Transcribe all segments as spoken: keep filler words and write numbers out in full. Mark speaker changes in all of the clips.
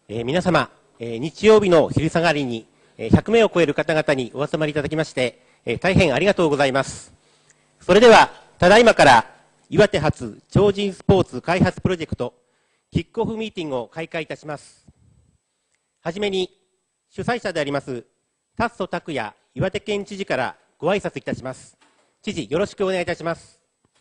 Speaker 1: えー、皆様、えー、日曜日の昼下がりに、えー、ひゃくめいを超える方々にお集まりいただきまして、えー、大変ありがとうございます。それでは、ただいまから岩手発超人スポーツ開発プロジェクトキックオフミーティングを開会いたします。はじめに、主催者であります達増拓也岩手県知事からご挨拶いたします。知事、よろしくお願いいたします。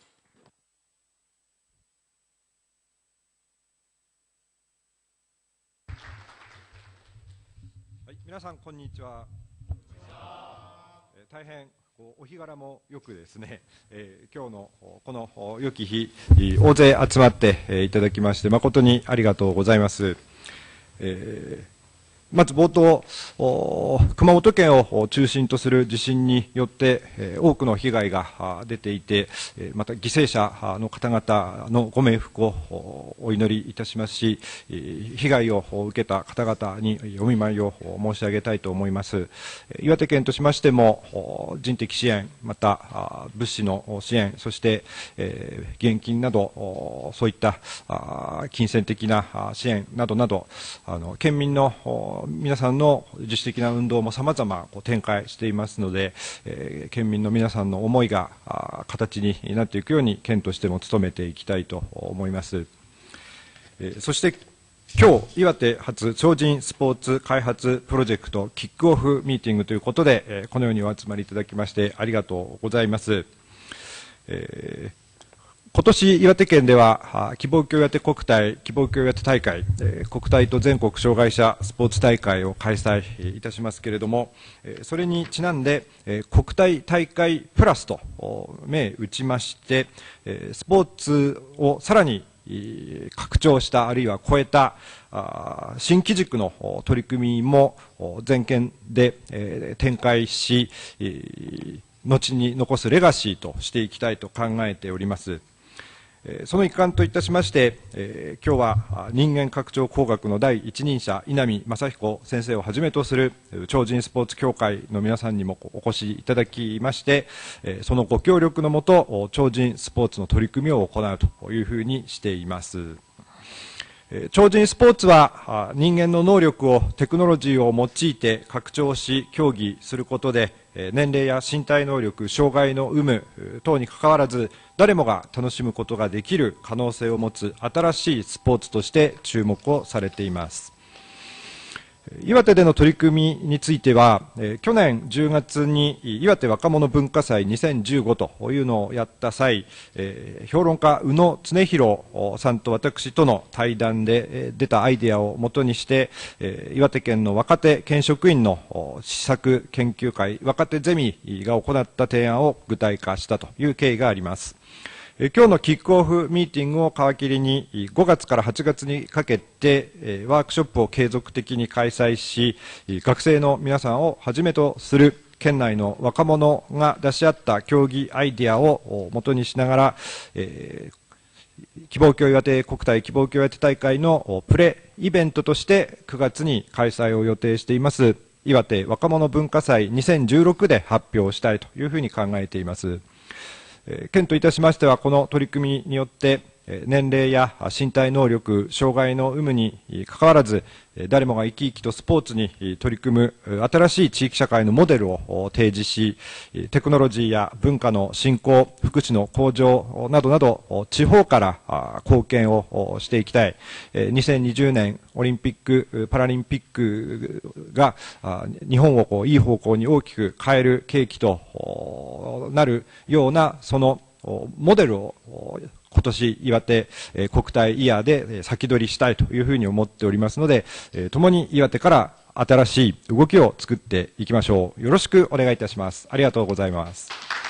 Speaker 2: はい、皆さんこんにちは。えー、大変こうお日柄もよくですね、えー、今日のこの良き日、大勢集まっていただきまして誠にありがとうございます。えーまず冒頭、熊本県を中心とする地震によって多くの被害が出ていて、また犠牲者の方々のご冥福をお祈りいたしますし、被害を受けた方々にお見舞いを申し上げたいと思います。岩手県としましても人的支援、また物資の支援、そして現金などそういった金銭的な支援などなど、あの県民の皆さんの自主的な運動もさまざま展開していますので、えー、県民の皆さんの思いが形になっていくように県としても努めていきたいと思います。えー、そして今日、岩手発超人スポーツ開発プロジェクトキックオフミーティングということで、えー、このようにお集まりいただきましてありがとうございます。えー今年、岩手県では、希望郷岩手国体、希望郷岩手大会、国体と全国障害者スポーツ大会を開催いたしますけれども、それにちなんで、国体大会プラスと銘打ちまして、スポーツをさらに拡張した、あるいは超えた新機軸の取り組みも全県で展開し、後に残すレガシーとしていきたいと考えております。その一環といたしまして、えー、今日は人間拡張工学の第一人者、稲見正彦先生をはじめとする超人スポーツ協会の皆さんにもお越しいただきまして、えー、そのご協力のもと、超人スポーツの取り組みを行うというふうにしています。超人スポーツは人間の能力をテクノロジーを用いて拡張し競技することで年齢や身体能力、障害の有無等にかかわらず誰もが楽しむことができる可能性を持つ新しいスポーツとして注目をされています。岩手での取り組みについては、えー、去年じゅうがつに岩手若者文化祭にせんじゅうごというのをやった際、えー、評論家宇野恒弘さんと私との対談で、えー、出たアイデアをもとにして、えー、岩手県の若手県職員の施策研究会若手ゼミが行った提案を具体化したという経緯があります。今日のキックオフミーティングを皮切りにごがつからはちがつにかけてワークショップを継続的に開催し、学生の皆さんをはじめとする県内の若者が出し合った競技アイデアを元にしながら、えー、希望郷岩手国体希望郷岩手大会のプレイベントとしてくがつに開催を予定しています岩手若者文化祭にせんじゅうろくで発表したいというふうに考えています。県といたしましては、この取り組みによって、年齢や身体能力、障害の有無にかかわらず、誰もが生き生きとスポーツに取り組む新しい地域社会のモデルを提示し、テクノロジーや文化の振興、福祉の向上などなど、地方から貢献をしていきたい。にせんにじゅうねんオリンピック・パラリンピックが日本をこういい方向に大きく変える契機となるような、そのモデルを今年岩手国体イヤーで先取りしたいというふうに思っておりますので、共に岩手から新しい動きを作っていきましょう。よろしくお願いいたします。ありがとうございます。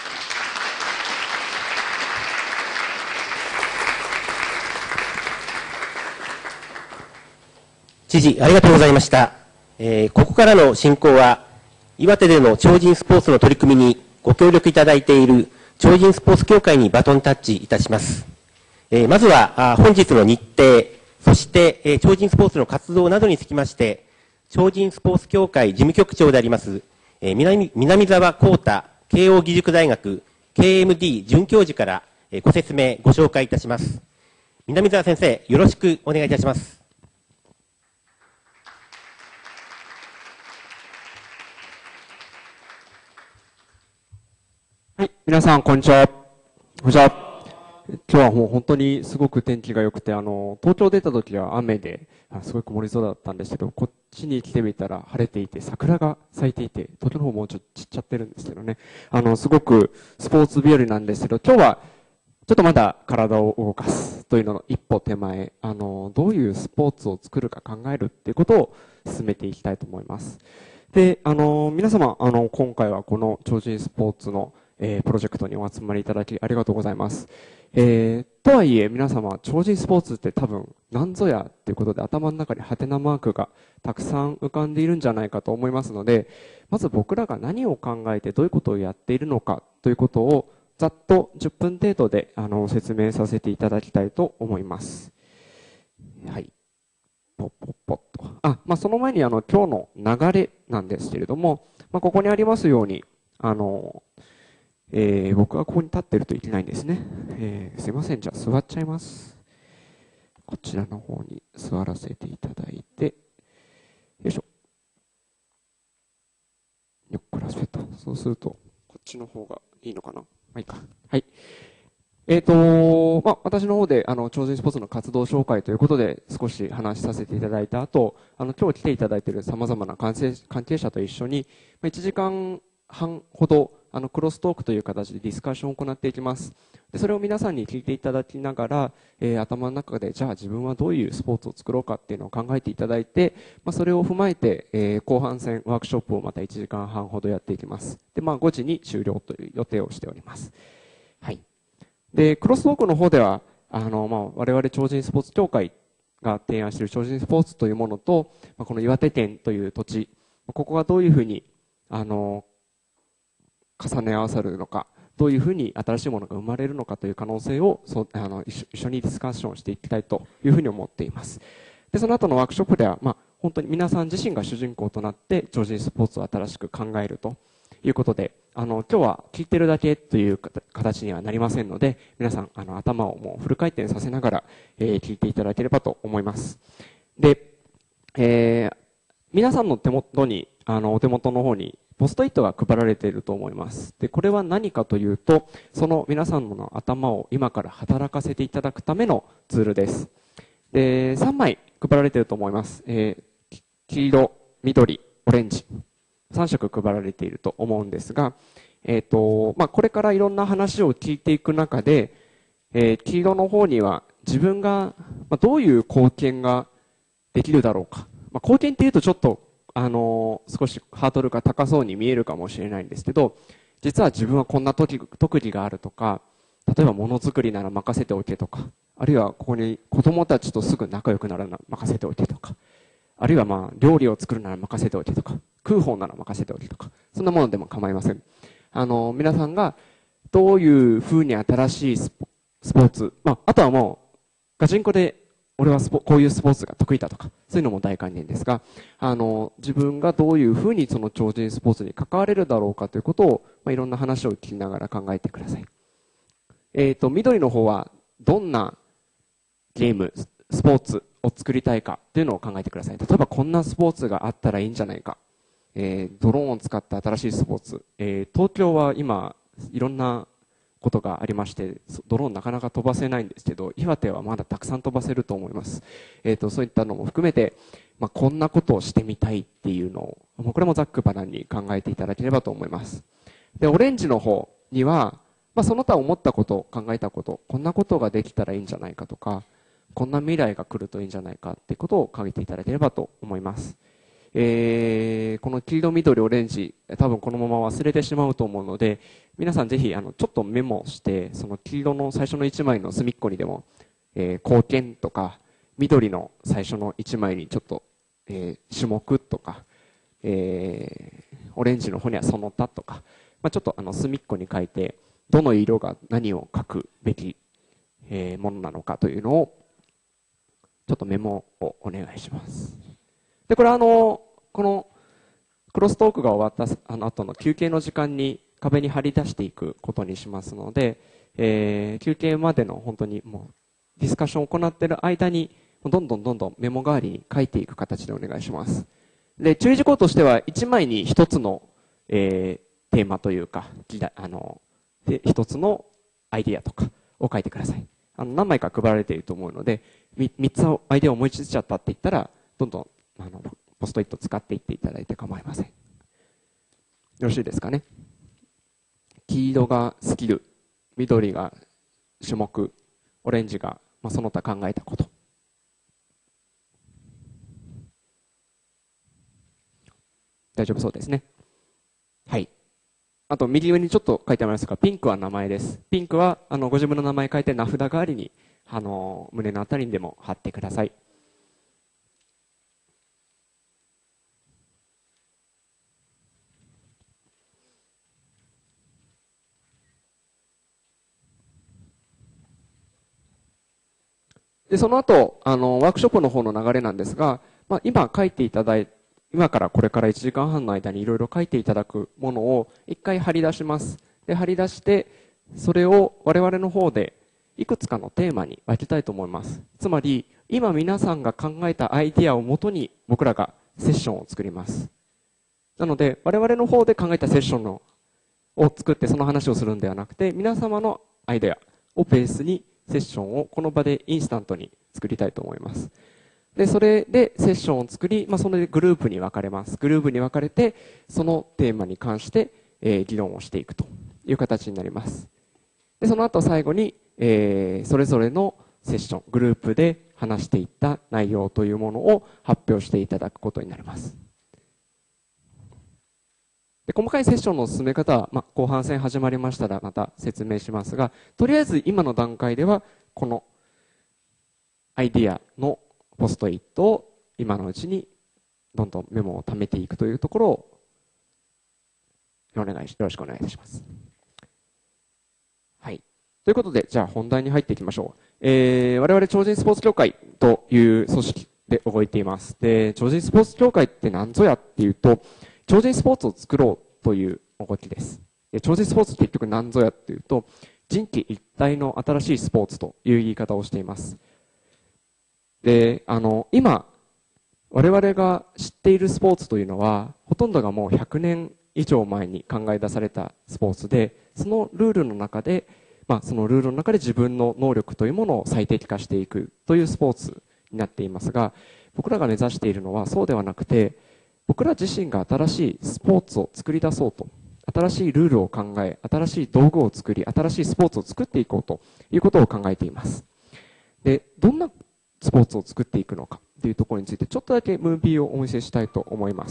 Speaker 1: 知事、ありがとうございました。えー、ここからの進行は、岩手での超人スポーツの取り組みにご協力いただいている超人スポーツ協会にバトンタッチいたします。えー、まずは本日の日程、そして、えー、超人スポーツの活動などにつきまして、超人スポーツ協会事務局長であります、えー、南, 南沢幸太慶應義塾大学 ケーエムディー 准教授から、えー、ご説明、ご紹介いたします。南沢先生、よろしくお願いいたします。
Speaker 3: はい、皆さん、こんにちは。こんにちは。今日はもう本当にすごく天気が良くて、あの、東京出た時は雨で、あすごい曇り空だったんですけど、こっちに来てみたら晴れていて、桜が咲いていて、東京の方もうちょっと散っちゃってるんですけどね。あの、すごくスポーツ日和なんですけど、今日はちょっとまだ体を動かすというのの一歩手前、あの、どういうスポーツを作るか考えるっていうことを進めていきたいと思います。で、あの、皆様、あの、今回はこの超人スポーツのえー、プロジェクトにお集まりいただきありがとうございます。えー、とはいえ皆様、超人スポーツって多分何ぞやっていうことで頭の中にハテナマークがたくさん浮かんでいるんじゃないかと思いますので、まず僕らが何を考えてどういうことをやっているのかということをざっとじゅっぷん程度であの説明させていただきたいと思います。はい。ポッポッポッと。あ、まあ、その前にあの今日の流れなんですけれども、まあ、ここにありますように、あの、えー、僕はここに立ってるといけないんですね、えー、すいません、じゃあ座っちゃいます。こちらの方に座らせていただいて、よいしょ、よっこらせと。そうするとこっちの方がいいのかな。まあいいか。はい。えーとまあ、私の方であの超人スポーツの活動紹介ということで少し話しさせていただいた後、あの今日来ていただいているさまざまな関係者と一緒にいちじかんはんほどあのクロストークという形でディスカッションを行っていきます。でそれを皆さんに聞いていただきながら、えー、頭の中でじゃあ自分はどういうスポーツを作ろうかっていうのを考えていただいて、まあ、それを踏まえて、えー、後半戦ワークショップをまたいちじかんはんほどやっていきます。で、まあ、ごじに終了という予定をしております。はい。でクロストークの方ではあの、まあ、我々超人スポーツ協会が提案している超人スポーツというものと、まあ、この岩手県という土地、ここがどういうふうにあの重ね合わさるのか、どういうふうに新しいものが生まれるのかという可能性をそあの一緒一緒にディスカッションしていきたいというふうに思っています。でその後のワークショップでは、まあ、本当に皆さん自身が主人公となって超人スポーツを新しく考えるということで、あの今日は聞いてるだけという形にはなりませんので、皆さんあの頭をもうフル回転させながら、えー、聞いていただければと思います。で、えー、皆さんの手元にあのお手元の方にポストイットが配られていると思います。で、これは何かというと、その皆さんの頭を今から働かせていただくためのツールです。で、さんまい配られていると思います。えー、黄色、緑、オレンジ。さん色配られていると思うんですが、えっと、まあ、これからいろんな話を聞いていく中で、えー、黄色の方には自分がどういう貢献ができるだろうか。まあ、貢献っていうとちょっとあの少しハードルが高そうに見えるかもしれないんですけど、実は自分はこんな特技があるとか、例えばものづくりなら任せておけとか、あるいはここに子供たちとすぐ仲良くならな任せておけとか、あるいはまあ料理を作るなら任せておけとか、クーホンなら任せておけとか、そんなものでも構いません。あの皆さんがどういうふうに新しいスポーツ、まあ、あとはもうガチンコで俺はスポこういうスポーツが得意だとか、そういうのも大歓迎ですが、あの自分がどういうふうにその超人スポーツに関われるだろうかということを、まあ、いろんな話を聞きながら考えてください。えーと、緑の方はどんなゲーム、スポーツを作りたいかというのを考えてください。例えばこんなスポーツがあったらいいんじゃないか、えー、ドローンを使った新しいスポーツ、えー、東京は今いろんなことがありまして、ドローンなかなか飛ばせないんですけど、岩手はまだたくさん飛ばせると思います。えーと、そういったのも含めて、まあ、こんなことをしてみたいっていうのを、これもざっくばらんに考えていただければと思います。で、オレンジの方には、まあ、その他思ったこと、考えたこと、こんなことができたらいいんじゃないかとか、こんな未来が来るといいんじゃないかっていうことを考えていただければと思います。えー、この黄色、緑、オレンジ、多分このまま忘れてしまうと思うので、皆さんぜひあのちょっとメモして、その黄色の最初のいちまいの隅っこにでも、えー、貢献とか、緑の最初のいちまいにちょっと、えー、種目とか、えー、オレンジの方にはその他とか、まあ、ちょっとあの隅っこに書いて、どの色が何を書くべき、えー、ものなのかというのを、ちょっとメモをお願いします。で、これはあの、このクロストークが終わったあの後の休憩の時間に壁に貼り出していくことにしますので、えー、休憩までの本当にもうディスカッションを行っている間にどんどんどんどんメモ代わりに書いていく形でお願いします。で、注意事項としてはいちまいにひとつの、えー、テーマというかあので一つのアイディアとかを書いてください。あの何枚か配られていると思うので、みっつのアイディアを思いついちゃったって言ったら、どんどんあのポストイット使っていっていただいて構いません。よろしいですかね。黄色がスキル、緑が種目、オレンジが、まあ、その他考えたこと。大丈夫そうですね。はい。あと右上にちょっと書いてありますが、ピンクは名前です。ピンクはあのご自分の名前書いて名札代わりにあの胸のあたりにでも貼ってください。でその後あのワークショップの方の流れなんですが、まあ、今書いていただい今からこれからいちじかんはんの間にいろいろ書いていただくものを一回貼り出します。で貼り出してそれを我々の方でいくつかのテーマに分けたいと思います。つまり今皆さんが考えたアイディアをもとに僕らがセッションを作ります。なので我々の方で考えたセッションのを作ってその話をするんではなくて、皆様のアイデアをベースにセッションをこの場でインスタントに作りたいと思います。でそれでセッションを作り、まあ、それでグループに分かれます。グループに分かれてそのテーマに関して、えー、議論をしていくという形になります。でその後最後に、えー、それぞれのセッショングループで話していった内容というものを発表していただくことになります。で細かいセッションの進め方は、まあ、後半戦始まりましたらまた説明しますが、とりあえず今の段階ではこのアイディアのポストイットを今のうちにどんどんメモを貯めていくというところをお願いしよろしくお願いいたします。はい。ということで、じゃあ本題に入っていきましょう。えー、我々超人スポーツ協会という組織で動いています。で、超人スポーツ協会って何ぞやっていうと、超人スポーツを作ろうという動きです。で超人スポーツって結局何ぞやっていうと、人機一体の新しいスポーツという言い方をしています。で、あの、今、我々が知っているスポーツというのは、ほとんどがもうひゃくねん以上前に考え出されたスポーツで、そのルールの中で、まあ、そのルールの中で自分の能力というものを最適化していくというスポーツになっていますが、僕らが目指しているのはそうではなくて、僕ら自身が新しいスポーツを作り出そうと、新しいルールを考え、新しい道具を作り、新しいスポーツを作っていこうということを考えています。で、どんなスポーツを作っていくのかというところについてちょっとだけムービーをお見せしたいと思います。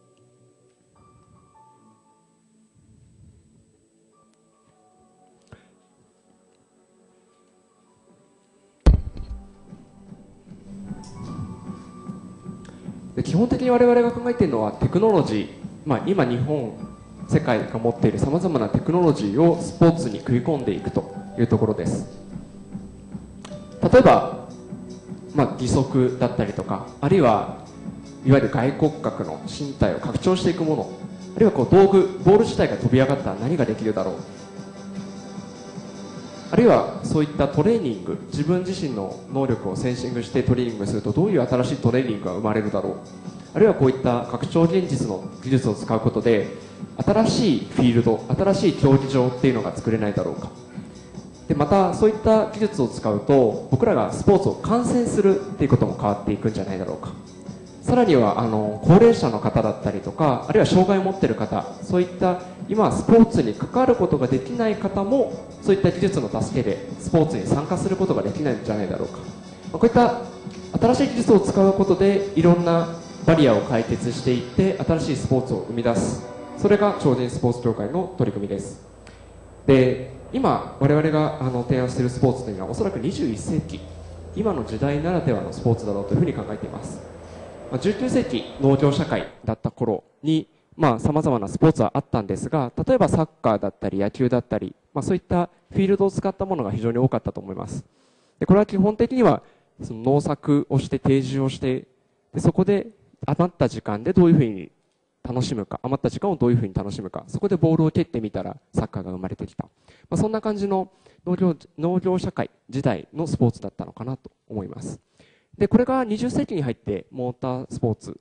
Speaker 3: で基本的に我々が考えているのはテクノロジー、まあ、今日本世界が持っているさまざまなテクノロジーをスポーツに組み込んでいくというところです。例えば、まあ、義足だったりとか、あるいはいわゆる外骨格の身体を拡張していくもの、あるいはこう道具ボール自体が飛び上がったら何ができるだろう、あるいはそういったトレーニング、自分自身の能力をセンシングしてトレーニングするとどういう新しいトレーニングが生まれるだろう、あるいはこういった拡張現実の技術を使うことで新しいフィールド、新しい競技場っていうのが作れないだろうか。でまたそういった技術を使うと僕らがスポーツを観戦するっていうことも変わっていくんじゃないだろうか。さらにはあの高齢者の方だったりとか、あるいは障害を持っている方、そういった今スポーツに関わることができない方もそういった技術の助けでスポーツに参加することができないんじゃないだろうか。こういった新しい技術を使うことでいろんなバリアを解決していって新しいスポーツを生み出す、それが超人スポーツ協会の取り組みです。で今我々があの提案しているスポーツというのはおそらくにじゅういっせいき、今の時代ならではのスポーツだろうというふうに考えています。じゅうきゅうせいき農業社会だった頃にさまざまなスポーツはあったんですが、例えばサッカーだったり野球だったり、まあ、そういったフィールドを使ったものが非常に多かったと思います。でこれは基本的にはその農作をして定住をしてでそこで余った時間でどういうふうに楽しむか、余った時間をどういうふうに楽しむか、そこでボールを蹴ってみたらサッカーが生まれてきた、まあ、そんな感じの農業、農業社会時代のスポーツだったのかなと思います。でこれがにじゅっせいきに入ってモータースポーツ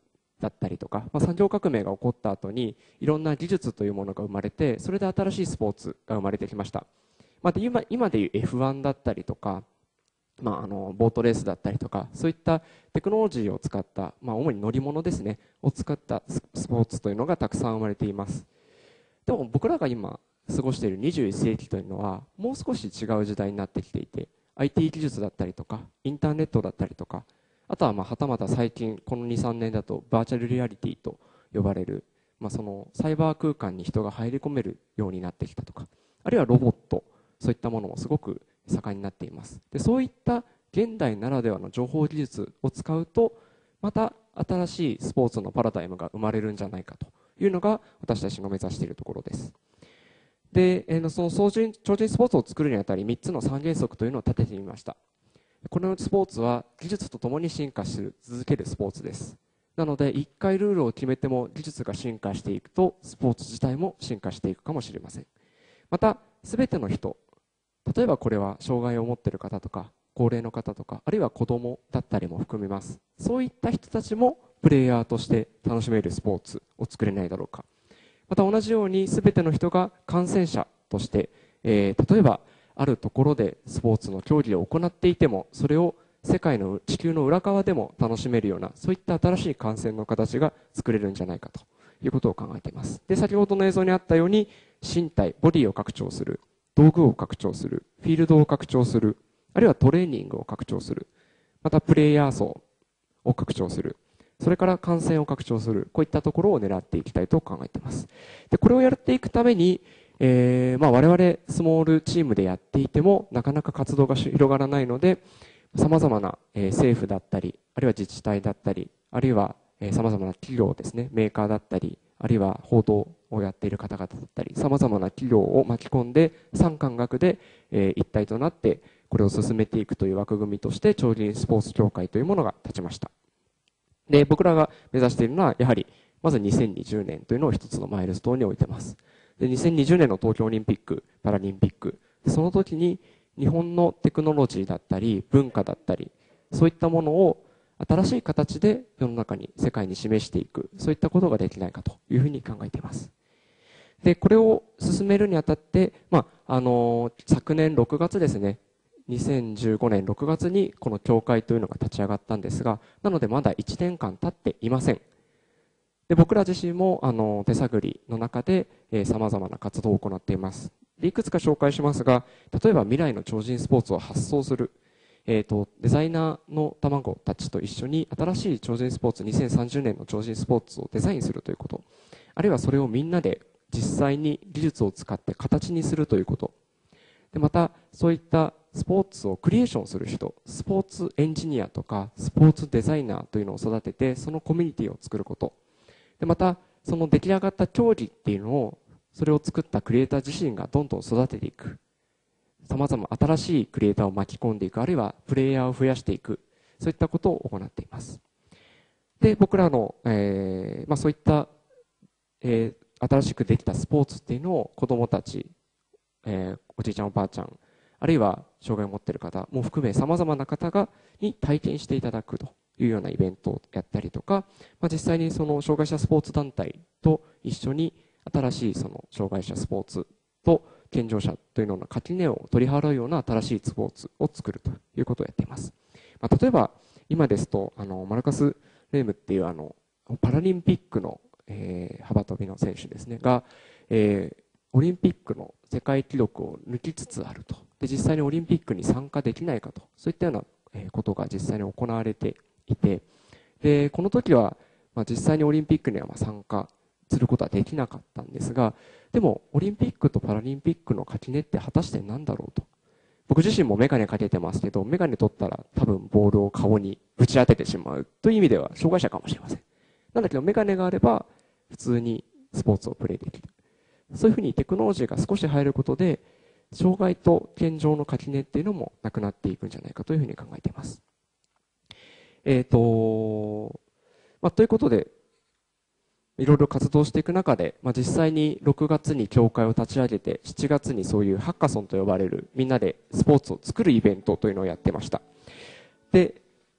Speaker 3: だったりとか、まあ、産業革命が起こった後にいろんな技術というものが生まれて、それで新しいスポーツが生まれてきました。まあ、で 今, 今でいう エフワン だったりとか、まあ、あのボートレースだったりとか、そういったテクノロジーを使った、まあ、主に乗り物ですねを使ったスポーツというのがたくさん生まれています。でも僕らが今過ごしているにじゅういっせいきというのはもう少し違う時代になってきていて、 アイティー 技術だったりとかインターネットだったりとか、あとはまあはたまた最近この にさんねんだとバーチャルリアリティと呼ばれる、まあ、そのサイバー空間に人が入り込めるようになってきたとか、あるいはロボット、そういったものもすごく盛んになっています。でそういった現代ならではの情報技術を使うと、また新しいスポーツのパラダイムが生まれるんじゃないかというのが私たちの目指しているところです。でその超人スポーツを作るにあたりみっつのさん原則というのを立ててみました。このスポーツは技術とともに進化し続けるスポーツです。なのでいっかいルールを決めても技術が進化していくとスポーツ自体も進化していくかもしれません。また全ての人、例えばこれは障害を持っている方とか高齢の方とか、あるいは子供だったりも含みます。そういった人たちもプレイヤーとして楽しめるスポーツを作れないだろうか。また同じように全ての人が観戦者として、えー、例えばあるところでスポーツの競技を行っていても、それを世界の地球の裏側でも楽しめるような、そういった新しい観戦の形が作れるんじゃないかということを考えています。で先ほどの映像にあったように、身体ボディを拡張する、道具を拡張する、フィールドを拡張する、あるいはトレーニングを拡張する、またプレイヤー層を拡張する、それから観戦を拡張する、こういったところを狙っていきたいと考えています。でこれをやっていくために、えーまあ、我々スモールチームでやっていてもなかなか活動が広がらないので、さまざまな、えー、政府だったり、あるいは自治体だったり、あるいはさまざまな企業ですね、メーカーだったり、あるいは報道をやっている方々だったり、さまざまな企業を巻き込んで産官学で、えー、一体となってこれを進めていくという枠組みとして超人スポーツ協会というものが立ちました。で僕らが目指しているのはやはりまずにせんにじゅうねんというのを一つのマイルストーンに置いています。でにせんにじゅうねんの東京オリンピック・パラリンピック、その時に日本のテクノロジーだったり文化だったり、そういったものを新しい形で世の中に世界に示していく、そういったことができないかというふうに考えています。でこれを進めるにあたって、まああの昨年ろくがつですね、にせんじゅうごねんろくがつにこの協会というのが立ち上がったんですが、なのでまだいちねんかん経っていません。で僕ら自身もあの手探りの中でさまざまな活動を行っています。でいくつか紹介しますが、例えば未来の超人スポーツを発想する、えーと、デザイナーの卵たちと一緒に新しい超人スポーツ、にせんさんじゅうねんの超人スポーツをデザインするということ、あるいはそれをみんなで実際に技術を使って形にするということで、またそういったスポーツをクリエーションする人、スポーツエンジニアとかスポーツデザイナーというのを育てて、そのコミュニティを作ること、でまたその出来上がった競技っていうのを、それを作ったクリエイター自身がどんどん育てていく、さまざま新しいクリエイターを巻き込んでいく、あるいはプレイヤーを増やしていく、そういったことを行っています。で僕らの、えーまあ、そういった、えー、新しくできたスポーツっていうのを子どもたち、えー、おじいちゃんおばあちゃん、あるいは障害を持っている方も含めさまざまな方がに体験していただくというようなイベントをやったりとか、まあ、実際にその障害者スポーツ団体と一緒に新しいその障害者スポーツと健常者というのの垣根を取り払うような新しいスポーツを作るということをやっています。まあ、例えば今ですとあのマルカス・レームっていうあのパラリンピックの、えー、幅跳びの選手ですねが、えー、オリンピックの世界記録を抜きつつあると。で実際にオリンピックに参加できないかと、そういったようなことが実際に行われていて、でこの時は、まあ、実際にオリンピックにはまあ参加することはできなかったんですが、でもオリンピックとパラリンピックの垣根って果たして何だろうと。僕自身もメガネかけてますけど、メガネ取ったら多分ボールを顔にぶち当ててしまうという意味では障害者かもしれません。なんだけどメガネがあれば普通にスポーツをプレーできる。そういうふうにテクノロジーが少し入ることで障害と健常の垣根っていうのもなくなっていくんじゃないかというふうに考えています。えーとまあ、ということでいろいろ活動していく中で、まあ、実際にろくがつに協会を立ち上げてしちがつにそういうハッカソンと呼ばれるみんなでスポーツを作るイベントというのをやってました。で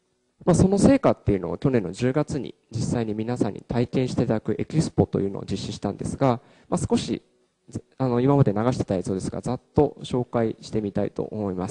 Speaker 3: まあ、その成果っていうのを去年のじゅうがつに実際に皆さんに体験していただくエキスポというのを実施したんですが、まあ、少しあの今まで流してた映像ですが、ざっと紹介してみたいと思います。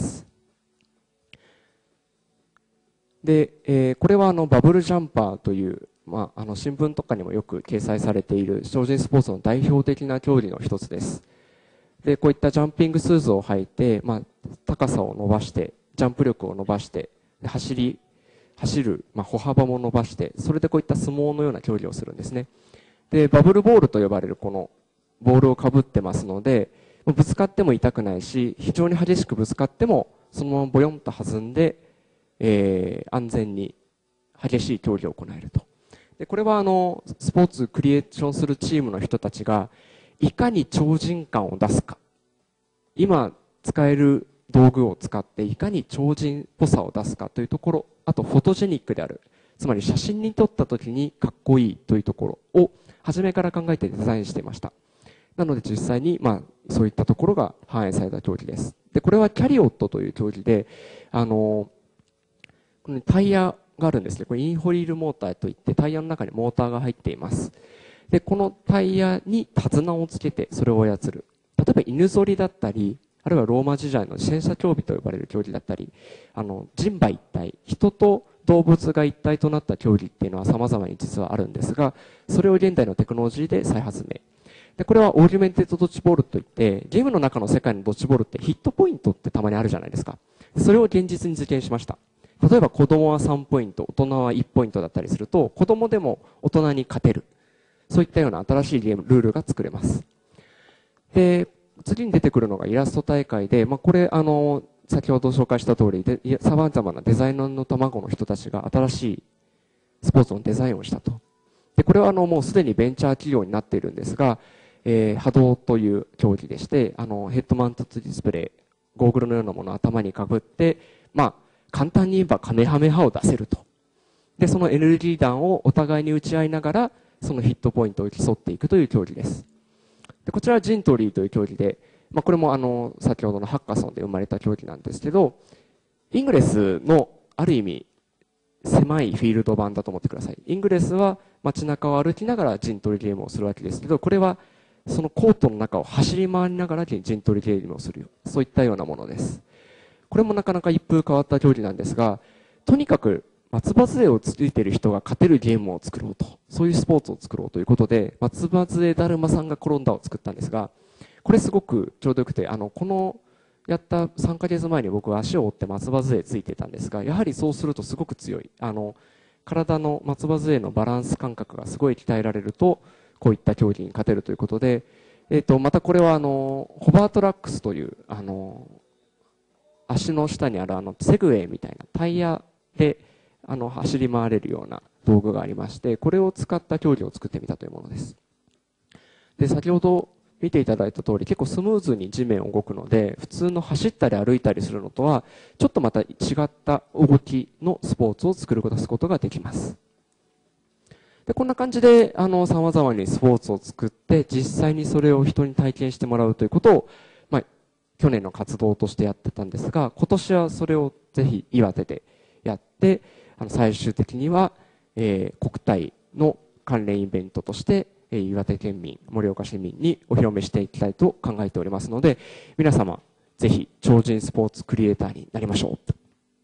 Speaker 3: で、えー、これはあのバブルジャンパーという、まあ、あの新聞とかにもよく掲載されている超人スポーツの代表的な競技の一つです。で、こういったジャンピングスーツを履いて、まあ、高さを伸ばして、ジャンプ力を伸ばして、で走り、走る、まあ、歩幅も伸ばして、それでこういった相撲のような競技をするんですね。で、バブルボールと呼ばれるこのボールをかぶってますので、ぶつかっても痛くないし、非常に激しくぶつかっても、そのままボヨンと弾んで、えー、安全に激しい競技を行えると。で、これはあの、スポーツクリエーションするチームの人たちが、いかに超人感を出すか。今使える道具を使っていかに超人っぽさを出すかというところ、あとフォトジェニックである。つまり写真に撮った時にかっこいいというところを初めから考えてデザインしていました。なので実際に、まあ、そういったところが反映された競技です。で、これはキャリオットという競技で、あの、このタイヤがあるんですね。これインホリールモーターといってタイヤの中にモーターが入っています。で、このタイヤに手綱をつけてそれを操る。例えば犬ぞりだったり、あるいはローマ時代の戦車競技と呼ばれる競技だったり、あの、人馬一体、人と動物が一体となった競技っていうのは様々に実はあるんですが、それを現代のテクノロジーで再発明。で、これはオーギュメンテッドドッジボールといって、ゲームの中の世界のドッジボールってヒットポイントってたまにあるじゃないですか。それを現実に実現しました。例えば子供はさんポイント、大人はいちポイントだったりすると、子供でも大人に勝てる。そういったような新しいゲーム、ルールが作れます。で、次に出てくるのがイラスト大会で、まあ、これ、あの、先ほど紹介した通りで、様々なデザイナーの卵の人たちが新しいスポーツのデザインをしたと。で、これはあの、もうすでにベンチャー企業になっているんですが、えー、波動という競技でして、あの、ヘッドマウントディスプレイ、ゴーグルのようなものを頭にかぶって、まあ、簡単に言えばカメハメハを出せると。で、そのエネルギー弾をお互いに打ち合いながら、そのヒットポイントを競っていくという競技です。で、こちらはジントリーという競技で、まあ、これもあの、先ほどのハッカソンで生まれた競技なんですけど、イングレスのある意味、狭いフィールド版だと思ってください。イングレスは街中を歩きながら陣取りゲームをするわけですけど、これはそのコートの中を走り回りながら陣取りゲームをする。そういったようなものです。これもなかなか一風変わった競技なんですが、とにかく松葉杖をついている人が勝てるゲームを作ろうと。そういうスポーツを作ろうということで、松葉杖だるまさんが転んだを作ったんですが、これすごくちょうどよくて、あの、このやったさんかげつまえに僕は足を折って松葉杖ついてたんですが、やはりそうするとすごく強い。あの、体の松葉杖のバランス感覚がすごい鍛えられると、こういった競技に勝てるということで、えっと、またこれはあの、ホバートラックスという、あの、足の下にあるあの、セグウェイみたいなタイヤで、あの、走り回れるような道具がありまして、これを使った競技を作ってみたというものです。で、先ほど見ていただいた通り、結構スムーズに地面を動くので、普通の走ったり歩いたりするのとは、ちょっとまた違った動きのスポーツを作ること、すことができます。で、こんな感じで、あの、様々にスポーツを作って、実際にそれを人に体験してもらうということを、まあ、去年の活動としてやってたんですが、今年はそれをぜひ岩手でやって、あの、最終的には、えー、国体の関連イベントとして、えー、岩手県民、盛岡市民にお披露目していきたいと考えておりますので、皆様、ぜひ、超人スポーツクリエイターになりましょう。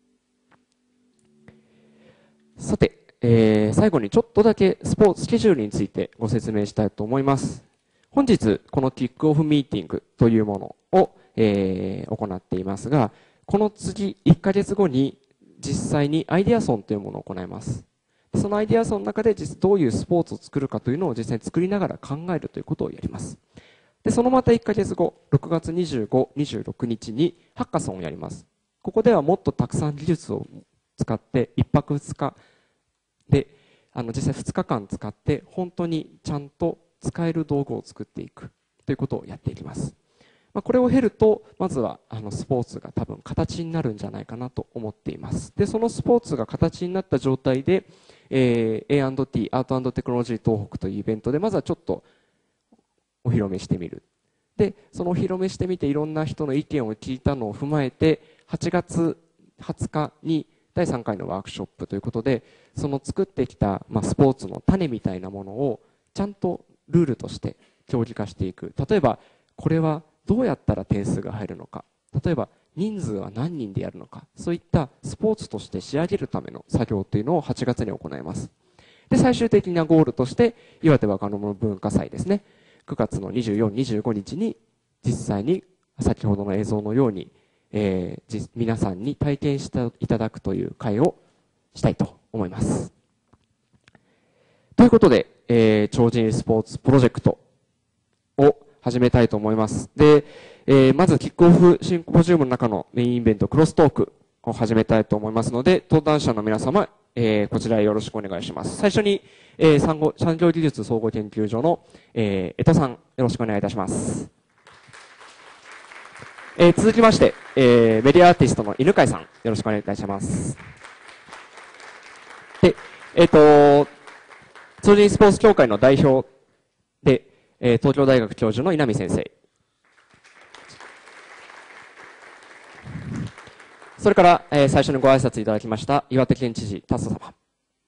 Speaker 3: さて、えー、最後にちょっとだけスポーツスケジュールについてご説明したいと思います。本日、このキックオフミーティングというものを、えー、行っていますが、この次、いっかげつごに実際にアイデアソンというものを行います。そのアイデアソンの中で実どういうスポーツを作るかというのを実際に作りながら考えるということをやります。で、そのまたいっかげつご、ろくがつにじゅうご、にじゅうろくにちにハッカソンをやります。ここではもっとたくさん技術を使っていっぱくふつかで、あの実際ふつかかん使って本当にちゃんと使える道具を作っていくということをやっていきます。まあ、これを経ると、まずはあのスポーツが多分形になるんじゃないかなと思っています。で、そのスポーツが形になった状態で、えー、エーアンドティー、アート&テクノロジー東北というイベントで、まずはちょっとお披露目してみる。で、そのお披露目してみていろんな人の意見を聞いたのを踏まえて、はちがつはつかにだいさんかいのワークショップということで、その作ってきた、まあ、スポーツの種みたいなものをちゃんとルールとして競技化していく。例えばこれはどうやったら点数が入るのか、例えば人数は何人でやるのか、そういったスポーツとして仕上げるための作業というのをはちがつに行います。で、最終的なゴールとして岩手若者文化祭ですね、くがつのにじゅうよっか、にじゅうごにちに実際に先ほどの映像のように、えー、皆さんに体験していただくという会をしたいと思います。ということで、えー、超人スポーツプロジェクトを始めたいと思います。で、えー、まずキックオフシンポジウムの中のメインイベントクロストークを始めたいと思いますので、登壇者の皆様、えー、こちらへよろしくお願いします。最初に、えー、産後産業技術総合研究所の、えー、江戸さん、よろしくお願いいたします。えー、続きまして、えー、メディアアーティストの犬飼さん、よろしくお願いいたします。で、えっ、ー、と、超人スポーツ協会の代表で、えー、東京大学教授の稲見先生。それから、えー、最初にご挨拶いただきました岩手県知事達人様。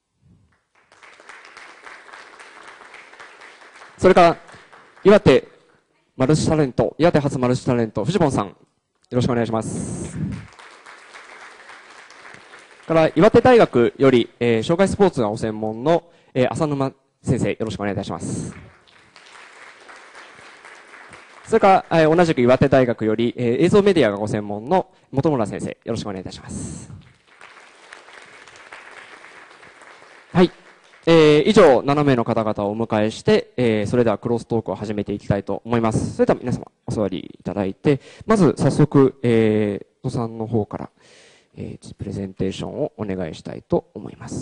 Speaker 3: それから岩手マルチタレント、岩手発マルチタレント藤本さん、よろしくお願いします。から岩手大学より、えー、障害スポーツがご専門の、えー、浅沼先生、よろしくお願いいたします。それから、えー、同じく岩手大学より、えー、映像メディアがご専門の本村先生、よろしくお願いいたします。はい。えー、以上ななめいの方々をお迎えして、えー、それではクロストークを始めていきたいと思います。それでは皆様お座りいただいて、まず早速、えー、戸さんの方から、えー、プレゼンテーションをお願いしたいと思います。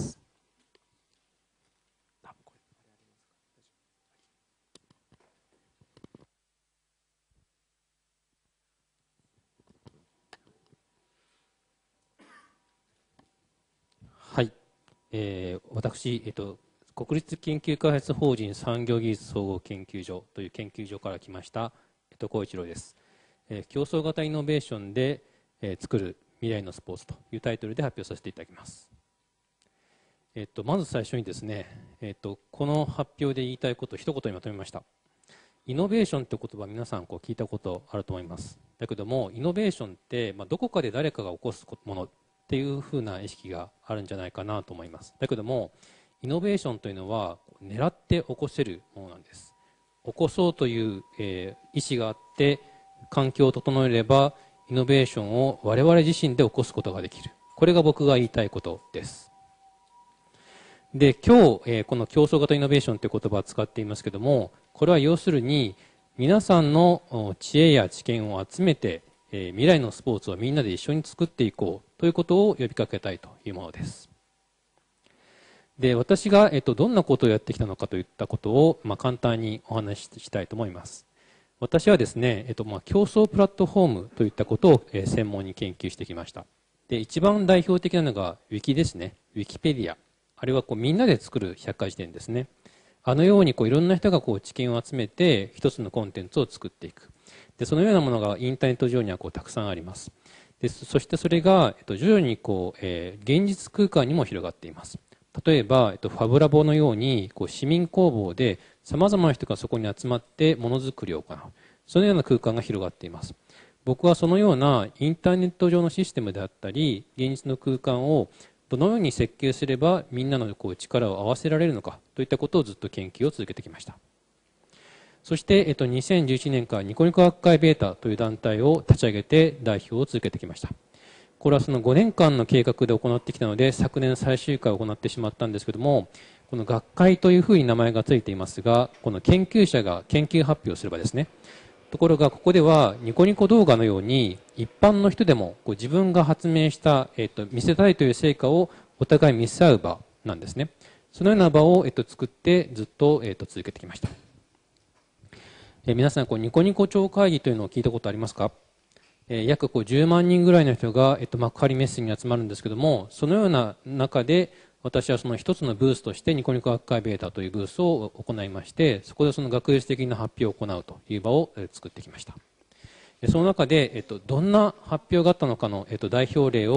Speaker 4: はい、えー、私、えっと、国立研究開発法人産業技術総合研究所という研究所から来ました、えっと、小一郎です。えー、競争型イノベーションで、えー、作る未来のスポーツというタイトルで発表させていただきます。えっと、まず最初にですね、えっと、この発表で言いたいことを一言にまとめました。イノベーションという言葉、皆さんこう聞いたことあると思います。だけども、イノベーションって、まあ、どこかで誰かが起こすものっていうふうな意識があるんじゃないかなと思います。だけども、イノベーションというのは狙って起こせるものなんです。起こそうという、えー、意思があって環境を整えれば、イノベーションを我々自身で起こすことができる。これが僕が言いたいことです。で、今日、えー、この競争型イノベーションという言葉を使っていますけども、これは要するに皆さんの知恵や知見を集めて、えー、未来のスポーツをみんなで一緒に作っていこうということを呼びかけたいというものです。で、私が、えっと、どんなことをやってきたのかといったことを、まあ、簡単にお話ししたいと思います。私はですね、えっと、まあ、競争プラットフォームといったことを、えー、専門に研究してきました。で、一番代表的なのが、ウィキですね。ウィキペディア。あれはこうみんなで作る百科事典ですね。あのようにこういろんな人がこう知見を集めて、一つのコンテンツを作っていく。で、そのようなものがインターネット上にはこうたくさんあります。で、そしてそれが、えっと、徐々にこう、えー、現実空間にも広がっています。例えば、えっと、ファブラボのようにこう市民工房でさまざまな人がそこに集まってものづくりを行う、そのような空間が広がっています。僕はそのようなインターネット上のシステムであったり現実の空間をどのように設計すればみんなのこう力を合わせられるのかといったことをずっと研究を続けてきました。そして、えっと、にせんじゅういちねんからニコニコ学会ベータという団体を立ち上げて代表を続けてきました。これはそのごねんかんの計画で行ってきたので、昨年最終回を行ってしまったんですけども、この学会というふうに名前がついていますが、この研究者が研究発表すればですね、ところがここではニコニコ動画のように一般の人でもこう自分が発明した、えっと、見せたいという成果をお互い見せ合う場なんですね。そのような場を、えっと、作ってずっと、えっと、続けてきました。え皆さんこうニコニコ超会議というのを聞いたことありますか？えー、約こうじゅうまんにんぐらいの人が、えっと、幕張メッセに集まるんですけども、そのような中で私はその一つのブースとしてニコニコ学会ベータというブースを行いまして、そこでその学術的な発表を行うという場を作ってきました。その中で、えっと、どんな発表があったのかの、えっと、代表例を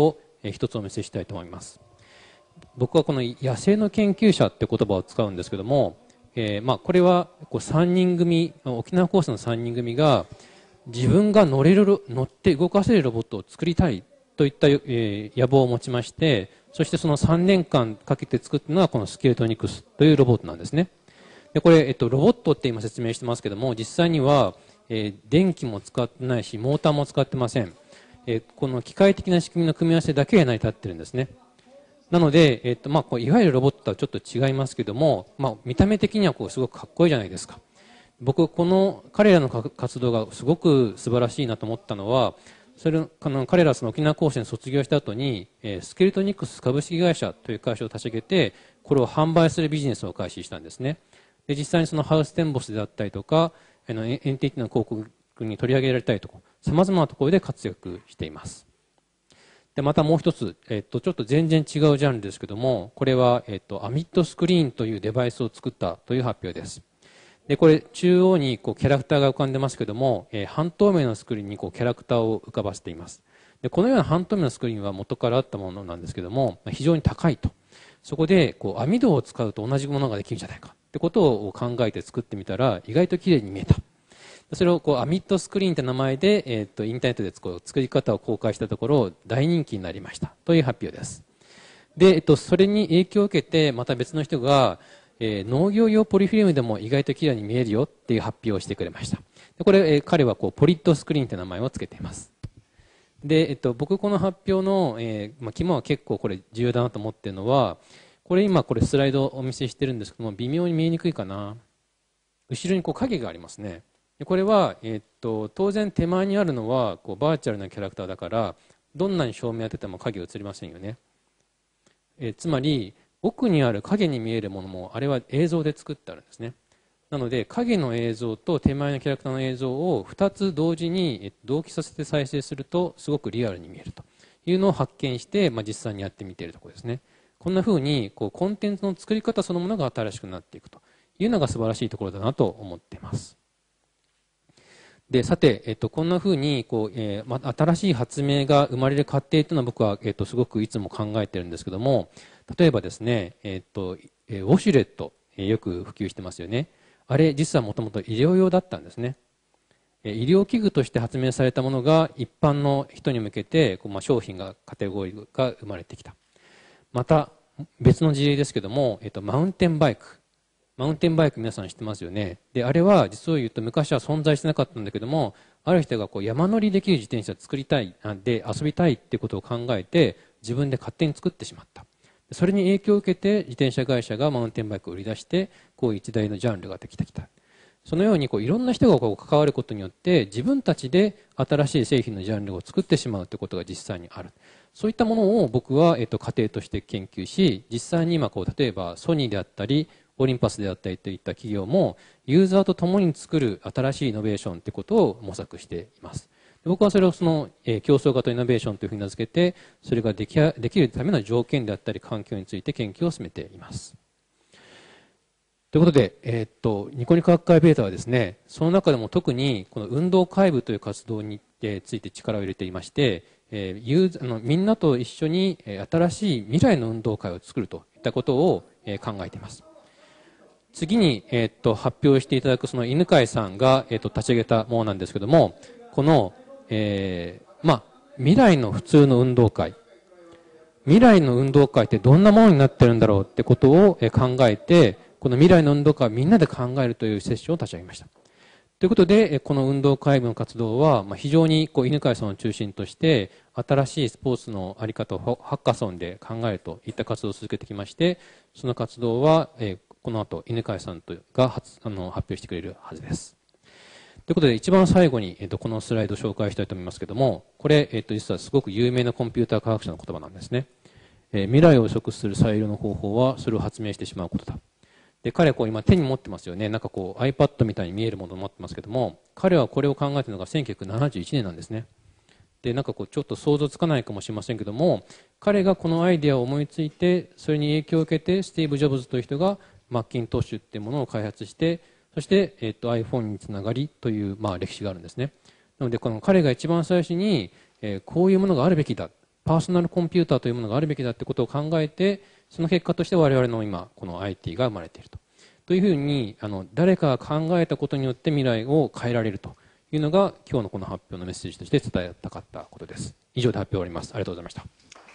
Speaker 4: えー、一つお見せしたいと思います。僕はこの野生の研究者って言葉を使うんですけども、えーまあ、これはこうさんにん組、沖縄高専のさんにん組が自分が乗れる、乗って動かせるロボットを作りたいといった、えー、野望を持ちまして、そしてそのさんねんかんかけて作ったのがこのスケルトニクスというロボットなんですね。でこれ、えっと、ロボットって今説明してますけども、実際には、えー、電気も使ってないし、モーターも使ってません。えー、この機械的な仕組みの組み合わせだけで成り立ってるんですね。なので、えっとまあ、こういわゆるロボットとはちょっと違いますけども、まあ、見た目的にはこうすごくかっこいいじゃないですか。僕、この彼らの活動がすごく素晴らしいなと思ったのは、それあの彼らその沖縄高専卒業した後に、えー、スケルトニクス株式会社という会社を立ち上げて、これを販売するビジネスを開始したんですね。で実際にそのハウステンボスであったりとか、あのエンティティの広告に取り上げられたりとか、さまざまなところで活躍しています。でまたもう一つ、えっと、ちょっと全然違うジャンルですけども、これは、えっと、アミッドスクリーンというデバイスを作ったという発表です。でこれ中央にこうキャラクターが浮かんでますけども、えー、半透明のスクリーンにこうキャラクターを浮かばせています。でこのような半透明のスクリーンは元からあったものなんですけども、非常に高いと。そこでこう網戸を使うと同じものができるんじゃないかってことを考えて作ってみたら、意外と綺麗に見えた。それをこうアミッドスクリーンって名前で、えー、とインターネットでこう作り方を公開したところ大人気になりましたという発表です。で、えっと、それに影響を受けてまた別の人が、えー、農業用ポリフィルムでも意外と綺麗に見えるよっていう発表をしてくれました。でこれ、えー、彼はこうポリッドスクリーンって名前を付けています。で、えっと、僕この発表の、えーまあ、肝は結構これ重要だなと思っているのは、これ今これスライドをお見せしてるんですけども、微妙に見えにくいかな。後ろにこう影がありますね。これは、えっと、当然手前にあるのはこうバーチャルなキャラクターだから、どんなに照明当てても影映りませんよね。えつまり奥にある影に見えるものもあれは映像で作ってあるんですね。なので影の映像と手前のキャラクターの映像をふたつ同時に同期させて再生するとすごくリアルに見えるというのを発見して、まあ、実際にやってみているところですね。こんなふうにこうコンテンツの作り方そのものが新しくなっていくというのが素晴らしいところだなと思っています。でさて、えっと、こんなふうにこう、えーま、新しい発明が生まれる過程というのは僕は、えっと、すごくいつも考えているんですけども、例えばですね、えっと、ウォシュレット、えー、よく普及してますよね。あれ実はもともと医療用だったんですね。えー、医療器具として発明されたものが一般の人に向けてこう、まあ、商品がカテゴリーが生まれてきた。また別の事例ですけども、えっと、マウンテンバイクマウンテンバイク皆さん知ってますよね。で、あれは実を言うと昔は存在してなかったんだけども、ある人がこう山乗りできる自転車を作りたい、で遊びたいっていうことを考えて自分で勝手に作ってしまった。それに影響を受けて自転車会社がマウンテンバイクを売り出して、こう一大のジャンルができてきた。そのようにこういろんな人がこう関わることによって自分たちで新しい製品のジャンルを作ってしまうということが実際にある。そういったものを僕は、えっと、過程として研究し、実際に今こう例えばソニーであったりオリンパスであったりといった企業もユーザーと共に作る新しいイノベーションということを模索しています。僕はそれをその、えー、競争型イノベーションというふうに名付けて、それができできるための条件であったり環境について研究を進めています。ということで、えー、っとニコニコ学会ベータはですね、その中でも特にこの運動会部という活動について力を入れていまして、えー、ユーザーのみんなと一緒に新しい未来の運動会を作るといったことを、えー、考えています。次に、えー、っと発表していただくその犬飼さんが、えー、っと立ち上げたものなんですけども、この、えー、まあ未来の普通の運動会、未来の運動会ってどんなものになってるんだろうってことを考えて、この未来の運動会をみんなで考えるというセッションを立ち上げました。ということで、この運動会部の活動は非常にこう犬飼さんを中心として新しいスポーツの在り方をハッカソンで考えるといった活動を続けてきまして、その活動はこの後犬飼さんが発あの発表してくれるはずです。ということで一番最後に、えっと、このスライドを紹介したいと思いますけども、これ、えっと、実はすごく有名なコンピューター科学者の言葉なんですね。えー、未来を予測する最良の方法はそれを発明してしまうことだ。で彼はこう今手に持ってますよね。なんかこう iPad みたいに見えるものを持ってますけども、彼はこれを考えているのがせんきゅうひゃくななじゅういちねんなんですね。でなんかこうちょっと想像つかないかもしれませんけども、彼がこのアイデアを思いついて、それに影響を受けてスティーブ・ジョブズという人がマッキントッシュっていうものを開発して、そして、えっと、iPhone につながりという、まあ、歴史があるんですね。なのでこの彼が一番最初に、えー、こういうものがあるべきだ、 パーソナルコンピューターというものがあるべきだということを考えて、その結果として我々の今、この アイティー が生まれていると。というふうに、あの、誰かが考えたことによって未来を変えられるというのが、今日のこの発表のメッセージとして伝えたかったことです。以上で発表を終わります。ありがとうございました。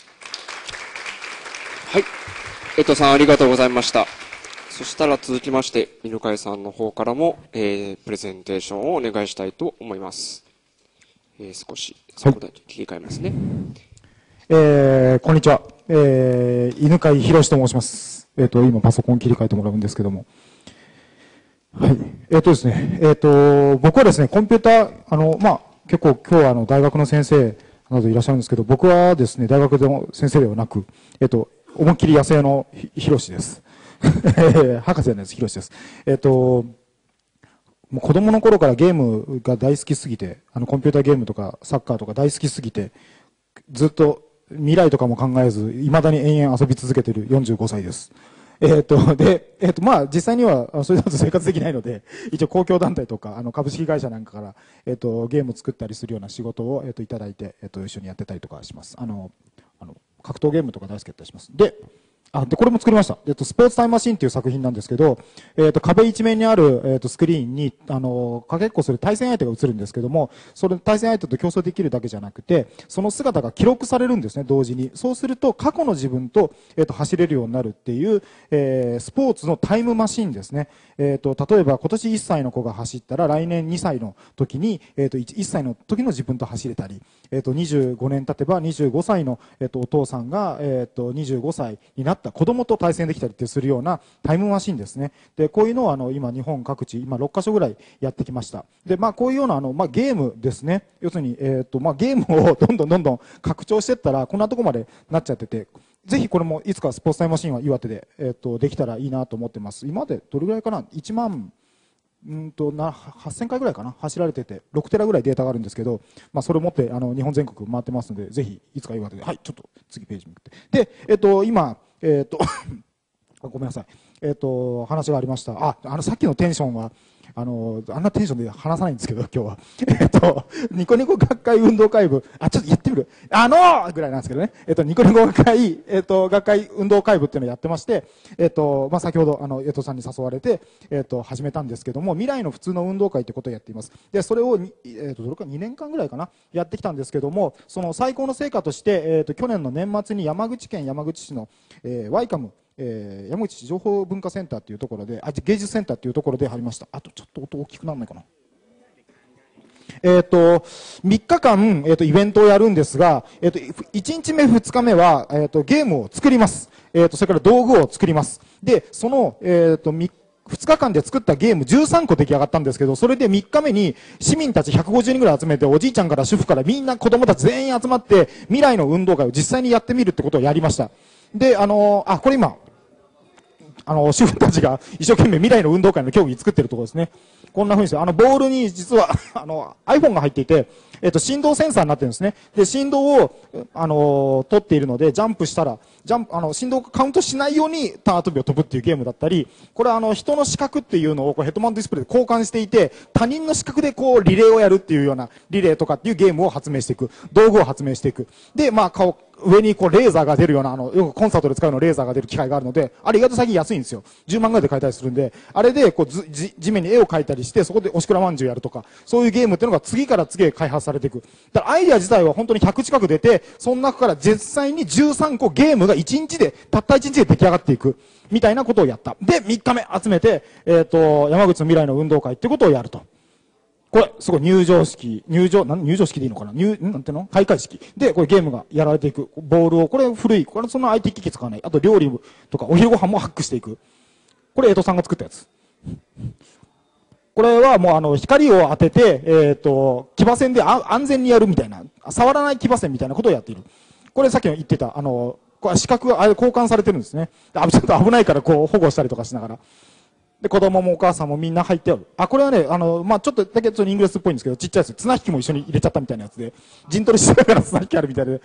Speaker 3: はい。江藤さん、ありがとうございました。そしたら続きまして、犬飼さんの方からも、えー、プレゼンテーションをお願いしたいと思います。えー、少し、そこで切り替えますね。
Speaker 5: えー、こんにちは。えー、犬飼博と申します。えっ、ー、と、今パソコン切り替えてもらうんですけども。はい。えっ、ー、とですね、えっ、ー、と、僕はですね、コンピューター、あの、まあ、結構今日はあの、大学の先生などいらっしゃるんですけど、僕はですね、大学の先生ではなく、えっ、ー、と、思いっきり野生の博です。博士のやつ博です。えっ、ー、と、もう子供の頃からゲームが大好きすぎて、あの、コンピューターゲームとかサッカーとか大好きすぎて、ずっと未来とかも考えず、未だに延々遊び続けているよんじゅうごさいです。えっ、ー、と、で、えっ、ー、と、まあ、実際には、それだと生活できないので、一応公共団体とか、あの、株式会社なんかから、えっ、ー、と、ゲーム作ったりするような仕事を、えっ、と、いただいて、えっ、と、一緒にやってたりとかします。あの、あの、格闘ゲームとか大好きだったりします。で、あ、で、これも作りました。えっと、スポーツタイムマシンっていう作品なんですけど、えっと、壁一面にある、えっと、スクリーンに、あの、かけっこする対戦相手が映るんですけども、それ、対戦相手と競争できるだけじゃなくて、その姿が記録されるんですね、同時に。そうすると、過去の自分と、えっと、走れるようになるっていう、えー、スポーツのタイムマシンですね。えっと、例えば、今年いっさいの子が走ったら、来年にさいの時に、えっと、いっさいの時の自分と走れたり、えっと、にじゅうごねん経てば、にじゅうごさいの、えっと、お父さんが、えっと、にじゅうごさいになった子供と対戦できたりってするようなタイムマシンですね。で、こういうのをあの、今日本各地、今ろっかしょぐらいやってきました。で、まあこういうようなあの、まあゲームですね。要するに、えっと、まあゲームをどんどんどんどん拡張していったら、こんなとこまでなっちゃってて、ぜひこれもいつかスポーツタイムマシンは岩手で、えっと、できたらいいなと思ってます。今までどれぐらいかな ?いちまん、うんとなはっせんかいぐらいかな走られてて、ろくテラぐらいデータがあるんですけど、まあそれを持ってあの日本全国回ってますので、ぜひいつか岩手で、はい、ちょっと次ページ見て。で、えっと、今、えっと、ごめんなさい。えっ、ー、と、話がありました。あ、あの、さっきのテンションは、あの、あんなテンションで話さないんですけど、今日は。えっと、ニコニコ学会運動会部、あ、ちょっと言ってみる。あのーぐらいなんですけどね。えっと、ニコニコ学会、えっと、学会運動会部っていうのをやってまして、えっと、まあ、先ほど、あの、江藤さんに誘われて、えっと、始めたんですけども、未来の普通の運動会ってことをやっています。で、それを、えっと、どれかにねんかんぐらいかな、やってきたんですけども、その最高の成果として、えっと、去年の年末に山口県山口市の、えー、ワイカム、えー、山口市情報文化センターっていうところで、あ、芸術センターっていうところで貼りました。あとちょっと音大きくならないかな。えっ、ー、と、みっかかん、えっ、ー、と、イベントをやるんですが、えっ、ー、と、いちにちめ、ふつかめは、えっ、と、ゲームを作ります。えっ、と、それから道具を作ります。で、その、えっ、と、ふつかかんで作ったゲームじゅうさんこ出来上がったんですけど、それでみっかめに市民たちひゃくごじゅうにんぐらい集めて、おじいちゃんから主婦からみんな子供たち全員集まって、未来の運動会を実際にやってみるってことをやりました。で、あのー、あ、これ今、あの、主婦たちが一生懸命未来の運動会の競技作ってるところですね。こんな風にですよ。あの、ボールに実は、あの、iPhone が入っていて、えっと、振動センサーになってるんですね。で、振動を、あの、取っているので、ジャンプしたら、ジャンプ、あの、振動がカウントしないように、ターン跳びを飛ぶっていうゲームだったり、これはあの、人の視覚っていうのをこうヘッドマウントディスプレイで交換していて、他人の視覚でこう、リレーをやるっていうような、リレーとかっていうゲームを発明していく。道具を発明していく。で、まあ、顔、上にこうレーザーが出るような、あの、よくコンサートで使うのレーザーが出る機械があるので、あれ意外と最近安いんですよ。じゅうまんぐらいで買えたりするんで、あれでこうず、じ、地面に絵を描いたりして、そこでおしくらまんじゅうやるとか、そういうゲームっていうのが次から次へ開発されていく。だからアイデア自体は本当にひゃく近く出て、その中から実際にじゅうさんこゲームがいちにちで、たったいちにちで出来上がっていく。みたいなことをやった。で、みっかめ集めて、えっと、山口の未来の運動会っていうことをやると。これ、すごい入場式、入場、なん入場式でいいのかな入、なんていうの開会式。で、これゲームがやられていく。ボールを、これ古い。これそんな アイティー 機器使わない。あと料理とかお昼ご飯もハックしていく。これ、江戸さんが作ったやつ。これはもうあの、光を当てて、えっと、騎馬戦であ安全にやるみたいな、触らない騎馬戦みたいなことをやっている。これさっき言ってた、あの、これ視覚があれ交換されてるんですね。あ、ちょっと危ないからこう保護したりとかしながら。で、子供もお母さんもみんな入っておる。あ、これはね、あの、まあ、ちょっとだけちょっとイングレスっぽいんですけど、ちっちゃいです。綱引きも一緒に入れちゃったみたいなやつで、陣取りしながら綱引きあるみたいで、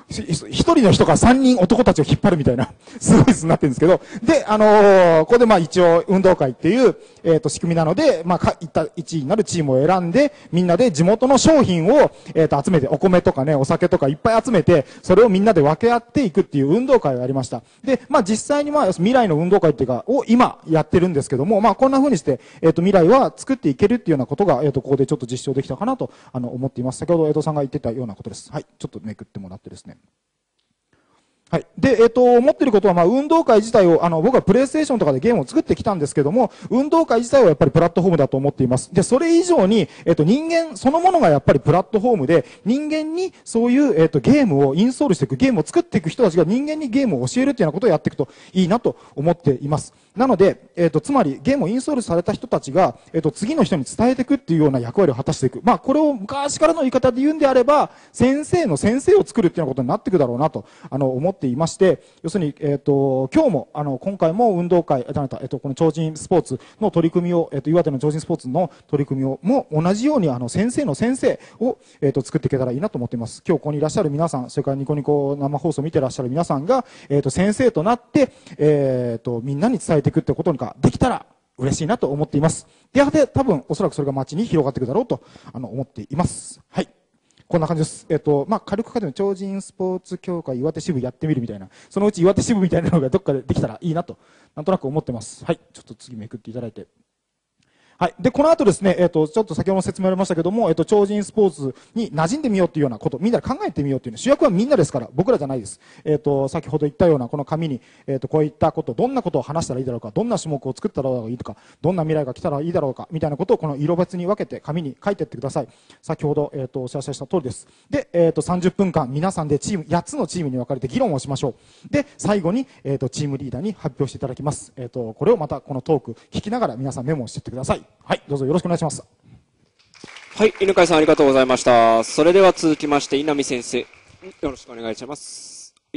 Speaker 5: 一人の人が三人男たちを引っ張るみたいな、すごい図になってるんですけど、で、あのー、ここでまあ一応運動会っていう、えっと、仕組みなので、まあ、か、いちいになるチームを選んで、みんなで地元の商品を、えっと、集めて、お米とかね、お酒とかいっぱい集めて、それをみんなで分け合っていくっていう運動会がありました。で、まあ、実際にまあ、未来の運動会っていうか、を今やってるんですけども、まあ、こんな風にして、えっと、未来は作っていけるっていうようなことが、えっと、ここでちょっと実証できたかなと、あの、思っています。先ほど江戸さんが言ってたようなことです。はい。ちょっとめくってもらってですね。はい。で、えっと、思っていることは、まあ、運動会自体を、あの、僕はプレイステーションとかでゲームを作ってきたんですけども、運動会自体はやっぱりプラットフォームだと思っています。で、それ以上に、えっと、人間そのものがやっぱりプラットフォームで、人間にそういう、えっと、ゲームをインストールしていく、ゲームを作っていく人たちが人間にゲームを教えるっていうようなことをやっていくといいなと思っています。なので、えっと、つまり、ゲームをインストールされた人たちが、えっと、次の人に伝えていくっていうような役割を果たしていく。まあ、これを昔からの言い方で言うんであれば、先生の先生を作るっていうようなことになっていくだろうなと、あの、思っていまして、要するに、えっと、今日も、あの、今回も運動会、えっと、この超人スポーツの取り組みを、えっと、岩手の超人スポーツの取り組みを、も同じように、あの、先生の先生を、えっと、作っていけたらいいなと思っています。今日ここにいらっしゃる皆さん、それからニコニコ生放送を見ていらっしゃる皆さんが、えっと、先生となって、えっと、みんなに伝えていくってことができたら、嬉しいなと思っています。で、やがて多分、おそらくそれが街に広がっていくだろうと、あの、思っています。はい。こんな感じです。えっと、まあ、軽く書いても超人スポーツ協会岩手支部やってみるみたいな、そのうち岩手支部みたいなのがどっかでできたらいいなと、なんとなく思ってます。はい。ちょっと次めくっていただいて。はい。で、この後ですね、えっと、ちょっと先ほども説明ありましたけども、えっと、超人スポーツに馴染んでみようっていうようなこと、みんなで考えてみようっていうね、主役はみんなですから、僕らじゃないです。えっと、先ほど言ったようなこの紙に、えっと、こういったこと、どんなことを話したらいいだろうか、どんな種目を作ったらいいとか、どんな未来が来たらいいだろうか、みたいなことをこの色別に分けて紙に書いていってください。先ほど、えっと、お知らせした通りです。で、えっと、さんじゅっぷんかん皆さんでチーム、やっつのチームに分かれて議論をしましょう。で、最後に、えっと、チームリーダーに発表していただきます。えっと、これをまたこのトーク聞きながら皆さんメモをしていってください。はい。どうぞよろしくお願いします。
Speaker 3: はい、犬飼さんありがとうございました。それでは続きまして、稲見先生、よろしくお願いします。はい、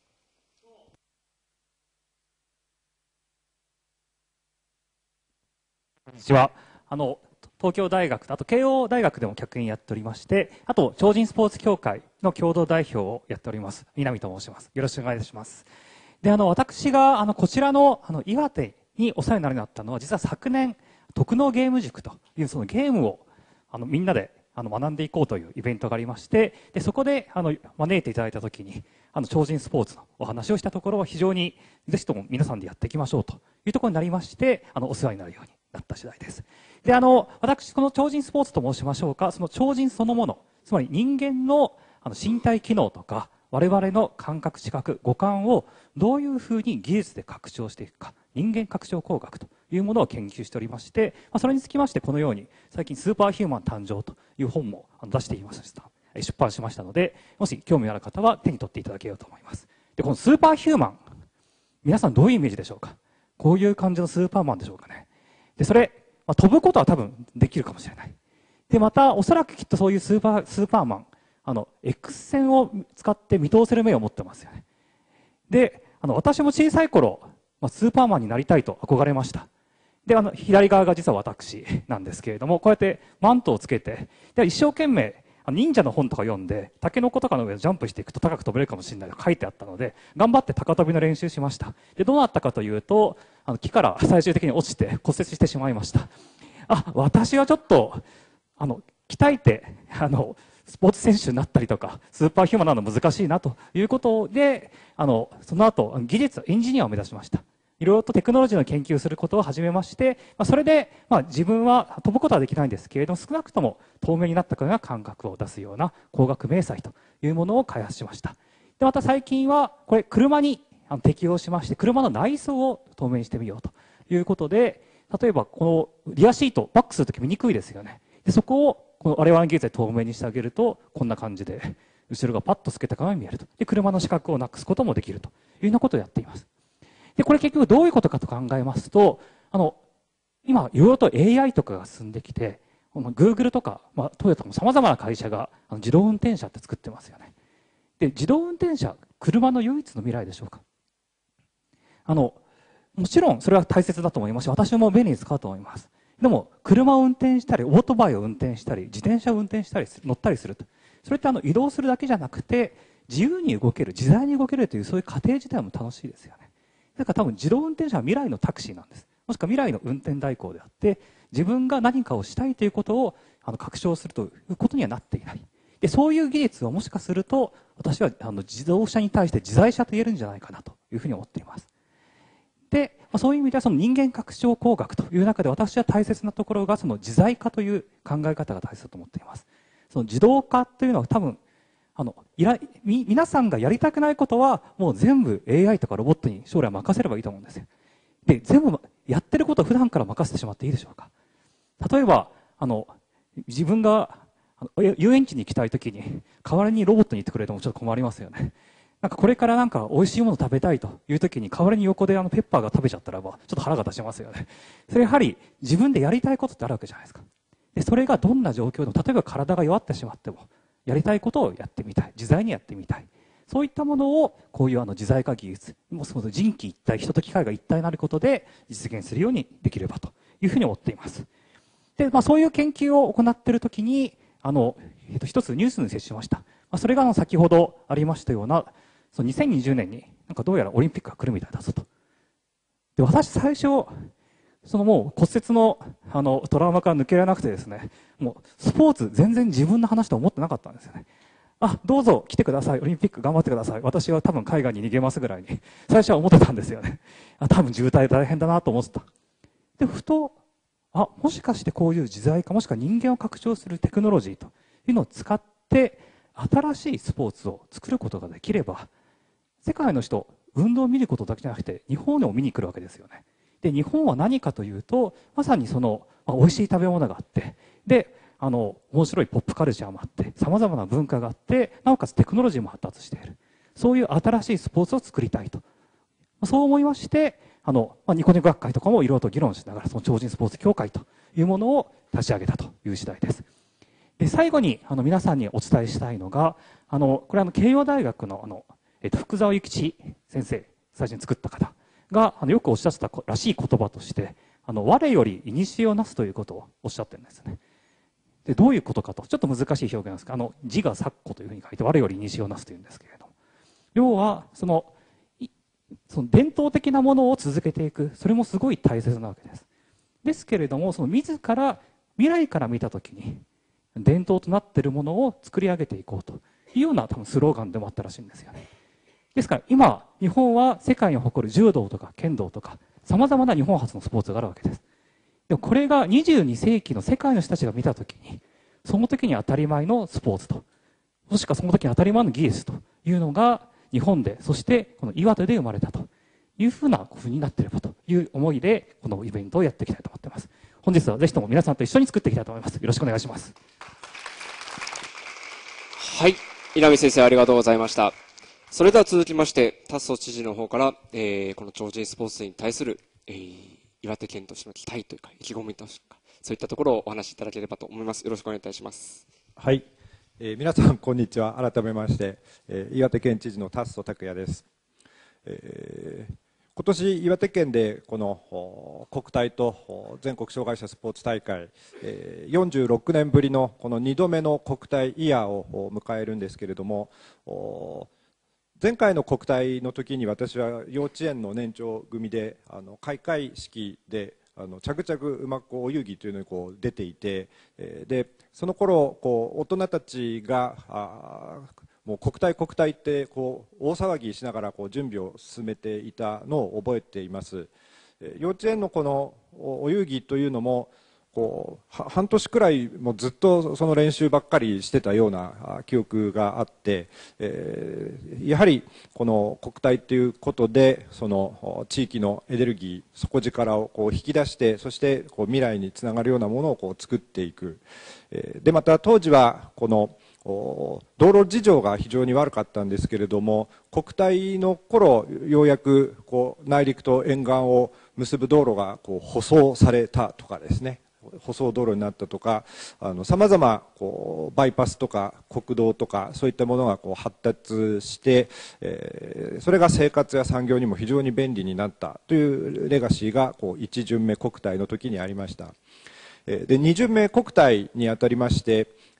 Speaker 6: こんにちは。あの、東京大学と、あと慶応大学でも客員やっておりまして、あと、超人スポーツ協会の共同代表をやっております。稲見と申します。よろしくお願いします。で、あの、私が、あの、こちらの、あの、岩手にお世話になるようになったのは、実は昨年、徳能ゲーム塾というそのゲームをあのみんなであの学んでいこうというイベントがありまして、でそこであの招いていただいたときにあの超人スポーツのお話をしたところ、非常にぜひとも皆さんでやっていきましょうというところになりまして、あのお世話になるようになった次第です。で、あの私この超人スポーツと申しましょうか、その超人そのもの、つまり人間のあの身体機能とか我々の感覚、知覚、五感をどういうふうに技術で拡張していくか、人間拡張工学というものを研究しておりまして、まあ、それにつきましてこのように最近スーパーヒューマン誕生という本も出していました。出版しましたので、もし興味ある方は手に取っていただけようと思います。で、このスーパーヒューマン、皆さんどういうイメージでしょうか？こういう感じのスーパーマンでしょうかね。で、それ、まあ、飛ぶことは多分できるかもしれない。で、またおそらくきっとそういうスーパー、スーパーマン、あの、X 線を使って見通せる目を持ってますよね。で、あの、私も小さい頃、まあ、スーパーマンになりたいと憧れました。で、あの、左側が実は私なんですけれども、こうやってマントをつけて、で、一生懸命、忍者の本とか読んで、タケノコとかの上をジャンプしていくと高く飛べるかもしれないと書いてあったので、頑張って高飛びの練習しました。で、どうなったかというと、あの、木から最終的に落ちて骨折してしまいました。あ、私はちょっと、あの、鍛えて、あの、スポーツ選手になったりとか、スーパーヒューマンなの難しいなということで、あの、その後、技術、エンジニアを目指しました。いろいろとテクノロジーの研究をすることを始めまして、まあ、それで、まあ、自分は飛ぶことはできないんですけれども、少なくとも透明になったような感覚を出すような光学迷彩というものを開発しました。で、また最近は、これ、車に適用しまして、車の内装を透明にしてみようということで、例えば、このリアシート、バックするとき見にくいですよね。で、そこを、この我々の技術で透明にしてあげると、こんな感じで、後ろがパッと透けたかのように見えると。で、車の視覚をなくすこともできるというようなことをやっています。で、これ結局どういうことかと考えますと、あの、今、いろいろと エーアイ とかが進んできて、Google とか、まあ、トヨタも様々な会社があの自動運転車って作ってますよね。で、自動運転車、車の唯一の未来でしょうか。あの、もちろんそれは大切だと思いますし、私も便利に使うと思います。でも、車を運転したり、オートバイを運転したり、自転車を運転したりする、乗ったりすると。それってあの移動するだけじゃなくて、 自由に動ける、自在に動けるというそういう過程自体も楽しいですよね。だから多分自動運転車は未来のタクシーなんです。もしくは未来の運転代行であって、自分が何かをしたいということをあの確証するということにはなっていない。で、そういう技術をもしかすると、私はあの自動車に対して自在車と言えるんじゃないかなというふうに思っています。で、そういう意味ではその人間拡張工学という中で私は大切なところがその自在化という考え方が大切だと思っています。その自動化というのは多分、あの、いら、み、皆さんがやりたくないことはもう全部 エーアイ とかロボットに将来任せればいいと思うんですよ。で、全部やってることを普段から任せてしまっていいでしょうか。例えば、あの、自分があの遊園地に行きたいときに代わりにロボットに行ってくれてもちょっと困りますよね。なんかこれからなんか美味しいもの食べたいというときに代わりに横であのペッパーが食べちゃったらばちょっと腹が立ちますよね。それやはり自分でやりたいことってあるわけじゃないですか。で、それがどんな状況でも、例えば体が弱ってしまってもやりたいことをやってみたい、自在にやってみたい、そういったものをこういうあの自在化技術、もうその人機一体、人と機械が一体になることで実現するようにできればというふうに思っています。で、まあ、そういう研究を行っているときにあの、えっと、一つニュースに接しました。まあ、それがあの先ほどありましたようなそのにせんにじゅうねんになんかどうやらオリンピックが来るみたいだぞと。で、私最初そのもう骨折のあのトラウマから抜けられなくてですね、もうスポーツ全然自分の話と思ってなかったんですよね。あ、どうぞ来てください、オリンピック頑張ってください、私は多分海外に逃げますぐらいに最初は思ってたんですよね。あ、多分渋滞大変だなと思ってた。で、ふと、あ、もしかしてこういう自在化、もしくは人間を拡張するテクノロジーというのを使って新しいスポーツを作ることができれば、世界の人、運動を見ることだけじゃなくて日本でも見に来るわけですよね。で、日本は何かというと、まさにその、まあ、美味しい食べ物があって、で、あの、面白いポップカルチャーもあって、様々な文化があって、なおかつテクノロジーも発達している。そういう新しいスポーツを作りたいと。そう思いまして、あの、まあ、ニコニコ学会とかもいろいろと議論しながら、その超人スポーツ協会というものを立ち上げたという次第です。で、最後に、あの、皆さんにお伝えしたいのが、あの、これはあの、慶応大学のあの、えっと、福沢諭吉先生、最初に作った方が、あの、よくおっしゃってたらしい言葉として、あの、我より古をなすということをおっしゃってるんですね。で、どういうことかと、ちょっと難しい表現なんですが、あの、自我作古というふうに書いて、我より古をなすというんですけれども、要は、その、その伝統的なものを続けていく、それもすごい大切なわけです。ですけれども、その自ら、未来から見たときに、伝統となっているものを作り上げていこうというような多分スローガンでもあったらしいんですよね。ですから今、日本は世界に誇る柔道とか剣道とか、様々な日本初のスポーツがあるわけです。でもこれがにじゅうにせいきの世界の人たちが見たときに、その時に当たり前のスポーツと、もしくはその時に当たり前の技術というのが日本で、そしてこの岩手で生まれたというふうなふうになっていればという思いで、このイベントをやっていきたいと思っています。本日はぜひとも皆さんと一緒に作っていきたいと思います。よろしくお願いします。
Speaker 3: はい。稲見先生、ありがとうございました。それでは続きまして、達増知事の方から、えー、この超人スポーツに対する、えー、岩手県としての期待というか、意気込みとか、そういったところをお話しいただければと思います。よろしくお願いいたします。
Speaker 2: はい、えー、皆さんこんにちは。改めまして、えー、岩手県知事の達増拓也です。えー、今年岩手県でこの国体と全国障害者スポーツ大会、えー、よんじゅうろくねんぶりのこのにどめの国体イヤーを迎えるんですけれども、前回の国体の時に私は幼稚園の年長組であの開会式であの着々うまくお遊戯というのにこう出ていて、えー、でその頃こう大人たちがあもう国体国体ってこう大騒ぎしながらこう準備を進めていたのを覚えています。えー、幼稚園のこのお遊戯というのもこう半年くらいもずっとその練習ばっかりしてたような記憶があって、えー、やはりこの国体ということでその地域のエネルギー底力をこう引き出して、そしてこう未来につながるようなものをこう作っていく。えー、でまた当時はこの道路事情が非常に悪かったんですけれども、国体の頃ようやくこう内陸と沿岸を結ぶ道路がこう舗装されたとかですね、舗装道路になったとか、さまざまバイパスとか国道とかそういったものがこう発達して、えー、それが生活や産業にも非常に便利になったというレガシーがこういち巡目国体の時にありました。でに巡目国体にあたりまして、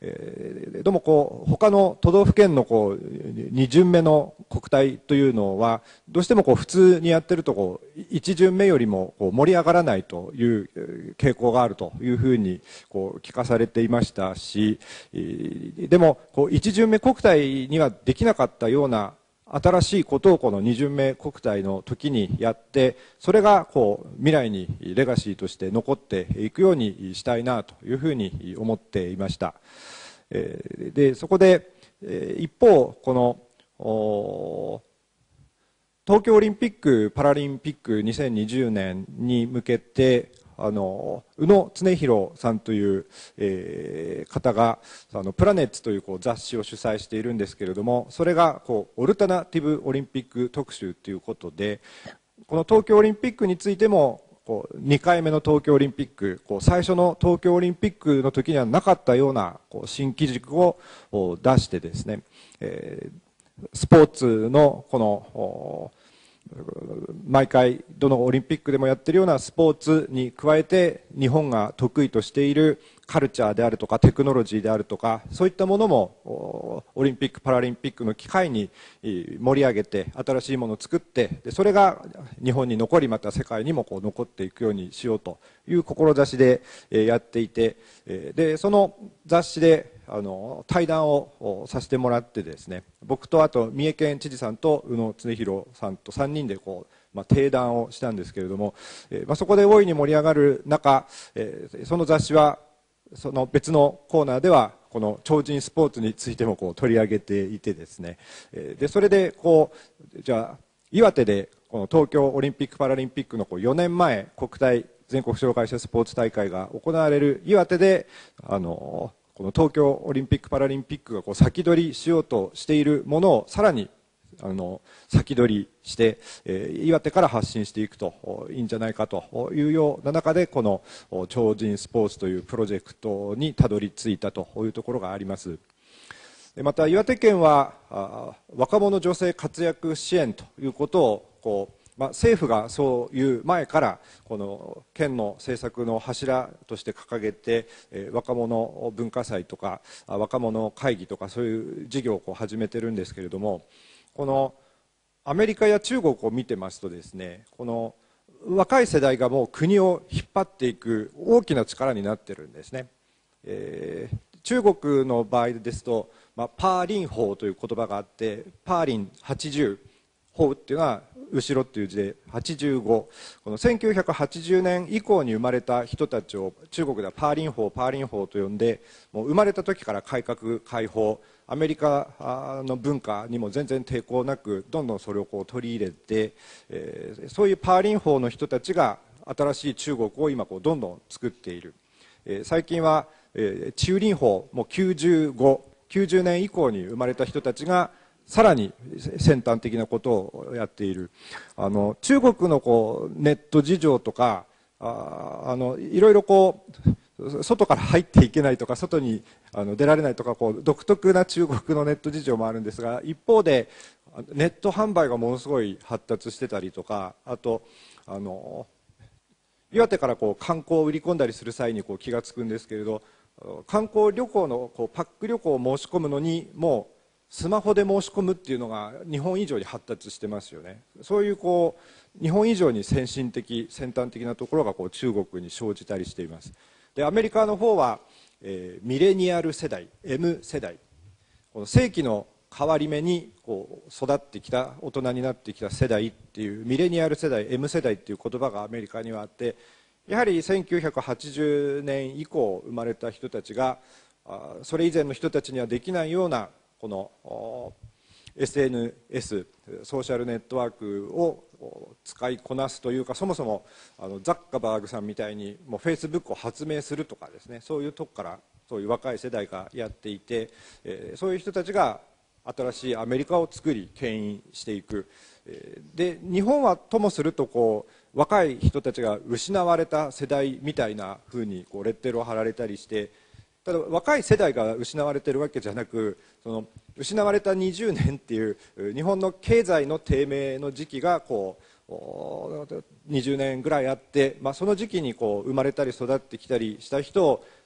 Speaker 2: えー、どうもこう他の都道府県のこうに巡目の国体というのはどうしてもこう普通にやってるとこういち巡目よりもこう盛り上がらないという傾向があるというふうにこう聞かされていましたし、でもこういち巡目国体にはできなかったような新しいことをこのに巡目国体の時にやって、それがこう未来にレガシーとして残っていくようにしたいなというふうに思っていました。でそこで一方この東京オリンピック・パラリンピックにせんにじゅうねんに向けてあの宇野恒弘さんという、えー、方があのプラネッツという、こう雑誌を主催しているんですけれども、それがこうオルタナティブオリンピック特集ということで、この東京オリンピックについてもこうにかいめの東京オリンピック、こう最初の東京オリンピックの時にはなかったようなこう新機軸を出してですね、えー、スポーツのこの毎回どのオリンピックでもやっているようなスポーツに加えて、日本が得意としているカルチャーであるとかテクノロジーであるとか、そういったものもオリンピック・パラリンピックの機会に盛り上げて新しいものを作って、それが日本に残り、また世界にもこう残っていくようにしようという志でやっていて、でその雑誌であの対談をさせてもらってですね、僕とあと三重県知事さんと宇野恒弘さんとさんにんでこう、まあ、定談をしたんですけれども、えーまあ、そこで大いに盛り上がる中、えー、その雑誌はその別のコーナーではこの超人スポーツについてもこう取り上げていてですね、えー、でそれでこうじゃあ岩手でこの東京オリンピック・パラリンピックのこうよねんまえ国体全国障害者スポーツ大会が行われる岩手であのこの東京オリンピック・パラリンピックがこう先取りしようとしているものをさらにあの先取りして、えー、岩手から発信していくといいんじゃないかというような中で、この超人スポーツというプロジェクトにたどり着いたというところがあります。また岩手県は若者女性活躍支援ということをこうまあ、政府がそういう前からこの県の政策の柱として掲げて、えー、若者文化祭とか若者会議とかそういう事業をこう始めてるんですけれども、このアメリカや中国を見てますとですね、この若い世代がもう国を引っ張っていく大きな力になってるんですね。えー、中国の場合ですと、まあ、パーリン法という言葉があって、パーリンはちじゅう、法っていうのは後ろっていう字ではちじゅうご、このせんきゅうひゃくはちじゅうねん以降に生まれた人たちを中国ではパーリン法パーリン法と呼んで、もう生まれた時から改革開放、アメリカの文化にも全然抵抗なくどんどんそれをこう取り入れて、えー、そういうパーリン法の人たちが新しい中国を今こうどんどん作っている。えー、最近は、えー、中林法もうきゅうじゅうご、きゅうじゅうねん以降に生まれた人たちがさらに先端的なことをやっている。あの中国のこうネット事情とか、ああのいろいろこう外から入っていけないとか外にあの出られないとか、こう独特な中国のネット事情もあるんですが、一方でネット販売がものすごい発達してたりとか、あとあの岩手からこう観光を売り込んだりする際にこう気がつくんですけれど、観光旅行のこうパック旅行を申し込むのにもうスマホで申し込むっていうのが日本以上に発達してますよね。そういうこう日本以上に先進的先端的なところがこう中国に生じたりしています。でアメリカの方は、えー、ミレニアル世代 エム 世代、この世紀の変わり目にこう育ってきた大人になってきた世代っていうミレニアル世代 エム 世代っていう言葉がアメリカにはあって、やはりせんきゅうひゃくはちじゅうねん以降生まれた人たちがあそれ以前の人たちにはできないようなこの エスエヌエス ソーシャルネットワークを使いこなすというか、そもそもあのザッカーバーグさんみたいにもうフェイスブックを発明するとかですね、そういうとこからそういう若い世代がやっていて、えー、そういう人たちが新しいアメリカを作り牽引していく。で日本はともするとこう若い人たちが失われた世代みたいなふうにこうレッテルを貼られたりして、ただ若い世代が失われているわけじゃなく、その失われたにじゅうねんっていう日本の経済の低迷の時期がこうにじゅうねんぐらいあって、まあ、その時期にこう生まれたり育ってきたりした人を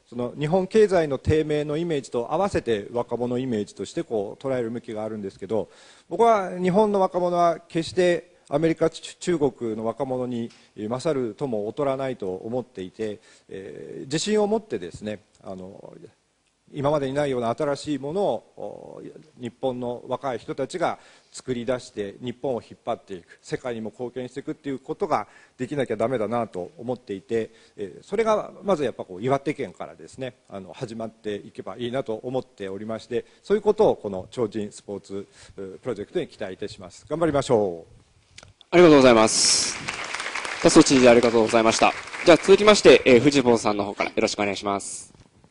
Speaker 2: その日本経済の低迷のイメージと合わせて若者イメージとしてこう捉える向きがあるんですけど、僕は日本の若者は決してアメリカ、中国の若者に勝るとも劣らないと思っていて、えー、自信を持ってですね、あの今までにないような新しいものを日本の若い人たちが作り出して日本を引っ張っていく、世界にも貢献していくっていうことができなきゃダメだなと思っていて、それがまずやっぱこう岩手県からですね、あの始まっていけばいいなと思っておりまして、そういうことをこの超人スポーツプロジェクトに期待いたします。頑張りましょう。
Speaker 3: ありがとうございます。多数知事ありがとうございました。じゃあ続きまして、えー、藤本さんの方からよろしくお願いします。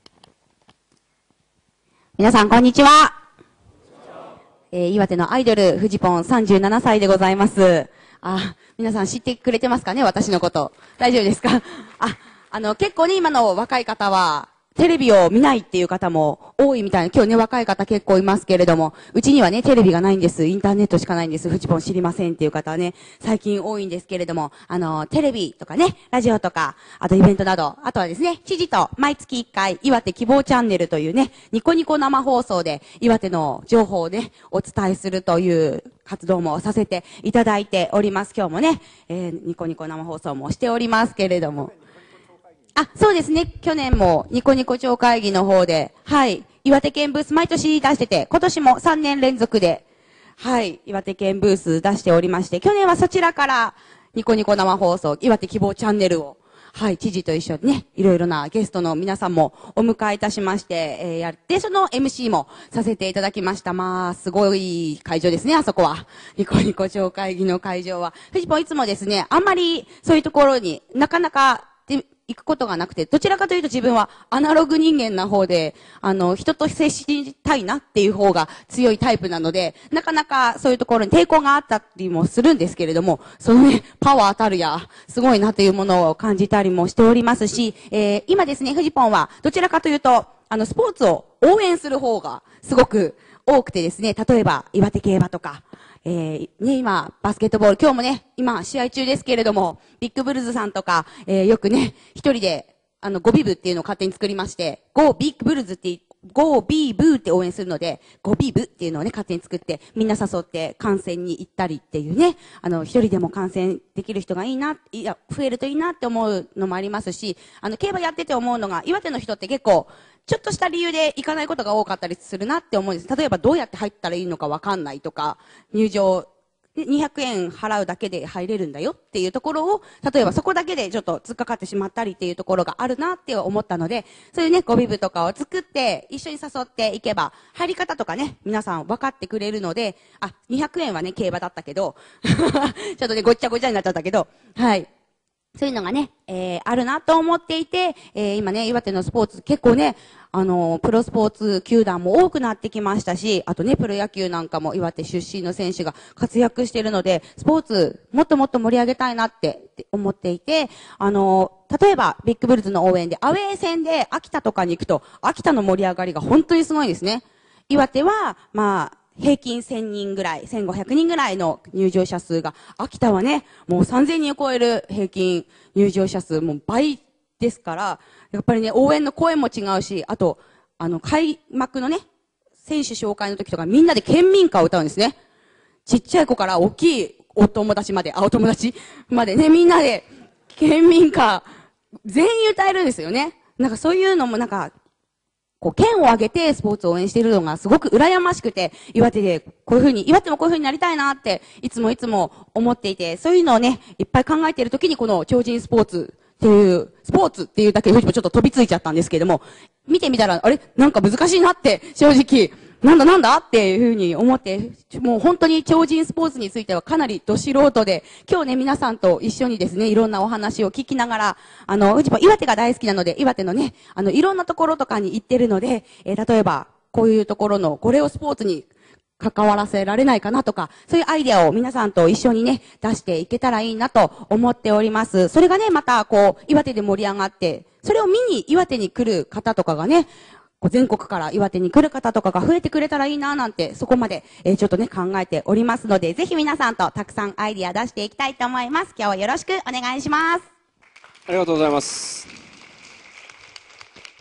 Speaker 7: 皆さん、こんにちは。えー、岩手のアイドル、フジポンさんじゅうななさいでございます。あ、皆さん知ってくれてますかね、私のこと。大丈夫ですか？あ、あの、結構ね、今の若い方は、テレビを見ないっていう方も多いみたいな、今日ね、若い方結構いますけれども、うちにはね、テレビがないんです。インターネットしかないんです。フジポン知りませんっていう方はね、最近多いんですけれども、あの、テレビとかね、ラジオとか、あとイベントなど、あとはですね、知事と毎月いっかい、岩手希望チャンネルというね、ニコニコ生放送で、岩手の情報をね、お伝えするという活動もさせていただいております。今日もね、えー、ニコニコ生放送もしておりますけれども、あ、そうですね。去年もニコニコ町会議の方で、はい、岩手県ブース毎年出してて、今年もさんねん連続で、はい、岩手県ブース出しておりまして、去年はそちらからニコニコ生放送、岩手希望チャンネルを、はい、知事と一緒にね、いろいろなゲストの皆さんもお迎えいたしまして、えー、やって、その エムシー もさせていただきました。まあ、すごい会場ですね、あそこは。ニコニコ町会議の会場は。フジポンいつもですね、あんまりそういうところになかなか、行くことがなくて、どちらかというと自分はアナログ人間な方で、あの、人と接したいなっていう方が強いタイプなので、なかなかそういうところに抵抗があったりもするんですけれども、そのね、パワーたるや、すごいなというものを感じたりもしておりますし、えー、今ですね、フジポンはどちらかというと、あの、スポーツを応援する方がすごく多くてですね、例えば岩手競馬とか、えー、ね、今、バスケットボール、今日もね、今、試合中ですけれども、ビッグブルズさんとか、えー、よくね、一人で、あの、ゴビブっていうのを勝手に作りまして、ゴービッグブルズって、ゴービーブーって応援するので、ゴビブっていうのをね、勝手に作って、みんな誘って観戦に行ったりっていうね、あの、一人でも観戦できる人がいいな、いや、増えるといいなって思うのもありますし、あの、競馬やってて思うのが、岩手の人って結構、ちょっとした理由で行かないことが多かったりするなって思うんです。例えばどうやって入ったらいいのかわかんないとか、入場、にひゃくえん払うだけで入れるんだよっていうところを、例えばそこだけでちょっと突っかかってしまったりっていうところがあるなって思ったので、そういうね、ゴビブとかを作って一緒に誘っていけば、入り方とかね、皆さん分かってくれるので、あ、にひゃくえんはね、競馬だったけど、ちょっとね、ごっちゃごちゃになっちゃったけど、はい。そういうのがね、えー、あるなと思っていて、えー、今ね、岩手のスポーツ結構ね、あの、プロスポーツ球団も多くなってきましたし、あとね、プロ野球なんかも岩手出身の選手が活躍しているので、スポーツもっともっと盛り上げたいなって思っていて、あの、例えばビッグブルズの応援で、アウェー戦で秋田とかに行くと、秋田の盛り上がりが本当にすごいですね。岩手は、まあ、平均せんにんぐらい、せんごひゃくにんぐらいの入場者数が、秋田はね、もうさんぜんにんを超える平均入場者数、もう倍ですから、やっぱりね、応援の声も違うし、あと、あの、開幕のね、選手紹介の時とかみんなで県民歌を歌うんですね。ちっちゃい子から大きいお友達まで、あ、お友達までね、みんなで県民歌、全員歌えるんですよね。なんかそういうのもなんか、こう、県を挙げてスポーツを応援しているのがすごく羨ましくて、岩手でこういう風に、岩手もこういう風になりたいなって、いつもいつも思っていて、そういうのをね、いっぱい考えているときにこの超人スポーツっていう、スポーツっていうだけでちょっと飛びついちゃったんですけども、見てみたら、あれなんか難しいなって、正直、なんだなんだっていうふうに思って、もう本当に超人スポーツについてはかなりど素人で、今日ね、皆さんと一緒にですね、いろんなお話を聞きながら、あの、うちも岩手が大好きなので、岩手のね、あの、いろんなところとかに行ってるので、えー、例えば、こういうところの、これをスポーツに関わらせられないかなとか、そういうアイデアを皆さんと一緒にね、出していけたらいいなと思っております。それがね、また、こう、岩手で盛り上がって、それを見に岩手に来る方とかがね、全国から岩手に来る方とかが増えてくれたらいいななんて、そこまで、えー、ちょっとね、考えておりますので、ぜひ皆さんとたくさんアイディア出していきたいと思います。今日はよろしくお願いします。
Speaker 3: ありがとうございます。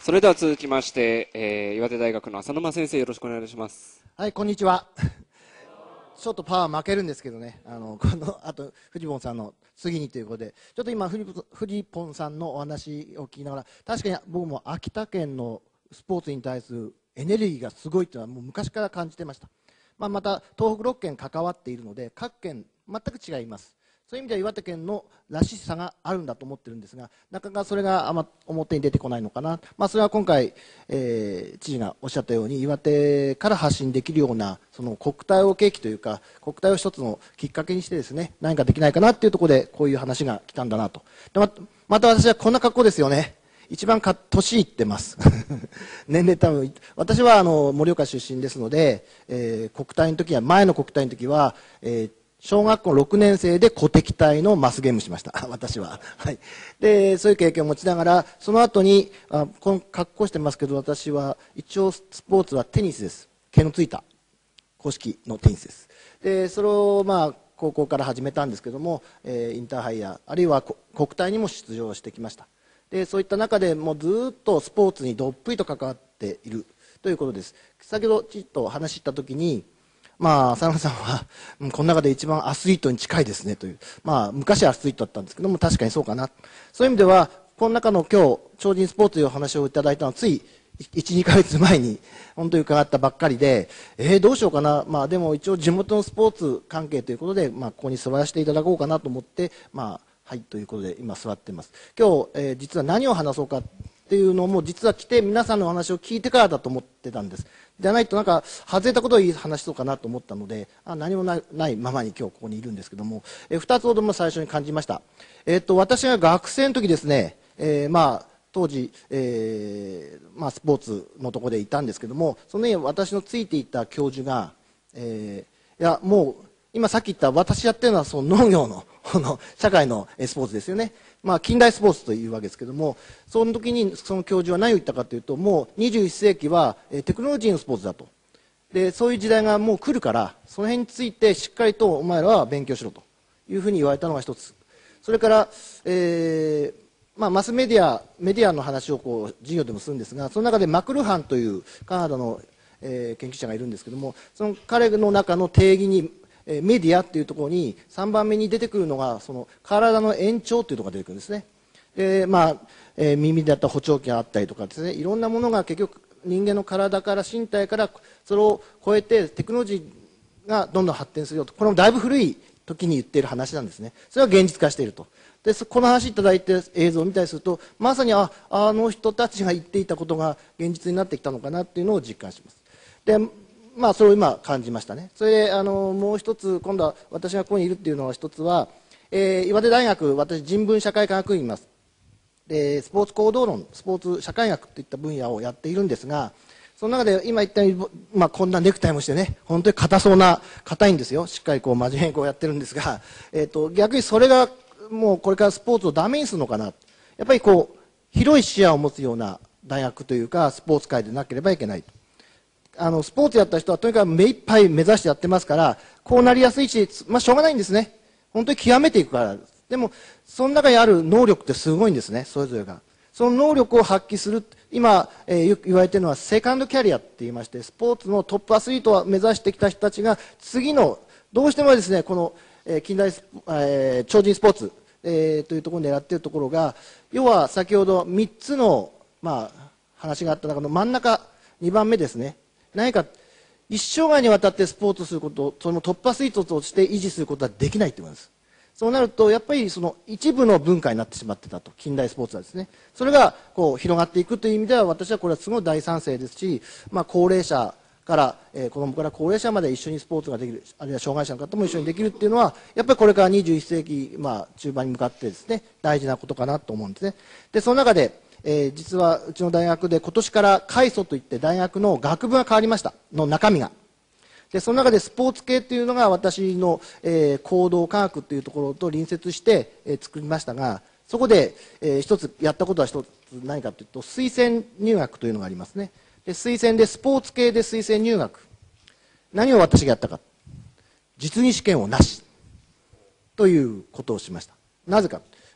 Speaker 3: それでは続きまして、えー、岩手大学の浅沼先生、よろしくお願いします。
Speaker 8: はい、こんにちは。ちょっとパワー負けるんですけどね、あのこのあとフジポンさんの次にということで、ちょっと今フジフジポンさんのお話を聞きながら、確かに僕も秋田県のスポーツに対するエネルギーがすごいというのはもう昔から感じてました。まあ、また東北ろっけん関わっているので各県全く違います。そういう意味では岩手県のらしさがあるんだと思ってるんですが、なかなかそれがあま表に出てこないのかな、まあ、それは今回、えー、知事がおっしゃったように岩手から発信できるようなその国体を契機というか国体を一つのきっかけにしてですね、何かできないかなというところでこういう話が来たんだなと。で ま, また私はこんな格好ですよね。一番か年いってます年齢多分私はあの盛岡出身ですので、えー、国体の時は前の国体の時は、えー小学校ろくねん生で鼓敵隊のマスゲームしました私は、はい、でそういう経験を持ちながら、その後にあこの格好してますけど、私は一応スポーツはテニスです。毛のついた公式のテニスです。でそれをまあ高校から始めたんですけども、えー、インターハイやあるいは国体にも出場してきました。でそういった中でもうずっとスポーツにどっぷりと関わっているということです。先ほどちょっと話した時に、まあ、浅野さんはこの中で一番アスリートに近いですねという、まあ、昔はアスリートだったんですけども確かにそうかな、そういう意味ではこの中の今日超人スポーツというお話をいただいたのはついいち、にかげつまえに本当に伺ったばっかりで、えー、どうしようかな、まあ、でも一応地元のスポーツ関係ということで、まあ、ここに座らせていただこうかなと思って、まあ、はいということで今座っています。今日、えー、実は何を話そうかっていうのも実は来て皆さんのお話を聞いてからだと思ってたんです。じゃないとなんか外れたことを話そうかなと思ったので、あ何もない、ないままに今日ここにいるんですけども、えふたつほども最初に感じました。えっと私が学生の時ですね、えー、まあ当時、えーまあ、スポーツのところでいたんですけども、その時私のついていた教授が、えー、いやもう今さっき言った私やってるのはその農業のの社会のスポーツですよね。まあ、近代スポーツというわけですけども、その時にその教授は何を言ったかというと、もうにじゅういっせいきはテクノロジーのスポーツだと。でそういう時代がもう来るから、その辺についてしっかりとお前らは勉強しろというふうに言われたのが一つ。それから、えーまあ、マスメディアメディアの話をこう授業でもするんですが、その中でマクルハンというカナダの、えー、研究者がいるんですけども、その彼の中の定義にメディアっていうところにさんばんめに出てくるのがその体の延長っていうところが出てくるんですね。で、まあえー、耳だったら補聴器があったりとかですね、いろんなものが結局人間の体から身体からそれを超えてテクノロジーがどんどん発展するよと、これもだいぶ古い時に言っている話なんですね。それは現実化していると。でこの話いただいて映像を見たりすると、まさにああの人たちが言っていたことが現実になってきたのかなっていうのを実感します。でまあ、それを今感じましたね。それであのもう一つ、今度は私がここにいるっていうのは一つは、えー、岩手大学、私人文社会科学院にいます。でスポーツ行動論、スポーツ社会学といった分野をやっているんですが、その中で今言ったように、まあ、こんなネクタイもしてね、本当に硬そうな、硬いんですよ。しっかりこう真面目にこうやってるんですが、えー、と逆にそれがもうこれからスポーツをダメにするのかな。やっぱりこう広い視野を持つような大学というかスポーツ界でなければいけないと。あのスポーツやった人はとにかく目いっぱい目指してやってますから、こうなりやすいし、まあ、しょうがないんですね。本当に極めていくからです。でもその中にある能力ってすごいんですね、それぞれが。その能力を発揮する、今、えー、よく言われているのはセカンドキャリアって言いまして、スポーツのトップアスリートを目指してきた人たちが次のどうしてもですね、この、えー、近代、えー、超人スポーツ、えー、というところを狙っているところが、要は先ほどみっつの、まあ、話があった中の真ん中にばんめですね。何か一生涯にわたってスポーツすること、そのトップアスリートとして維持することはできないということです。そうなるとやっぱりその一部の文化になってしまってたと、近代スポーツはですね。それがこう広がっていくという意味では私はこれはすごい大賛成ですし、まあ、高齢者から、えー、子どもから高齢者まで一緒にスポーツができる、あるいは障害者の方も一緒にできるっていうのはやっぱりこれからにじゅういっせいき、まあ、中盤に向かってですね、大事なことかなと思うんですね。でその中でえー、実はうちの大学で今年から改組といって大学の学部が変わりましたの中身が。でその中でスポーツ系というのが私の、えー、行動科学というところと隣接して、えー、作りましたが、そこで、えー、一つやったことは一つ何かというと推薦入学というのがありますね。で推薦でスポーツ系で推薦入学、何を私がやったか、実技試験をなしということをしました。なぜか、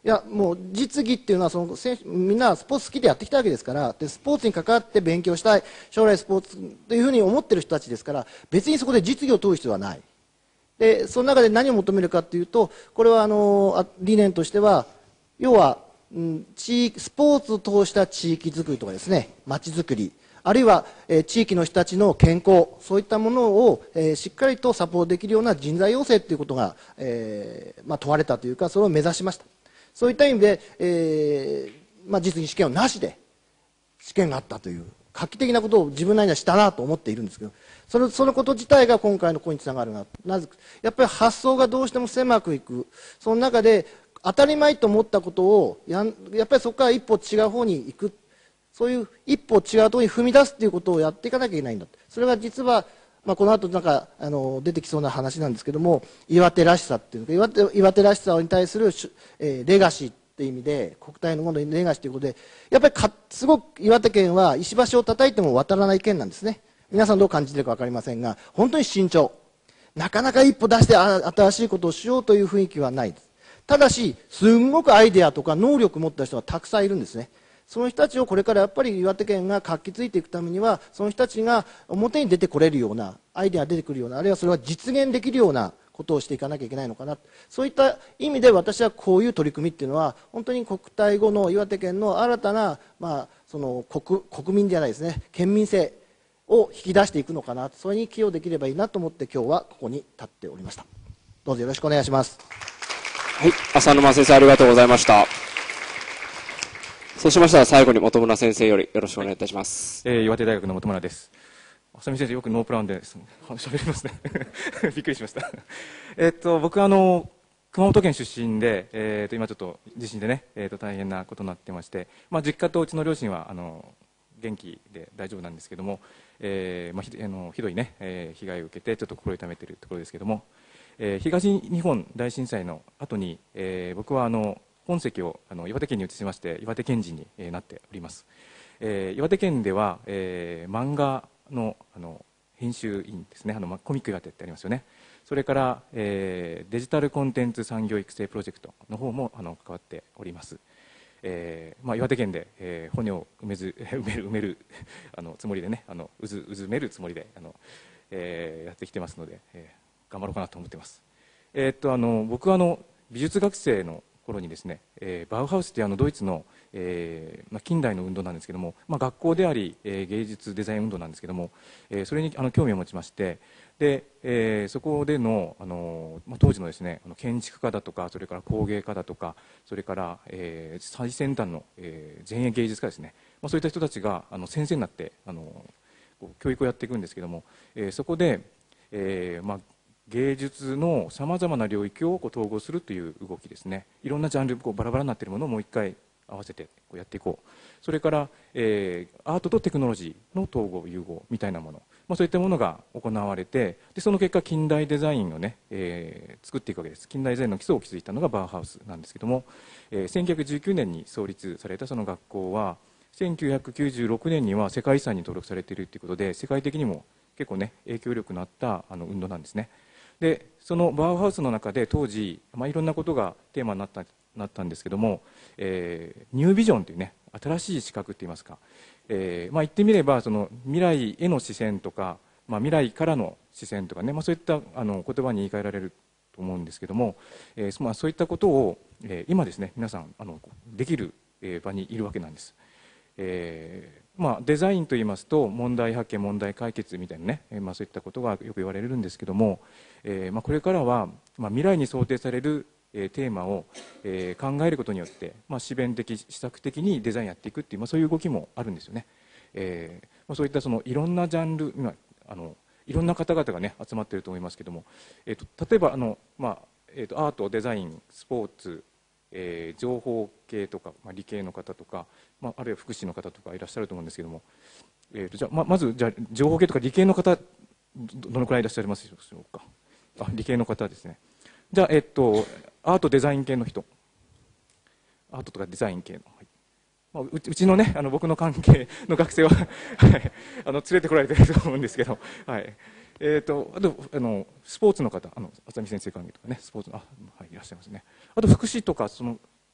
Speaker 8: やもう実技っていうのはその選手みんなスポーツ好きでやってきたわけですから、でスポーツに関わって勉強したい、将来スポーツというふうに思っている人たちですから、別にそこで実技を問う必要はない。でその中で何を求めるかというと、これはあの理念としては、要は、うん、地域スポーツを通した地域づくりとかですね、街づくり、あるいは、えー、地域の人たちの健康、そういったものを、えー、しっかりとサポートできるような人材養成ということが、えーまあ、問われたというか、それを目指しました。そういった意味で、えーまあ、実技試験をなしで試験があったという画期的なことを自分なりにはしたなと思っているんですけど、そのそのこと自体が今回のここにつながるな。なぜやっぱり発想がどうしても狭くいく、その中で当たり前と思ったことをやんやっぱりそこから一歩違う方に行く、そういう一歩違うところに踏み出すということをやっていかなきゃいけないんだ。それが実は、まあ、この後なんかあの出てきそうな話なんですけども、岩手らしさっていうか、岩手岩手らしさに対する、えー、レガシーっていう意味で、国体のものにレガシーということで、やっぱりかすごく岩手県は石橋を叩いても渡らない県なんですね。皆さんどう感じているか分かりませんが、本当に慎重、なかなか一歩出して新しいことをしようという雰囲気はないです。ただしすんごくアイデアとか能力を持った人がたくさんいるんですね。その人たちをこれからやっぱり岩手県が活気づいていくためには、その人たちが表に出てこれるようなアイデアが出てくるような、あるいはそれは実現できるようなことをしていかなきゃいけないのかな。そういった意味で私はこういう取り組みっていうのは本当に国体後の岩手県の新たな、まあ、その 国, 国民じゃないですね、県民性を引き出していくのかな、それに寄与できればいいなと思って今日はここに立っておりました。どうぞよろしくお願いします。
Speaker 3: はい、浅沼先生ありがとうございました。そうしましたら最後に本村先生よりよろしくお願いいたします。
Speaker 9: はい、えー、岩手大学の本村です。浅見先生よくノープランで喋りますねびっくりしましたえっと僕はあの熊本県出身で、えー、と今ちょっと地震でね、えー、と大変なことになってまして、まあ、実家とうちの両親はあの元気で大丈夫なんですけども、えーまあ、ひ, あのひどいね、えー、被害を受けてちょっと心痛めているところですけども、えー、東日本大震災の後に、えー、僕はあの本籍をあの岩手県に移しまして岩手県人に、えー、なっております。えー、岩手県では、えー、漫画の, あの編集員ですね、あのコミック岩手ってありますよね。それから、えー、デジタルコンテンツ産業育成プロジェクトの方もあの関わっております。えーまあ、岩手県で、えー、骨を埋めず埋める埋めるあのつもりでね、あのうずうずめるつもりであの、えー、やってきてますので、えー、頑張ろうかなと思ってます。えー、っとあの僕はあの美術学生の頃にですね、えー、バウハウスというあのドイツの、えーまあ、近代の運動なんですけども、まあ、学校であり、えー、芸術デザイン運動なんですけども、えー、それにあの興味を持ちまして、で、えー、そこでの、あの、まあ、当時のですね、あの建築家だとか、それから工芸家だとか、それから、えー、最先端の、えー、前衛芸術家ですね、まあ、そういった人たちがあの先生になってあのこう教育をやっていくんですけども、えー、そこで、えーまあ芸術のさまざまな領域をこう統合するという動きですね。いろんなジャンルこうバラバラになっているものをもう一回合わせてこうやっていこう。それから、えー、アートとテクノロジーの統合融合みたいなもの、まあ、そういったものが行われて、でその結果近代デザインをね、えー、作っていくわけです。近代デザインの基礎を築いたのがバウハウスなんですけども、えー、せんきゅうひゃくじゅうきゅうねんに創立されたその学校はせんきゅうひゃくきゅうじゅうろくねんには世界遺産に登録されているということで、世界的にも結構ね影響力のあったあの運動なんですね。でそのバウハウスの中で当時、まあ、いろんなことがテーマになったなったんですけども、えー、ニュービジョンというね新しい視覚といいますか、えーまあ、言ってみればその未来への視線とか、まあ、未来からの視線とかね、まあ、そういったあの言葉に言い換えられると思うんですけども、えーまあ、そういったことを、えー、今ですね皆さんあのできる、えー、場にいるわけなんです。えーまあ、デザインといいますと問題発見問題解決みたいなね、えーまあ、そういったことがよく言われるんですけども、えーまあ、これからは、まあ、未来に想定される、えー、テーマを、えー、考えることによって、まあ、思弁的施策的にデザインやっていくっていう、まあ、そういう動きもあるんですよね。えーまあ、そういったそのいろんなジャンル今あのいろんな方々がね集まっていると思いますけども、えー、と例えばあの、まあえー、とアートデザインスポーツ、えー、情報系とか、まあ、理系の方とか、まあ、あるいは福祉の方とかいらっしゃると思うんですけども、えー、とじゃあ ま, まずじゃあ情報系とか理系の方 ど, どのくらいいらっしゃいますでしょうか。あ理系の方ですね。じゃあ、えっと、アートデザイン系の人、アートとかデザイン系の、はいまあ、う, うちのねあの僕の関係の学生はあの連れてこられてると思うんですけど、はいえー、とあとあのスポーツの方、あの浅見先生関係とかねスポーツのあ、はい、いらっしゃいますね。あと福祉とかその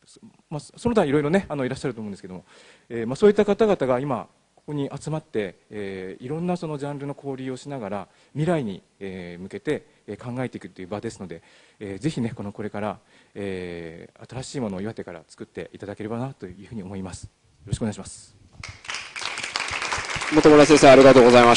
Speaker 9: まあ、その他いろいろねあのいらっしゃると思うんですけども、えーまあ、そういった方々が今ここに集まって、えー、いろんなそのジャンルの交流をしながら未来に、えー、向けて、えー、考えていくという場ですので、えー、ぜひねこのこれから、えー、新しいものを岩手から作っていただければなというふうに思います。よろしくお願いします。
Speaker 3: 本村先生、ありがとうございました。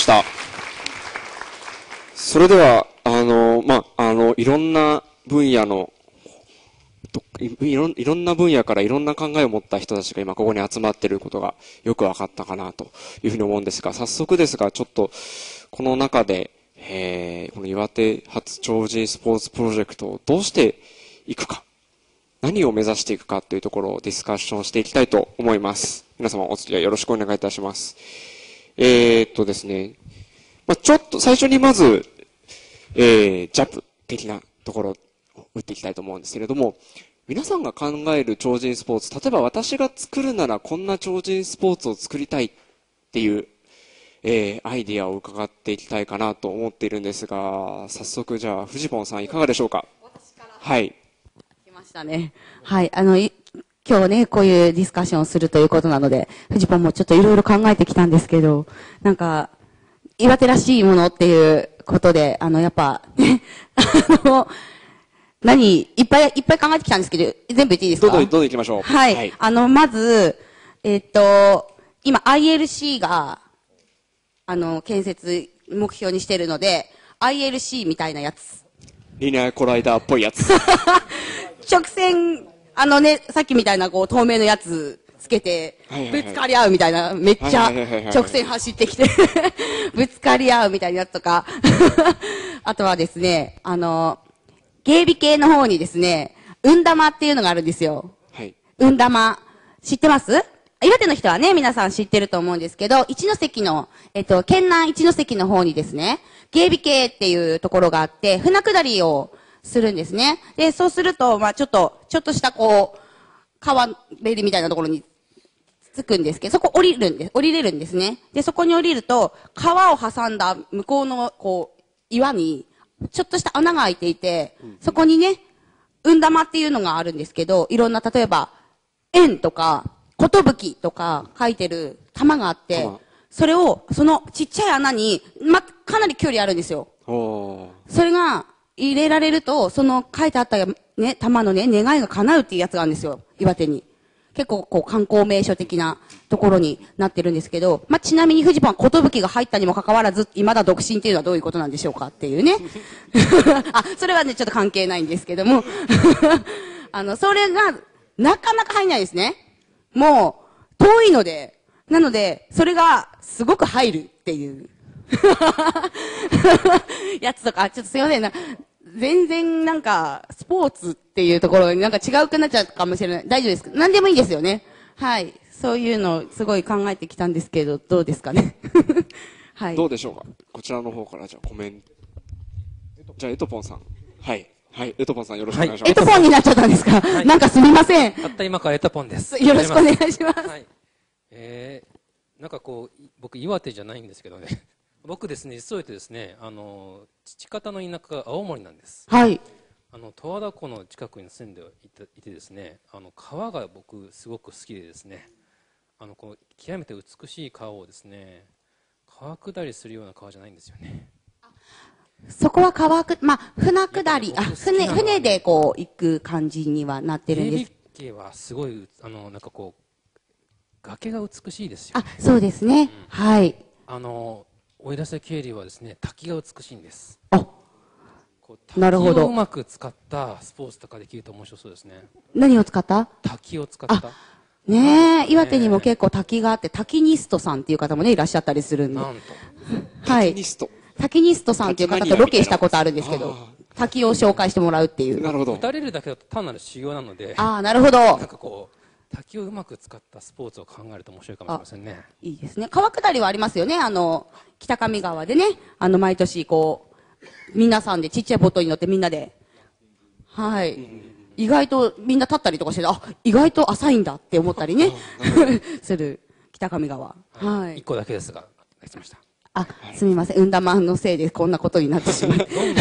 Speaker 3: それでは、あの、まあ、あの、いろんな分野の、いろん、いろんな分野からいろんな考えを持った人たちが今ここに集まっていることがよく分かったかなというふうに思うんですが、早速ですが、ちょっと、この中で、えー、この岩手発超人スポーツプロジェクトをどうしていくか、何を目指していくかというところをディスカッションしていきたいと思います。皆様お付き合いよろしくお願いいたします。えー、っとですね、まあ、ちょっと最初にまず、えー、ジャプ的なところを打っていきたいと思うんですけれども、皆さんが考える超人スポーツ、例えば私が作るならこんな超人スポーツを作りたいっていう、えー、アイディアを伺っていきたいかなと思っているんですが、早速じゃあフジポンさんいかがでしょうか。
Speaker 7: 私から
Speaker 3: はい。
Speaker 7: 来ましたね。はい。あの、今日ね、こういうディスカッションをするということなので、フジポンもちょっといろいろ考えてきたんですけど、なんか、岩手らしいものっていうことで、あの、やっぱ、ね、あの、何、いっぱいいっぱい考えてきたんですけど、全部言っていいですか？
Speaker 3: どうぞ、どうぞ行きましょう。
Speaker 7: はい。はい、あの、まず、えっと、今 アイエルシー が、あの、建設目標にしてるので、アイエルシー みたいなやつ。
Speaker 3: リニアコライダーっぽいやつ。
Speaker 7: 直線、あのね、さっきみたいなこう透明のやつつけて、ぶつかり合うみたいな、めっちゃ直線走ってきて、ぶつかり合うみたいなやつとか、あとはですね、あの、芸美系の方にですね、運玉っていうのがあるんですよ。はい。運玉。知ってます？岩手の人はね、皆さん知ってると思うんですけど、一関の、えっと、県南一関の方にですね、芸美系っていうところがあって、船下りをするんですね。で、そうすると、まあちょっと、ちょっとしたこう、川べりみたいなところに着くんですけど、そこ降りるんです、降りれるんですね。で、そこに降りると、川を挟んだ向こうの、こう、岩に、ちょっとした穴が開いていて、そこにね、運玉っていうのがあるんですけど、いろんな、例えば、円とか、ことぶきとか書いてる玉があって、それを、そのちっちゃい穴に、ま、かなり距離あるんですよ。それが入れられると、その書いてあったね、玉のね、願いが叶うっていうやつがあるんですよ。岩手に。結構こう観光名所的なところになってるんですけど、まあ、ちなみにフジパンはことぶきが入ったにもかかわらず、未だ独身っていうのはどういうことなんでしょうかっていうね。あ、それはね、ちょっと関係ないんですけども。あの、それが、なかなか入んないですね。もう、遠いので。なので、それが、すごく入るっていう。やつとか、ちょっとすいませんな。全然なんか、スポーツっていうところになんか違うくなっちゃうかもしれない。大丈夫ですか？何でもいいですよね。はい。そういうのをすごい考えてきたんですけど、どうですかね。はい。
Speaker 3: どうでしょうか？こちらの方からじゃあコメント。じゃあ、エトポンさん。はい。はい。エトポンさんよろしくお願いします。
Speaker 7: はい、エトポンになっちゃったんですか？はい、なんかすみません。
Speaker 4: たった今からエトポンです。
Speaker 7: よろしくお願いします。はい。
Speaker 4: えー、なんかこう、僕岩手じゃないんですけどね。僕ですね、実を言うとですね、あの、父方の田舎が青森なんです。
Speaker 7: はい。
Speaker 4: あの、十和田湖の近くに住んでいていてですね、あの、川が僕すごく好きでですね、あの、こう、極めて美しい川をですね、川下りするような川じゃないんですよね。
Speaker 7: そこは川く、まあ、船下り、あ、船、船でこう、行く感じにはなってるんです。
Speaker 4: 景はすごい、あの、なんかこう、崖が美しいですよね。
Speaker 7: あ、そうですね。うん、はい。
Speaker 4: あの、奥入瀬渓流はですね、滝が美しいんです。
Speaker 7: あ、なるほど。
Speaker 4: 滝をうまく使ったスポーツとかできると面白そうですね。
Speaker 7: 何を使った？
Speaker 4: 滝を使った。
Speaker 7: ねえ、岩手にも結構滝があって、滝ニストさんっていう方もね、いらっしゃったりするんで。
Speaker 4: なんと。
Speaker 7: はい。
Speaker 3: 滝ニスト。
Speaker 7: 滝ニストさんっていう方とロケしたことあるんですけど、滝を紹介してもらうっていう。
Speaker 3: なるほど。
Speaker 4: 打たれるだけだと単なる修行なので。
Speaker 7: ああ、なるほど。
Speaker 4: なんかこう、滝をうまく使ったスポーツを考えると面白いかもしれませんね。
Speaker 7: いいですね。川下りはありますよね。あの、北上川でね、あの、毎年こう、皆さんでちっちゃいボートに乗ってみんなで、はい。意外とみんな立ったりとかして、あ、意外と浅いんだって思ったりね、する北上川。
Speaker 4: はい。一個だけですが、できました。
Speaker 7: あ、すみません。運玉のせいでこんなことになってしまう。い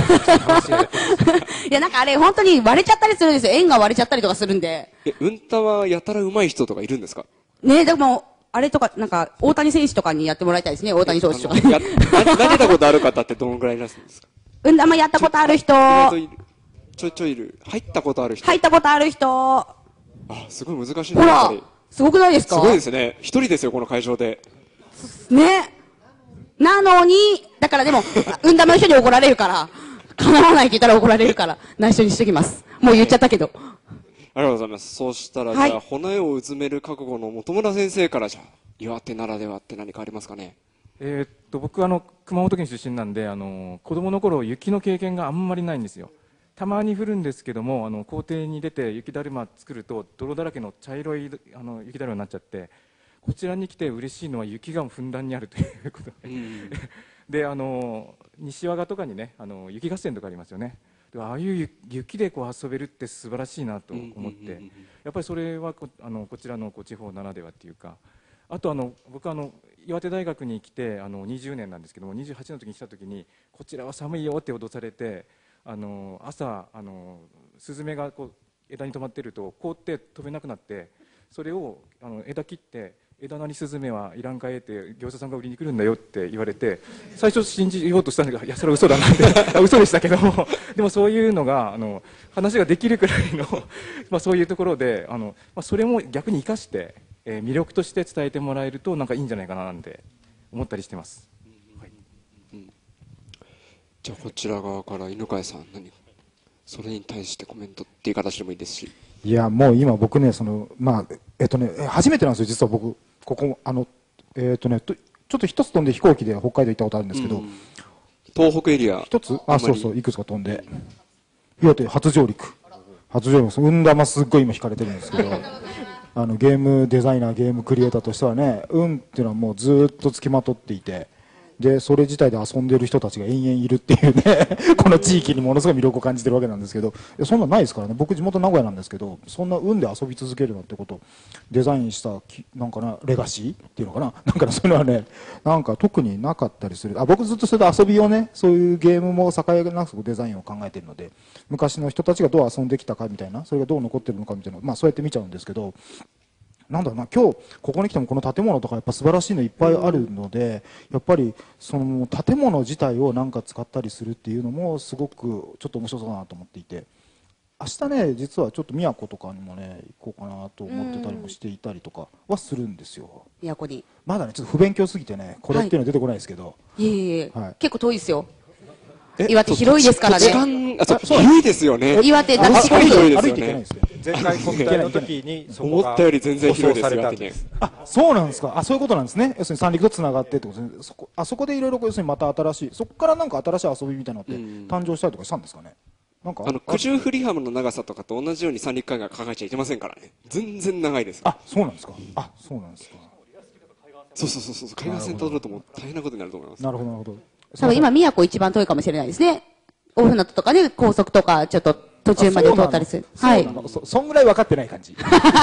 Speaker 7: や、なんかあれ、本当に割れちゃったりするんですよ。円が割れちゃったりとかするんで。
Speaker 3: え、運玉やたら上手い人とかいるんですか？
Speaker 7: ねえ、でも、あれとか、なんか、大谷選手とかにやってもらいたいですね。大谷投手とかに。
Speaker 3: や投げたことある方ってどのぐらいいらっしゃるんですか？
Speaker 7: 運玉やったことある人。
Speaker 3: 意外といる。ちょいちょいいる。入ったことある人。
Speaker 7: 入ったことある人。
Speaker 3: あ、すごい難しいな。
Speaker 7: ほら、すごくないですか？
Speaker 3: すごいですね。一人ですよ、この会場で。
Speaker 7: ね。なのに、だからでも、運玉の人に怒られるから、叶わないって言ったら怒られるから、内緒にしときます。もう言っちゃったけど。
Speaker 3: ありがとうございます。そうしたら、
Speaker 7: はい、
Speaker 3: じゃあ、骨をうずめる覚悟の本村先生から、じゃあ、岩手ならではって何かありますかね？
Speaker 9: えー、っと僕あの熊本県出身なんで、あの子供の頃雪の経験があんまりないんですよ。たまに降るんですけども、あの校庭に出て雪だるま作ると泥だらけの茶色いあの雪だるまになっちゃって、こちらに来て嬉しいのは雪がふんだんにあるということで、うん、であの西和賀とかにね、あの雪合戦とかありますよね。でああいう雪でこう遊べるって素晴らしいなと思って、やっぱりそれは こ, あのこちらの地方ならではっていうか、あとあの僕はあの岩手大学に来てあのにじゅうねんなんですけども、にじゅうはちの時に来た時にこちらは寒いよって脅されて、あの朝あのスズメがこう枝に止まっていると凍って飛べなくなって、それをあの枝切って枝なりスズメはいらんかえって業者さんが売りに来るんだよって言われて、最初信じようとしたんだけど、いやそれは嘘だなって嘘でしたけども、でもそういうのがあの話ができるくらいのまあそういうところで、あの、まあ、それも逆に生かして、えー、魅力として伝えてもらえるとなんかいいんじゃないかななんて思ったりしてます。はい、
Speaker 3: うん、じゃあこちら側から犬飼さん、何それに対してコメントっていう形でもいいですし。
Speaker 5: いや、もう今僕ね、その、まあ、えっとね、初めてなんですよ、実は僕、ここ、あの、えっとね、ちょっと一つ飛んで飛行機で北海道行ったことあるんですけど、うん、
Speaker 3: 東北エリア。
Speaker 5: 一つあ、そうそう、いくつか飛んで、岩手初上陸。初上陸、運玉すっごい今引かれてるんですけど、あの、ゲームデザイナー、ゲームクリエイターとしてはね、運っていうのはもうずっと付きまとっていて、で、それ自体で遊んでる人たちが延々いるっていうね、この地域にものすごい魅力を感じてるわけなんですけど、そんなないですからね、僕地元名古屋なんですけど、そんな運で遊び続けるなんてこと、デザインした、なんかな、レガシーっていうのかな、なんかそういうのはね、なんか特になかったりする。あ、僕ずっとそれで遊びをね、そういうゲームも境なくデザインを考えてるので、昔の人たちがどう遊んできたかみたいな、それがどう残ってるのかみたいな、まあそうやって見ちゃうんですけど、なんだろうな、今日ここに来てもこの建物とかやっぱ素晴らしいのいっぱいあるので、やっぱりその建物自体をなんか使ったりするっていうのもすごくちょっと面白そうだなと思っていて、明日ね、実はちょっと宮古とかにもね行こうかなと思ってたりもしていたりとかはするんですよ。
Speaker 7: 宮古に
Speaker 5: まだねちょっと不勉強すぎてね、これっていうのは出てこないですけど、
Speaker 7: はい、いえいえ、はい、結構遠いですよ。
Speaker 3: え
Speaker 7: 岩手広いですからね。
Speaker 3: あ、そう、広いですよね。
Speaker 7: 岩手だし
Speaker 3: 広いですよね。
Speaker 2: 前回国体の時にそこが
Speaker 3: 思ったより全然広いですよね。
Speaker 5: あ、そうなんですか。あ、そういうことなんですね。要するに三陸とつながってってことですね。そこ、あそこでいろいろ要するにまた新しい、そこからなんか新しい遊びみたいなのって誕生したりとかしたんですかね。なんか
Speaker 3: あの九十フリーハムの長さとかと同じように三陸海岸考えちゃいけませんからね。全然長いです。
Speaker 5: あ、そうなんですか。あ、そうなんですか。
Speaker 3: そうそうそうそう、海岸線たどるともう大変なことになると思います。
Speaker 5: なるほどなるほど。
Speaker 7: 多分今宮古一番遠いかもしれないですね。大船渡とかね、高速とか、ちょっと途中まで通ったりする。はい。
Speaker 5: そ、そんぐらい分かってない感じ。ぜ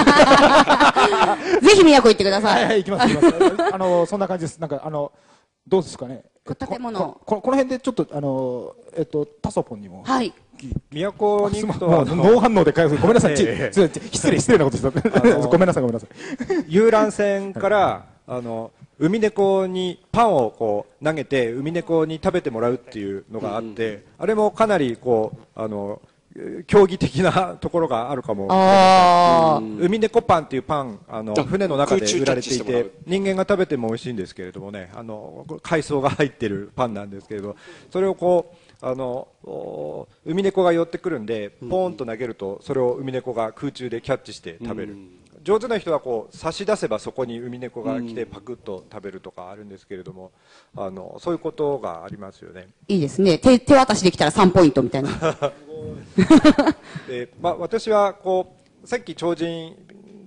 Speaker 7: ひ宮古行ってください。
Speaker 5: はい、はい、行きます、行きます。あの、そんな感じです。なんか、あの、どうですかね。
Speaker 7: 建物。
Speaker 5: こ、こ、この辺でちょっと、あの、えっと、タソポンにも。
Speaker 7: はい。
Speaker 2: 都に行くと、
Speaker 5: ノー反応で返す。ごめんなさい。失礼、失礼なことした。ごめんなさい、ごめんなさい。
Speaker 2: 遊覧船から、あの、海猫にパンをこう投げて海猫に食べてもらうっていうのがあって、うん、あれもかなりこうあの競技的なところがあるかも。
Speaker 7: あ
Speaker 2: 海猫パンっていうパンあの船の中で売られていて人間が食べても美味しいんですけれどもね、あの海藻が入ってるパンなんですけれど、それをこうあの海猫が寄ってくるんでポーンと投げるとそれを海猫が空中でキャッチして食べる。うん、上手な人はこう差し出せばそこに海猫が来てパクッと食べるとかあるんですけれども、あのそういうことがありますよね。
Speaker 7: いいですね。手、手渡しできたらさんポイントみたいな。
Speaker 2: で、まあ、私はこうさっき超人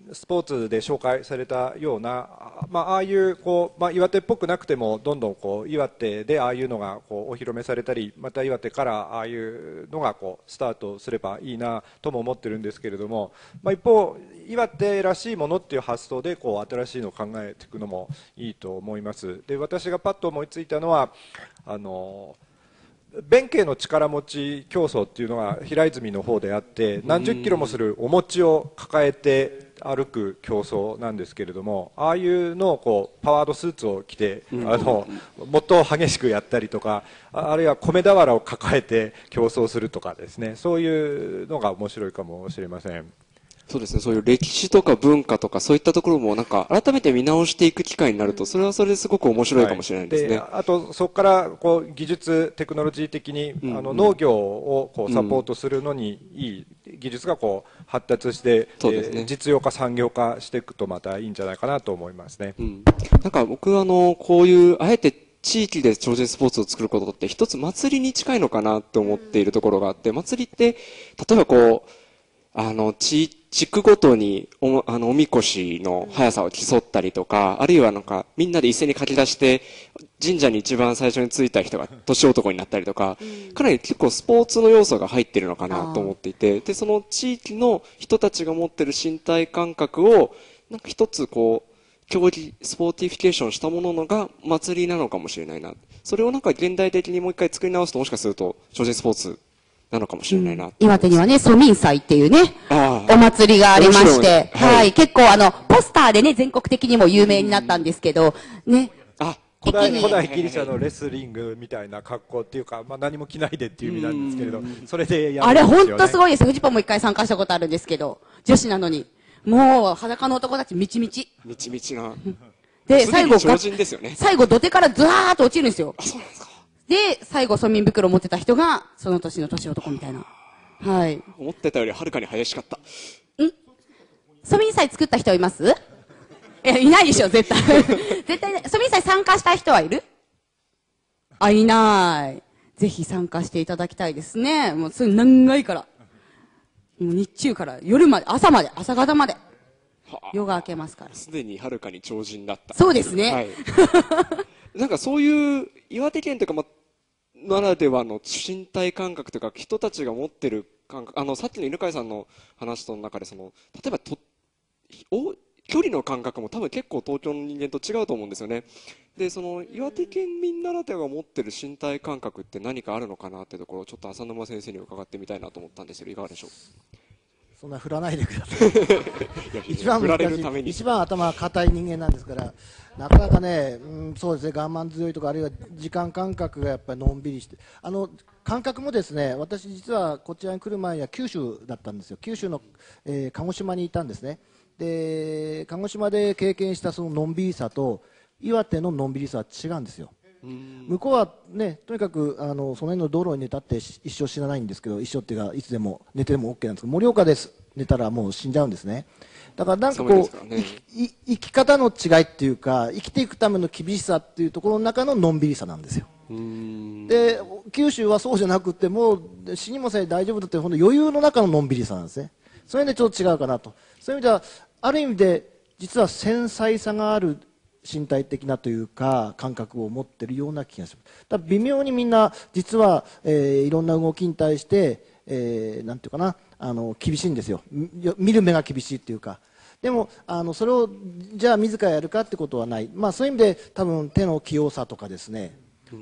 Speaker 2: スポーツで紹介されたような、まあ、ああいうこう、まあ、岩手っぽくなくてもどんどんこう岩手でああいうのがこうお披露目されたり、また岩手からああいうのがこうスタートすればいいなとも思ってるんですけれども、まあ、一方岩手らしいものっていう発想でこう新しいのを考えていくのもいいと思います。で、私がパッと思いついたのはあの弁慶の力持ち競争っていうのが平泉の方であって、何十キロもするお餅を抱えて歩く競争なんですけれども、ああいうのをこうパワードスーツを着て、あのもっと激しくやったりとか、あるいは米俵を抱えて競争するとかですね、そういうのが面白いかもしれません。
Speaker 3: そうですね、そういう歴史とか文化とかそういったところもなんか改めて見直していく機会になると、それはそれですごく面白いかもしれないですね。
Speaker 2: はい、であとそこからこう技術テクノロジー的に、うんうん、あの農業をこうサポートするのにいい技術がこう発達して、うんえー、実用化産業化していくとまたいいんじゃないかなと思いますね。
Speaker 3: うん、なんか僕あのこういうあえて地域で超人スポーツを作ることって一つ祭りに近いのかなと思っているところがあって、祭りって例えばこうあの地地区ごとに お, あのおみこしの速さを競ったりとか、あるいはなんかみんなで一斉に駆け出して神社に一番最初に着いた人が年男になったりとか、かなり結構スポーツの要素が入ってるのかなと思っていて、でその地域の人たちが持ってる身体感覚をなんか一つこう競技スポーティフィケーションしたもののが祭りなのかもしれないな。それをなんか現代的にもう一回作り直すと、もしかすると超人スポーツなのかもしれないな、うん、
Speaker 7: 岩手にはね、蘇民祭っていうね、お祭りがありまして、はい、はい、結構あの、ポスターでね、全国的にも有名になったんですけど、ね。
Speaker 2: あ、古代、古代ギリシャのレスリングみたいな格好っていうか、まあ何も着ないでっていう意味なんですけれど、それでやるんですよね。
Speaker 7: あれ本当すごいです。フジポンも一回参加したことあるんですけど、女子なのに。もう裸の男たちみちみち。
Speaker 3: みちみちな。
Speaker 7: で、最後、
Speaker 3: 超人ですよね、
Speaker 7: 最後土手からズワーっと落ちるんですよ。
Speaker 3: あ、そうなんですか。
Speaker 7: で、最後、村民袋を持ってた人が、その年の年男みたいな。はい。
Speaker 3: 思ってたよりはるかに激しかった。
Speaker 7: ん村民祭作った人います？いや、いないでしょ、絶対。絶対、村民祭参加した人はいる？あ、いない。ぜひ参加していただきたいですね。もう、それ長いから。もう日中から夜まで、朝まで、朝方まで。夜が明けますから。
Speaker 3: すでにはるかに超人だった。
Speaker 7: そうですね。はい。
Speaker 3: なんかそういう岩手県というか、ま、ならではの身体感覚というか人たちが持ってる感覚、あのさっきの犬飼さんの話の中でその例えばとお距離の感覚も多分結構東京の人間と違うと思うんですよね。でその岩手県民ならではが持ってる身体感覚って何かあるのかなっていうところをちょっと浅沼先生に伺ってみたいなと思ったんですけど、いかがでしょう。
Speaker 8: そんな振らないでください。一番難しい、一番頭が硬い人間なんですから、なかなかね、うん、そうですね、我慢強いとか、あるいは時間感覚がやっぱりのんびりして、あの感覚もですね、私、実はこちらに来る前には九州だったんですよ、九州の、えー、鹿児島にいたんですね、で鹿児島で経験したそののんびりさと、岩手ののんびりさは違うんですよ。向こうはね、とにかくあのその辺の道路に寝たって一生死なないんですけど、一生っていうかいつでも寝ても OK なんですけど、盛岡です寝たらもう死んじゃうんですね。だからなんかこう、ね、生, 生き方の違いっていうか、生きていくための厳しさっていうところの中ののんびりさなんですよ。で九州はそうじゃなくて、もう死にもさえ大丈夫だって本当余裕の中ののんびりさなんですね。それでちょっと違うかなと。そういう意味ではある意味で実は繊細さがある身体的なというか感覚を持っているような気がします。だ微妙にみんな実は、えー、いろんな動きに対して、えー、なんていうかな、あの厳しいんですよ。見る目が厳しいっていうか。でもあのそれをじゃあ自らやるかってことはない。まあそういう意味で多分手の器用さとかですね、うん、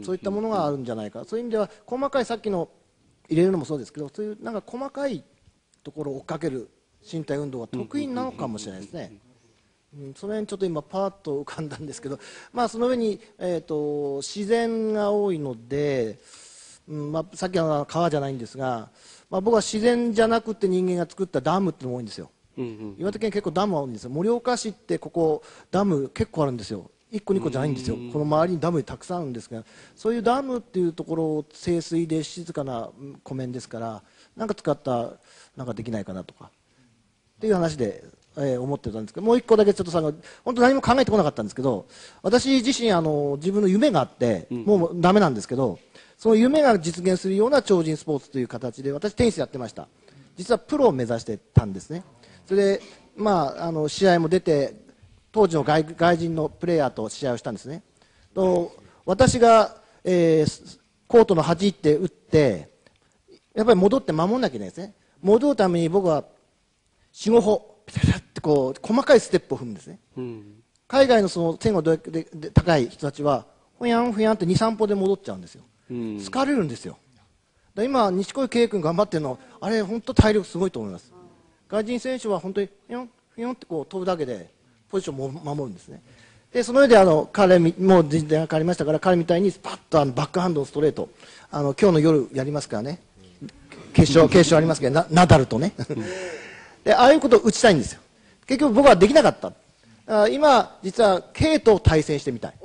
Speaker 8: そういったものがあるんじゃないか。そういう意味では細かいさっきの入れるのもそうですけど、そういうなんか細かいところを追っかける身体運動が得意なのかもしれないですね。うん、その辺ちょっと今パーッと浮かんだんですけど、まあ、その上に、えーと、自然が多いので、うんまあ、さっきの川じゃないんですが、まあ、僕は自然じゃなくて人間が作ったダムっていうのが多いんですよ、うんうん、岩手県結構ダムが多いんですよ。盛岡市ってここダム結構あるんですよ。いっこにこじゃないんですよ。この周りにダムたくさんあるんですが、そういうダムっていうところを清水で静かな湖面ですから、なんか使ったなんかできないかなとかっていう話で、えー、思ってたんですけど、もう一個だけちょっとさ、本当何も考えてこなかったんですけど、私自身あの自分の夢があって、うん、もうダメなんですけど、その夢が実現するような超人スポーツという形で、私テニスやってました。 実はプロを目指してたんですね。それで、まあ、あの試合も出て当時の 外, 外人のプレーヤーと試合をしたんですね。と私が、えー、コートの端行って打ってやっぱり戻って守らなきゃいけないですね。戻るために僕はよん、ご歩ピタピタってこう細かいステップを踏むんですね、うん、海外のその天が高い人たちはふやんふやんってに、さん歩で戻っちゃうんですよ、うん、疲れるんですよ。だ今錦織圭君頑張ってるのあれ本当体力すごいと思います。外人選手は本当にふやんふやんってこう飛ぶだけでポジションを守るんですね。でその上であの彼もう人生が変わりましたから彼みたいにパッとあのバックハンドのストレートあの今日の夜やりますからね、決勝決勝ありますけど ナ, ナダルとねでああいうことを打ちたいんですよ。結局僕はできなかった。あ今実は K と対戦してみたい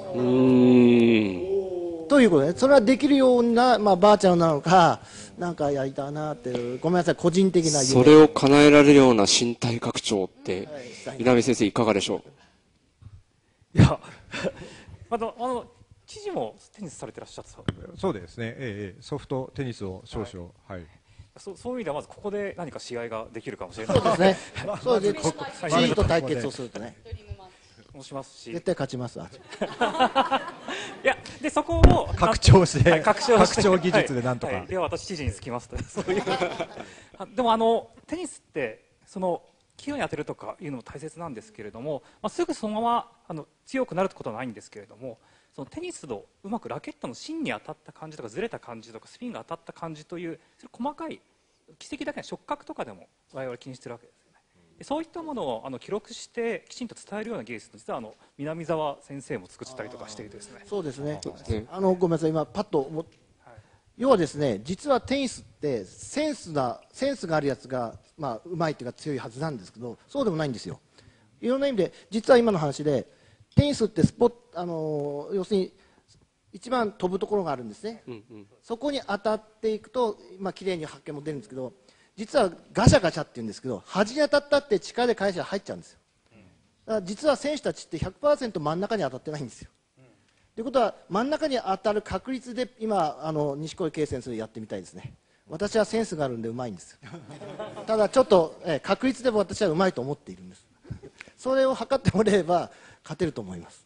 Speaker 8: ということで、それはできるような、まあ、バーチャルなのかなんかやりたいなっていうごめんなさい個人的な夢。
Speaker 3: それを叶えられるような身体拡張って、はい、稲見先生いかがでしょ
Speaker 6: う。いやあのあの知事もテニスされてらっしゃった。
Speaker 2: そうですね、ええ、ソフトテニスを少々、はいはい、
Speaker 6: そ, そういう意味ではまずここで何か試合ができるかもしれない。
Speaker 8: そうですねそうですねチームと対決をするとね
Speaker 6: もしますし
Speaker 8: 絶対勝ちますわ
Speaker 6: いやでそこを
Speaker 2: 拡張して、はい、
Speaker 6: 拡張して
Speaker 2: 拡張技術でなんとか、
Speaker 6: はいはい、では私知事につきますとそういうでもあのテニスってその器用に当てるとかいうのも大切なんですけれども、まあ、すぐそのままあの強くなるってことはないんですけれどもそのテニスのうまくラケットの芯に当たった感じとかずれた感じとかスピンが当たった感じというそれ細かい奇跡だけの触覚とかでも我々気にしてるわけですよね。でそういったものをあの記録してきちんと伝えるような技術実はあの南澤先生も作ったりとかしていてですね。
Speaker 8: そうですねあのごめんなさい今パッと思っ、はい、要はですね実はテニスってセンスなセンスがあるやつがまあうまいというか強いはずなんですけどそうでもないんですよ。いろんな意味で実は今の話でテニスってスポット、あのー、要するに一番飛ぶところがあるんですね、うんうん、そこに当たっていくと、まあ綺麗に発見も出るんですけど実はガチャガチャっていうんですけど端に当たったって力で返しが入っちゃうんですよ。だから実は選手たちって ひゃくパーセント 真ん中に当たってないんですよ。と、うん、いうことは真ん中に当たる確率で今あの錦織圭先生やってみたいですね。私はセンスがあるんでうまいんですよただちょっと、え確率でも私はうまいと思っているんですそれを測ってもらえば勝てると思います。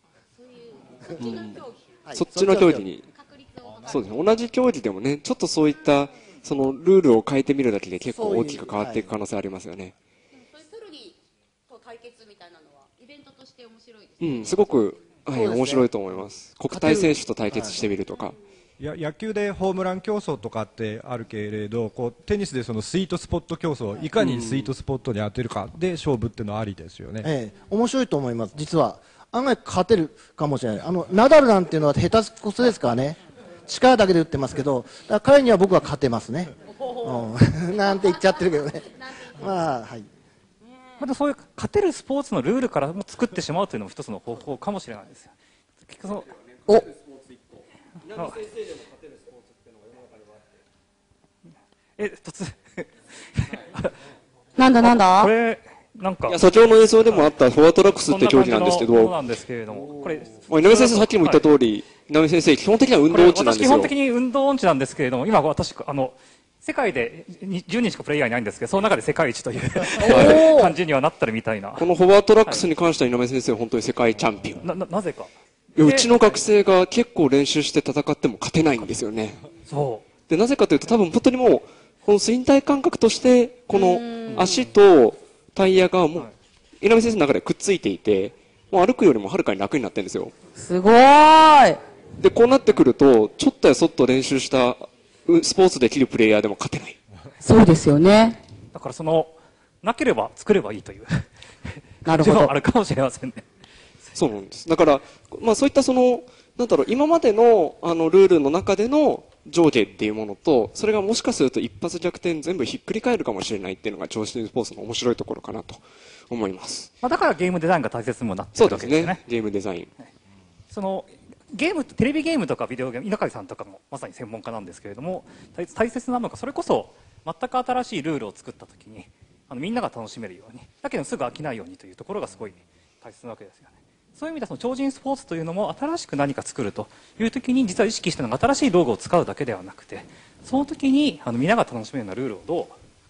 Speaker 3: そっちの競技にそうですね同じ競技でもねちょっとそういったそのルールを変えてみるだけで結構大きく変わっていく可能性ありますよね。
Speaker 7: そういうソルリと対決みたいなのはイベントとして面白いです
Speaker 3: ね。うんすごく、はい、面白いと思います。国体選手と対決してみるとか、はい
Speaker 2: いや野球でホームラン競争とかってあるけれどこうテニスでそのスイートスポット競争いかにスイートスポットに当てるかで勝負っていうのはありですよね、
Speaker 8: ええ、面白いと思います。実は案外勝てるかもしれない。あのナダルなんていうのは下手こそですからね力だけで打ってますけどだから彼には僕は勝てますね、うん、なんて言っちゃってるけどねまあはい
Speaker 6: またそういう勝てるスポーツのルールからも作ってしまうというのも一つの方法かもしれないですよ。結局そのお南先生でも勝てるスポーツっていうのが世の中にはあってえ突
Speaker 7: なんだなんだ
Speaker 6: これなんか
Speaker 3: いや先ほどの映像でもあったフォアトラックスって競技なんですけど
Speaker 6: そうなんですけれどもこれ
Speaker 3: 稲見先生さっきも言った通り、はい、稲見先生基本的には運動音痴なんですよ。
Speaker 6: 私基本的に運動音痴なんですけれども今私あの世界でじゅうにんしかプレイヤーいないんですけどその中で世界一という感じにはなったりみたいな。
Speaker 3: このフォアトラックスに関しては稲見先生は本当に世界チャンピオン
Speaker 6: な, な, なぜか
Speaker 3: うちの学生が結構練習して戦っても勝てないんですよね。
Speaker 6: そう
Speaker 3: でなぜかというと多分本当にもうこの身体感覚としてこの足とタイヤがもう稲見先生の中でくっついていてもう歩くよりもはるかに楽になってるんですよ。
Speaker 7: すごーい。
Speaker 3: でこうなってくるとちょっとやそっと練習したスポーツできるプレイヤーでも勝てない。
Speaker 7: そうですよね。
Speaker 6: だからそのなければ作ればいいという
Speaker 7: なるほど
Speaker 6: あるかもしれませんね。
Speaker 3: そうなんです。だから、まあ、そういったそのなんだろう今までのあのルールの中での上下っていうものとそれがもしかすると一発逆転全部ひっくり返るかもしれないっていうのが超新スポーツの面白いところかなと思います。
Speaker 6: まあ、だからゲームデザインが大切にもなってるわけですね。
Speaker 3: そうですね。ゲームデザイン。
Speaker 6: そのゲームテレビゲームとかビデオゲーム稲刈さんとかもまさに専門家なんですけれども大切なのがそれこそ全く新しいルールを作ったときにあのみんなが楽しめるようにだけどすぐ飽きないようにというところがすごい大切なわけですよね。そういう意味ではその超人スポーツというのも新しく何か作るというときに実は意識したのが新しい道具を使うだけではなくてその時にあのみんなが楽しめるようなルールをどう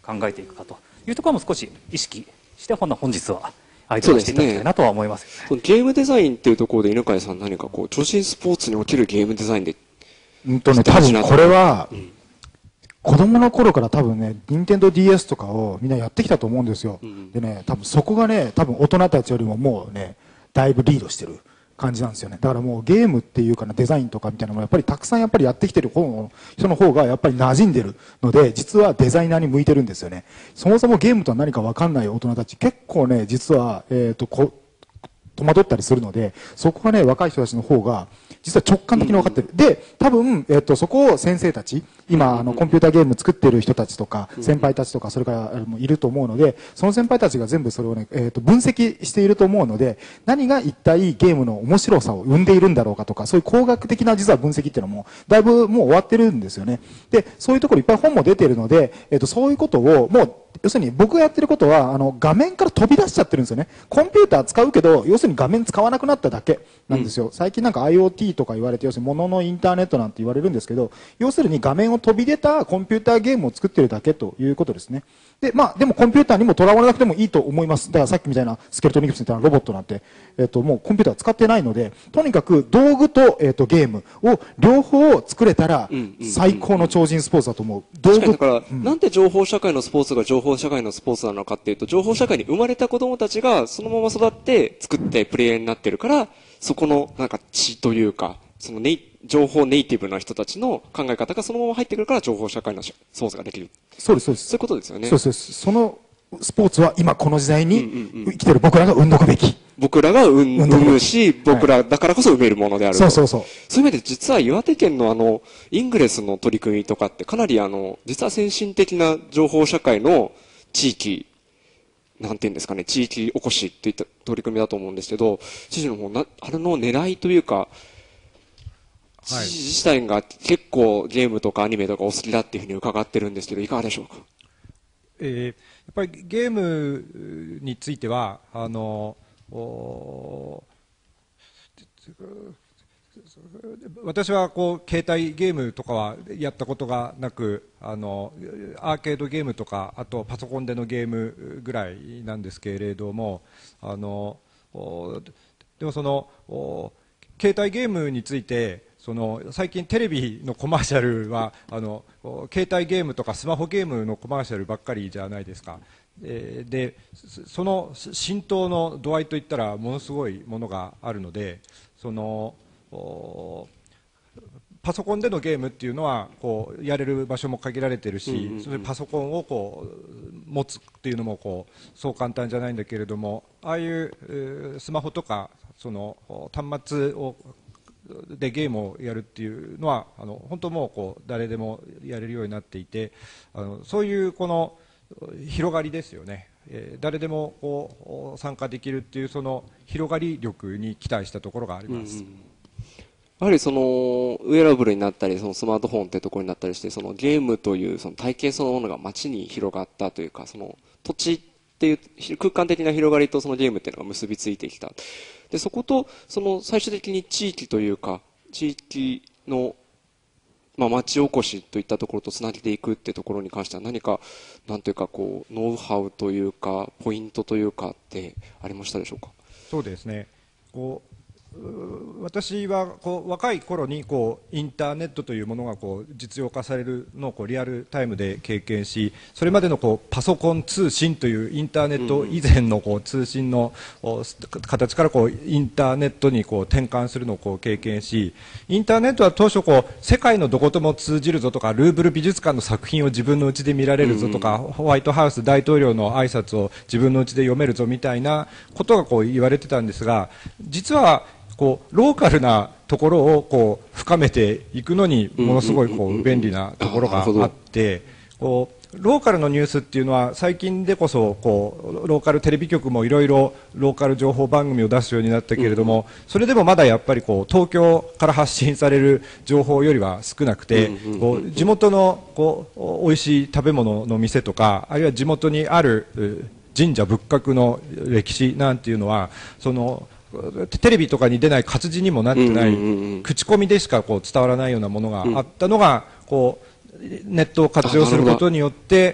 Speaker 6: 考えていくかというところも少し意識して本日はアイデアをしていただきたいなとは思いますよね。
Speaker 3: ゲームデザインっていうところで犬飼さん何かこう超新スポーツにおけるゲームデザインで
Speaker 5: うんとね多分これは、うん、子供の頃から多分ね、ニンテンドーディーエス とかをみんなやってきたと思うんですよ。うん、でね、多分そこがね、多分大人たちよりももうね、だいぶリードしてる感じなんですよね。だからもうゲームっていうかな、デザインとかみたいなのもやっぱりたくさんやっぱりやってきてる方の人の方がやっぱり馴染んでるので、実はデザイナーに向いてるんですよね。そもそもゲームとは何か分かんない大人たち結構ね、実は、えっと、こ戸惑ったりするので、そこはね、若い人たちの方が、実は直感的に分かってる。うん、で、多分、えっと、そこを先生たち、今、あの、コンピューターゲーム作ってる人たちとか、先輩たちとか、それからもいると思うので、その先輩たちが全部それをね、えっと、分析していると思うので、何が一体ゲームの面白さを生んでいるんだろうかとか、そういう工学的な実は分析っていうのも、だいぶもう終わってるんですよね。で、そういうところいっぱい本も出ているので、えっと、そういうことを、もう、要するに僕がやってることは、あの、画面から飛び出しちゃってるんですよね。コンピューター使うけど、要するに画面使わなくなっただけなんですよ。うん、最近なんか IoT とか言われて、要するに物のインターネットなんて言われるんですけど、要するに画面を飛び出たコンピューターゲームを作ってるだけということですね。で、まあ、でもコンピューターにもとらわれなくてもいいと思います。だからさっきみたいなスケルトニクスみたいなロボットなんて、えっと、もうコンピューター使ってないので、とにかく道具と、えっと、ゲームを両方作れたら、最高の超人スポーツだと思う。道具。
Speaker 3: だから、うん、なんで情報社会のスポーツが情報社会のスポーツなのかっていうと、情報社会に生まれた子供たちがそのまま育って作ってプレイヤーになってるから、そこのなんか血というか、そのネイ情報ネイティブな人たちの考え方がそのまま入ってくるから情報社会のスポーツができる。
Speaker 5: そうです、そうです。
Speaker 3: そういうことですよね。
Speaker 5: そうです。そのスポーツは今この時代に生きてる僕らが生んどくべき。
Speaker 3: 僕らが生むし、僕らだからこそ生めるものであると。
Speaker 5: そうそうそう。
Speaker 3: そういう意味で実は岩手県のあの、イングレスの取り組みとかってかなりあの、実は先進的な情報社会の地域、なんていうんですかね、地域おこしっていった取り組みだと思うんですけど、知事の方な、あれの狙いというか、知事自体が結構ゲームとかアニメとかお好きだっていうふうに伺ってるんですけど、いかがでしょうか。
Speaker 2: えー、やっぱりゲームについては、あの、私はこう携帯ゲームとかはやったことがなく、あのアーケードゲームとかあとパソコンでのゲームぐらいなんですけれども、あのでもその携帯ゲームについてその最近テレビのコマーシャルはあの携帯ゲームとかスマホゲームのコマーシャルばっかりじゃないですか。でその浸透の度合いといったらものすごいものがあるので、そのパソコンでのゲームっていうのはこうやれる場所も限られてるし、うんうんうん、それパソコンをこう持つっていうのもこうそう簡単じゃないんだけれども、ああいうスマホとかその端末をでゲームをやるっていうのはあの本当もうこう誰でもやれるようになっていて、あのそういうこの広がりですよね、えー、誰でもこう参加できるっていうその広がり力に期待したところがあります。うんうん、
Speaker 3: やはりそのウェアラブルになったりそのスマートフォンってところになったりして、そのゲームというその体験そのものが街に広がったというか、その土地っていう空間的な広がりとそのゲームっていうのが結びついてきた。でそことその最終的に地域というか地域のまあ、町おこしといったところとつなげていくってところに関しては何かなんというかこうノウハウというかポイントというかってありましたでしょうか。
Speaker 2: そうですね、こう私はこう若い頃にこうインターネットというものがこう実用化されるのをこうリアルタイムで経験し、それまでのこうパソコン通信というインターネット以前のこう通信の形からこうインターネットにこう転換するのをこう経験し、インターネットは当初こう世界のどことも通じるぞとか、ルーブル美術館の作品を自分の家で見られるぞとか、ホワイトハウス大統領の挨拶を自分の家で読めるぞみたいなことがこう言われてたんですが、実はこうローカルなところをこう深めていくのにものすごいこう便利なところがあって、こうローカルのニュースっていうのは最近でこそこうローカルテレビ局もいろいろローカル情報番組を出すようになったけれども、それでもまだやっぱりこう東京から発信される情報よりは少なくて、こう地元のこう美味しい食べ物の店とか、あるいは地元にある神社仏閣の歴史なんていうのはそのテレビとかに出ない活字にもなってない口コミでしかこう伝わらないようなものがあったのがこネットを活用することによって、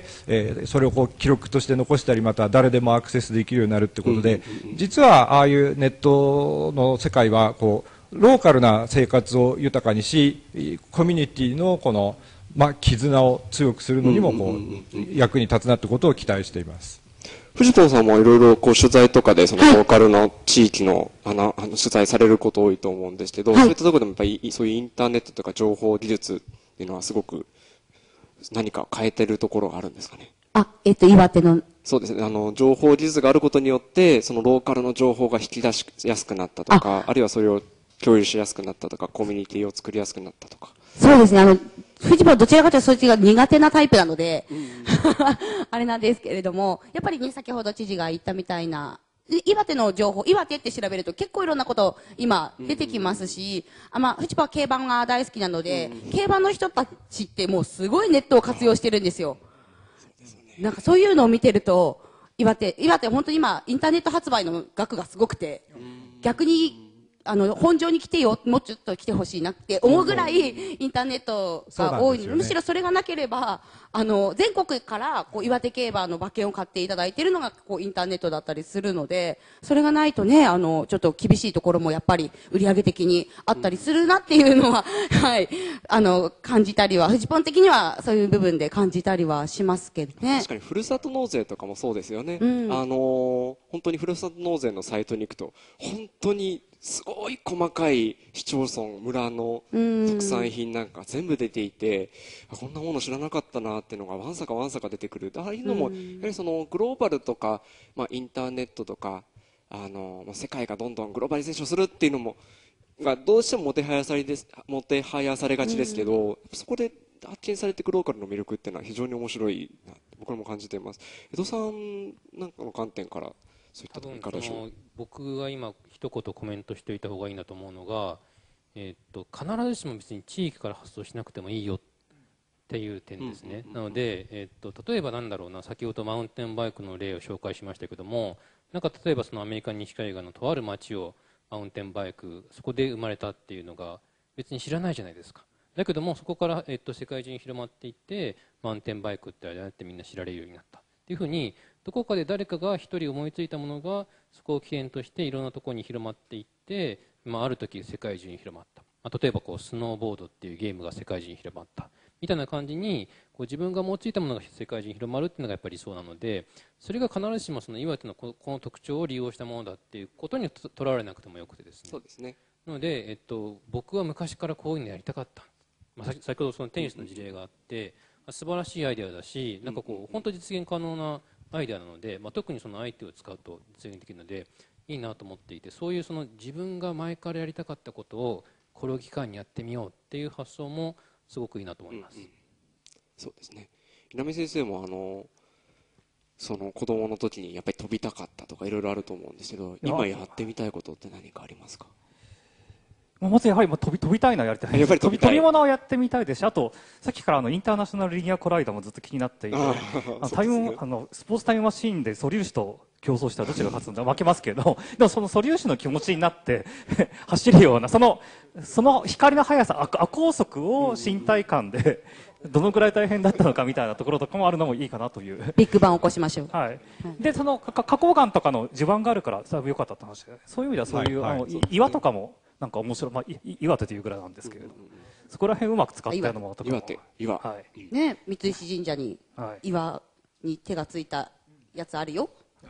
Speaker 2: えー、それをこう記録として残したり、また誰でもアクセスできるようになるということで、実はああいうネットの世界はこうローカルな生活を豊かにし、コミュニティのこの、まあ、絆を強くするのにもこう役に立つなということを期待しています。
Speaker 3: 藤本さんもいろいろこう取材とかでそのローカルの地域のあのあの取材されること多いと思うんですけど、はい、そういったところでもやっぱりそういうインターネットとか情報技術っていうのはすごく何か変えてるところがあるんですかね。
Speaker 7: あ、えっと、岩手の。
Speaker 3: そうですね。あの、情報技術があることによって、そのローカルの情報が引き出しやすくなったとか、あ, あるいはそれを共有しやすくなったとか、コミュニティを作りやすくなったとか。
Speaker 7: そうですね。あの、藤本はどちらかというとそっちが苦手なタイプなので、うん、あれなんですけれども、やっぱりね、先ほど知事が言ったみたいな、岩手の情報、岩手って調べると結構いろんなこと今出てきますし、あまあ、藤本は競馬が大好きなので、競馬の人たちってもうすごいネットを活用してるんですよ。なんかそういうのを見てると、岩手、岩手本当に今、インターネット発売の額がすごくて、逆に、あの、本場に来てよ、もうちょっと来てほしいなって思うぐらい、インターネットが多いので、むしろそれがなければ、あの、全国から、こう、岩手競馬の馬券を買っていただいているのが、こう、インターネットだったりするので、それがないとね、あの、ちょっと厳しいところもやっぱり、売上的にあったりするなっていうのは、はい、あの、感じたりは、フジポン的にはそういう部分で感じたりはしますけどね。
Speaker 3: 確かに、ふるさと納税とかもそうですよね。うん、あの、本当にふるさと納税のサイトに行くと、本当に、すごい細かい市町村、村の特産品なんか全部出ていて、こんなもの知らなかったなっていうのがわんさかわんさか出てくる。ああいうのも、やはりそのグローバルとか、まあインターネットとか、あの、世界がどんどんグローバリゼーションするっていうのも、がどうしてももてはやされです、もてはやされがちですけど、そこで発見されていくローカルの魅力っていうのは非常に面白いなって僕も感じています。江戸さんなんかの観点から、そういったところいかがでしょう。
Speaker 4: 僕が今一言コメントしておいた方がいいなと思うのが、えー、っと必ずしも別に地域から発想しなくてもいいよっていう点ですね。なので、えー、っと例えばなんだろうな、先ほどマウンテンバイクの例を紹介しましたけども、なんか例えばそのアメリカ西海岸のとある町をマウンテンバイク、そこで生まれたっていうのが別に知らないじゃないですか。だけどもそこから、えー、っと世界中に広まっていってマウンテンバイクってあれだってみんな知られるようになったっていうふうに、どこかで誰かが一人思いついたものがそこを起点としていろんなところに広まっていって、まあ、ある時世界中に広まった、まあ、例えばこうスノーボードっていうゲームが世界中に広まったみたいな感じに、こう自分が思いついたものが世界中に広まるっていうのがやっぱりそうなので、それが必ずしもその岩手のこの特徴を利用したものだっていうことにとらわれなくてもよくてですね。
Speaker 3: そうですね。
Speaker 4: なので、えっと、僕は昔からこういうのやりたかった、まあ、先ほどそのテニスの事例があって、まあ、素晴らしいアイデアだし、なんかこう本当実現可能なアイデアなので、まあ、特にその相手を使うと実現できるのでいいなと思っていて、そういうその自分が前からやりたかったことをこれを機会にやってみようっていう発想もすごくいいなと思います。うんうん、
Speaker 3: そうですね。稲見先生もあのその子供の時にやっぱり飛びたかったとかいろいろあると思うんですけど、今やってみたいことって何かありますか？
Speaker 6: まずやはり飛び飛びたいのはやりたい。やっぱり飛び飛び物をやってみたいですし、あとさっきからあのインターナショナルリニアコライダーもずっと気になっていて、ああタイムあのスポーツタイムマシーンで素粒子と競争したらどっちが勝つんだ負けますけど、でもその素粒子の気持ちになって走るようなそのその光の速さ、亜光速を身体感でどのくらい大変だったのかみたいなところとかもあるのもいいかなという。
Speaker 7: ビッグバンを起こしましょう。
Speaker 6: はい。でその花崗岩とかの地盤があるからだいぶ良かったって話で、そういう意味ではそういう、はいはい、あの岩とかもなんか面白い、まあ、岩手というぐらいなんですけれども、うんうんうん、そこら辺うまく使ったのも
Speaker 3: 岩手岩、
Speaker 7: はい、ね、三石神社に岩に手がついたやつあるよ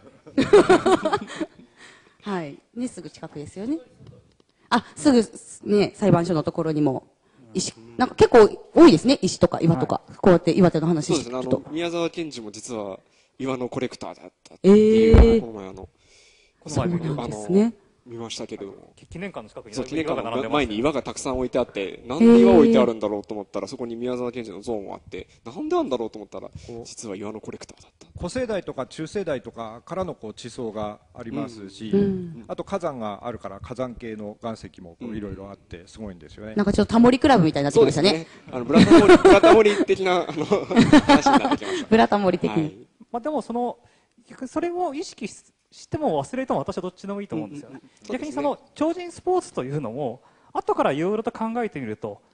Speaker 7: はいね、すぐ近くですよね。あ、すぐね、裁判所のところにも石、なんか結構多いですね、石とか岩とか、はい、こうやって岩手の話してると。
Speaker 3: そうですね、あの宮沢賢治も実は岩のコレクターだったっていう、えー、この前あの
Speaker 7: この前そうなんですね、
Speaker 3: 見ましたけども、
Speaker 6: 記念館の近くに
Speaker 3: そう記念館の前に岩がたくさん置いてあって、なんで岩置いてあるんだろうと思ったら、そこに宮沢賢治の像もあって、なんであるんだろうと思ったら実は岩のコレクターだった。
Speaker 2: 古生代とか中生代とかからのこう地層がありますし、うん、あと火山があるから火山系の岩石もいろいろあってすごいんですよね。
Speaker 7: なんかちょっとタモリクラブみたいになってきましたね。
Speaker 3: そうですね、あのブラタモリブラタモリ的なあの話になってきました。
Speaker 7: ブラタモリ的に、はい、
Speaker 6: まあでもそのそれを意識ししても忘れても私はどっちでもいいと思うんですよね。うんうん、逆にその超人スポーツというのも後からいろいろと考えてみると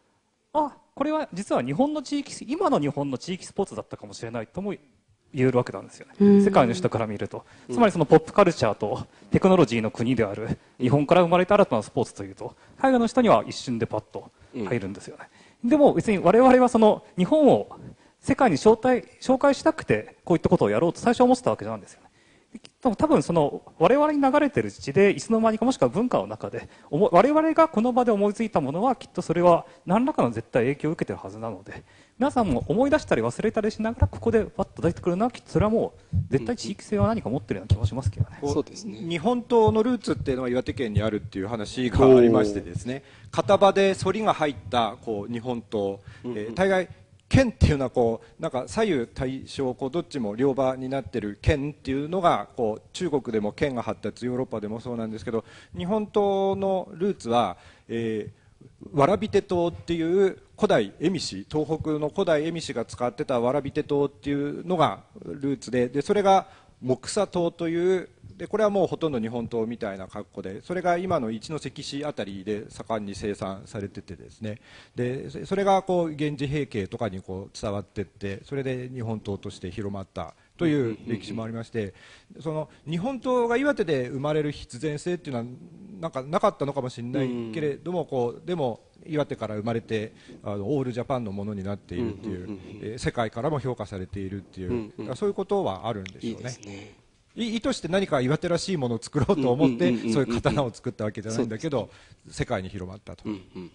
Speaker 6: あ、これは実は日本の地域、今の日本の地域スポーツだったかもしれないとも言えるわけなんですよね。世界の人から見ると。つまりそのポップカルチャーとテクノロジーの国である日本から生まれた新たなスポーツというと、海外の人には一瞬でパッと入るんですよね。うん、でも別に我々はその日本を世界に招待、紹介したくてこういったことをやろうと最初思ってたわけじゃないんですよね。多分その我々に流れてる血でいつの間にかもしくは文化の中で我々がこの場で思いついたものはきっとそれは何らかの絶対影響を受けてるはずなので、皆さんも思い出したり忘れたりしながらここでパッと出てくるのはきっとそれはもう絶対地域性は何か持ってるような気もしますけどね。
Speaker 2: そうですね。日本刀のルーツっていうのは岩手県にあるっていう話がありましてですね、片場で反りが入ったこう日本刀、えー、大概剣っていうのはこうなんか左右対称こうどっちも両刃になってる剣っていうのがこう中国でも剣が発達、ヨーロッパでもそうなんですけど、日本刀のルーツは、えー、わらび手刀っていう古代蝦夷、東北の古代蝦夷が使ってたわらび手刀っていうのがルーツで、でそれが木叉刀というで、これはもうほとんど日本刀みたいな格好で、それが今の一関市あたりで盛んに生産されててですね、でそれがこう源氏平家とかにこう伝わっていって、それで日本刀として広まったという歴史もありまして、その日本刀が岩手で生まれる必然性っていうのはなんかなかったのかもしれないけれども、こうでも岩手から生まれてあのオールジャパンのものになっているっていう、えー、世界からも評価されているっていう、うんうん、そういうことはあるんでしょうね。いいですね。意図して何か岩手らしいものを作ろうと思ってそういう刀を作ったわけじゃないんだけど、世界に広まったと。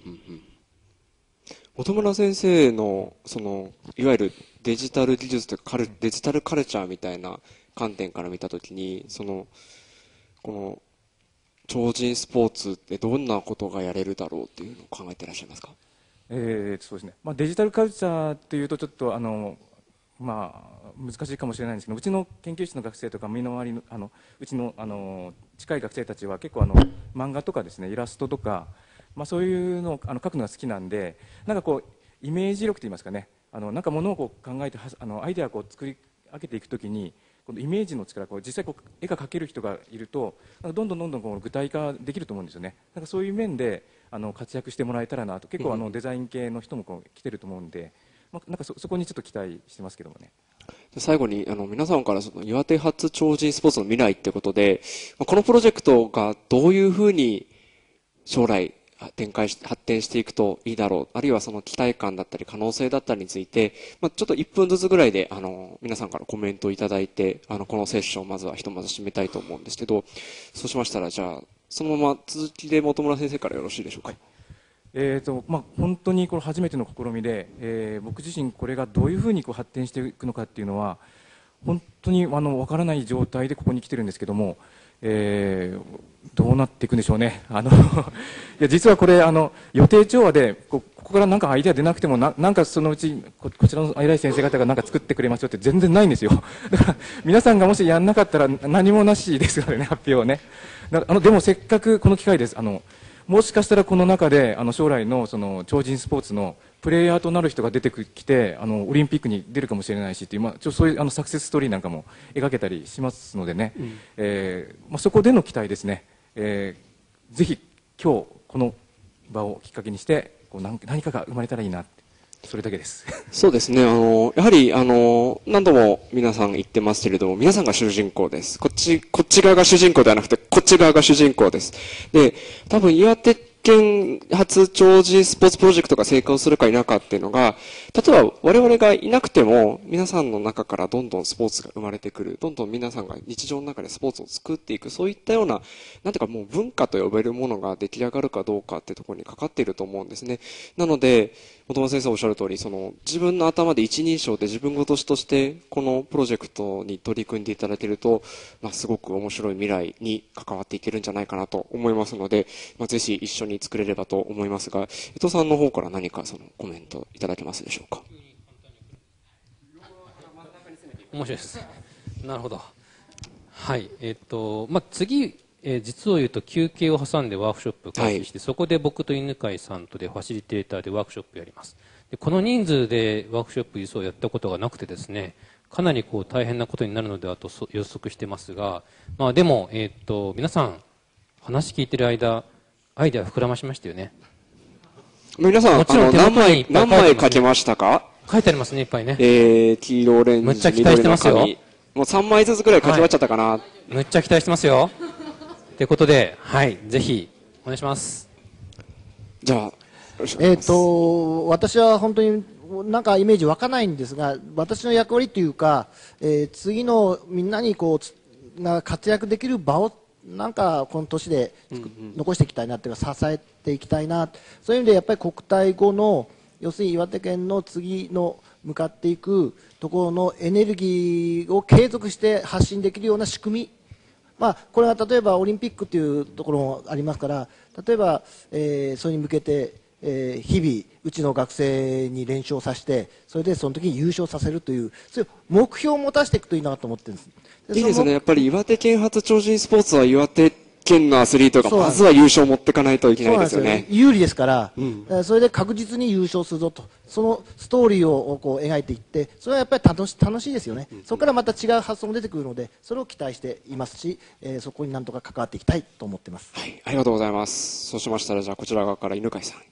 Speaker 3: 本村先生のそのいわゆるデジタル技術というかデジタルカルチャーみたいな観点から見たときに、そのこの超人スポーツってどんなことがやれるだろうっていうのを考えていらっしゃいますか？
Speaker 9: えー、そうですね。まあ、デジタルカルチャーっていうとちょっとあのまあ難しいかもしれないんですけど、うちの研究室の学生とか身の回りのあのうちのあの近い学生たちは結構あの漫画とかですね、イラストとか、まあ、そういうのをあの描くのが好きなんで、なんかこうイメージ力といいますかね、あのなんかものをこう考えてあのアイデアをこう作り上げていくときに、このイメージの力、こう実際こう絵が描ける人がいるとなんかどんどんどんどんこう具体化できると思うんですよね。なんかそういう面であの活躍してもらえたらなと。結構あのデザイン系の人もこう来てると思うんで、まあ、なんか そ, そこにちょっと期待してますけどもね。
Speaker 3: 最後にあの皆さんからその岩手発超人スポーツの未来ということで、このプロジェクトがどういうふうに将来展開し発展していくといいだろう、あるいはその期待感だったり可能性だったりについて、まあ、ちょっといっぷんずつぐらいであの皆さんからコメントをいただいて、あのこのセッションをまずはひとまず締めたいと思うんですけど、そうしましたらじゃあそのまま続きで本村先生からよろしいでしょうか。はい。
Speaker 9: えーとまあ、本当にこれ初めての試みで、えー、僕自身これがどういうふうにこう発展していくのかっていうのは本当にあの分からない状態でここに来てるんですけども、えー、どうなっていくんでしょうね。あのいや実はこれあの予定調和で こ, ここからなんかアイデア出なくても な, なんかそのうち こ, こちらの偉い先生方がなんか作ってくれますよって全然ないんですよ。だから皆さんがもしやんなかったら何もなしですからね、発表ね。だあのでもせっかくこの機会です。あのもしかしたらこの中であの将来 の, その超人スポーツのプレイヤーとなる人が出てきてあのオリンピックに出るかもしれないしっていう、まあ、ちょそういうあのサクセスストーリーなんかも描けたりしますのでね、うんえーまあ、そこでの期待ですね、えー、ぜひ今日この場をきっかけにしてこう 何, 何かが生まれたらいいな、それだけです。
Speaker 3: そうですね。あの、やはり、あの、何度も皆さん言ってますけれども、皆さんが主人公です。こっち、こっち側が主人公ではなくて、こっち側が主人公です。で、多分岩手県発超人スポーツプロジェクトが成功するか否かっていうのが、例えば我々がいなくても、皆さんの中からどんどんスポーツが生まれてくる。どんどん皆さんが日常の中でスポーツを作っていく。そういったような、なんていうかもう文化と呼べるものが出来上がるかどうかっていうところにかかっていると思うんですね。なので、本間先生おっしゃる通り、その自分の頭で一人称で自分ごとしとしてこのプロジェクトに取り組んでいただけると、まあ、すごく面白い未来に関わっていけるんじゃないかなと思いますので、まあ、ぜひ一緒に作れればと思いますが、江藤さんの方から何かそのコメントいただけますでしょうか。
Speaker 4: 面白いです。なるほど。はい。えっと、まあ、次、えー、実を言うと休憩を挟んでワークショップを開始して、はい、そこで僕と犬飼さんとでファシリテーターでワークショップやります。でこの人数でワークショップ実をやったことがなくてですね、かなりこう大変なことになるのではと予測してますが、まあ、でも、えー、っと皆さん話聞いてる間アイデア膨らましましたよね。
Speaker 3: 皆さん、あの、何枚、何枚書けましたか？
Speaker 4: 書いてありますね、いっぱいね。
Speaker 3: えー、黄色、オレンジ、
Speaker 4: むっちゃ期待してますよ。
Speaker 3: もうさんまいずつぐらい書き終わっちゃったかな。はい、
Speaker 4: むっちゃ期待してますよ。ということで、はい、ぜひ、お願いします。
Speaker 3: じゃあ、
Speaker 8: えっと、私は本当になんかイメージ湧かないんですが、私の役割というか、えー、次のみんなにこう、が活躍できる場をなんかこの年で、うんうん、残していきたいなというか支えていきたいな、そういう意味でやっぱり国体後の要するに岩手県の次の向かっていくところのエネルギーを継続して発信できるような仕組み、まあ、これが例えばオリンピックというところもありますから、例えば、えー、それに向けて、えー、日々うちの学生に練習をさせて、それでその時に優勝させるというそういう目標を持たせていくといいなと思ってるんです。
Speaker 3: いいですね。やっぱり岩手県発超人スポーツは岩手県のアスリートがまずは優勝を持っていかないといけないですよね。
Speaker 8: 有利ですから、うん、それで確実に優勝するぞと、そのストーリーをこう描いていって、それはやっぱり楽し楽しいですよね、うんうん、そこからまた違う発想も出てくるので、それを期待していますし、えー、そこになんとか関わっていきたいと思っています。
Speaker 3: はい、ありがとうございます。そうしましたら、じゃあこちら側から犬飼さん。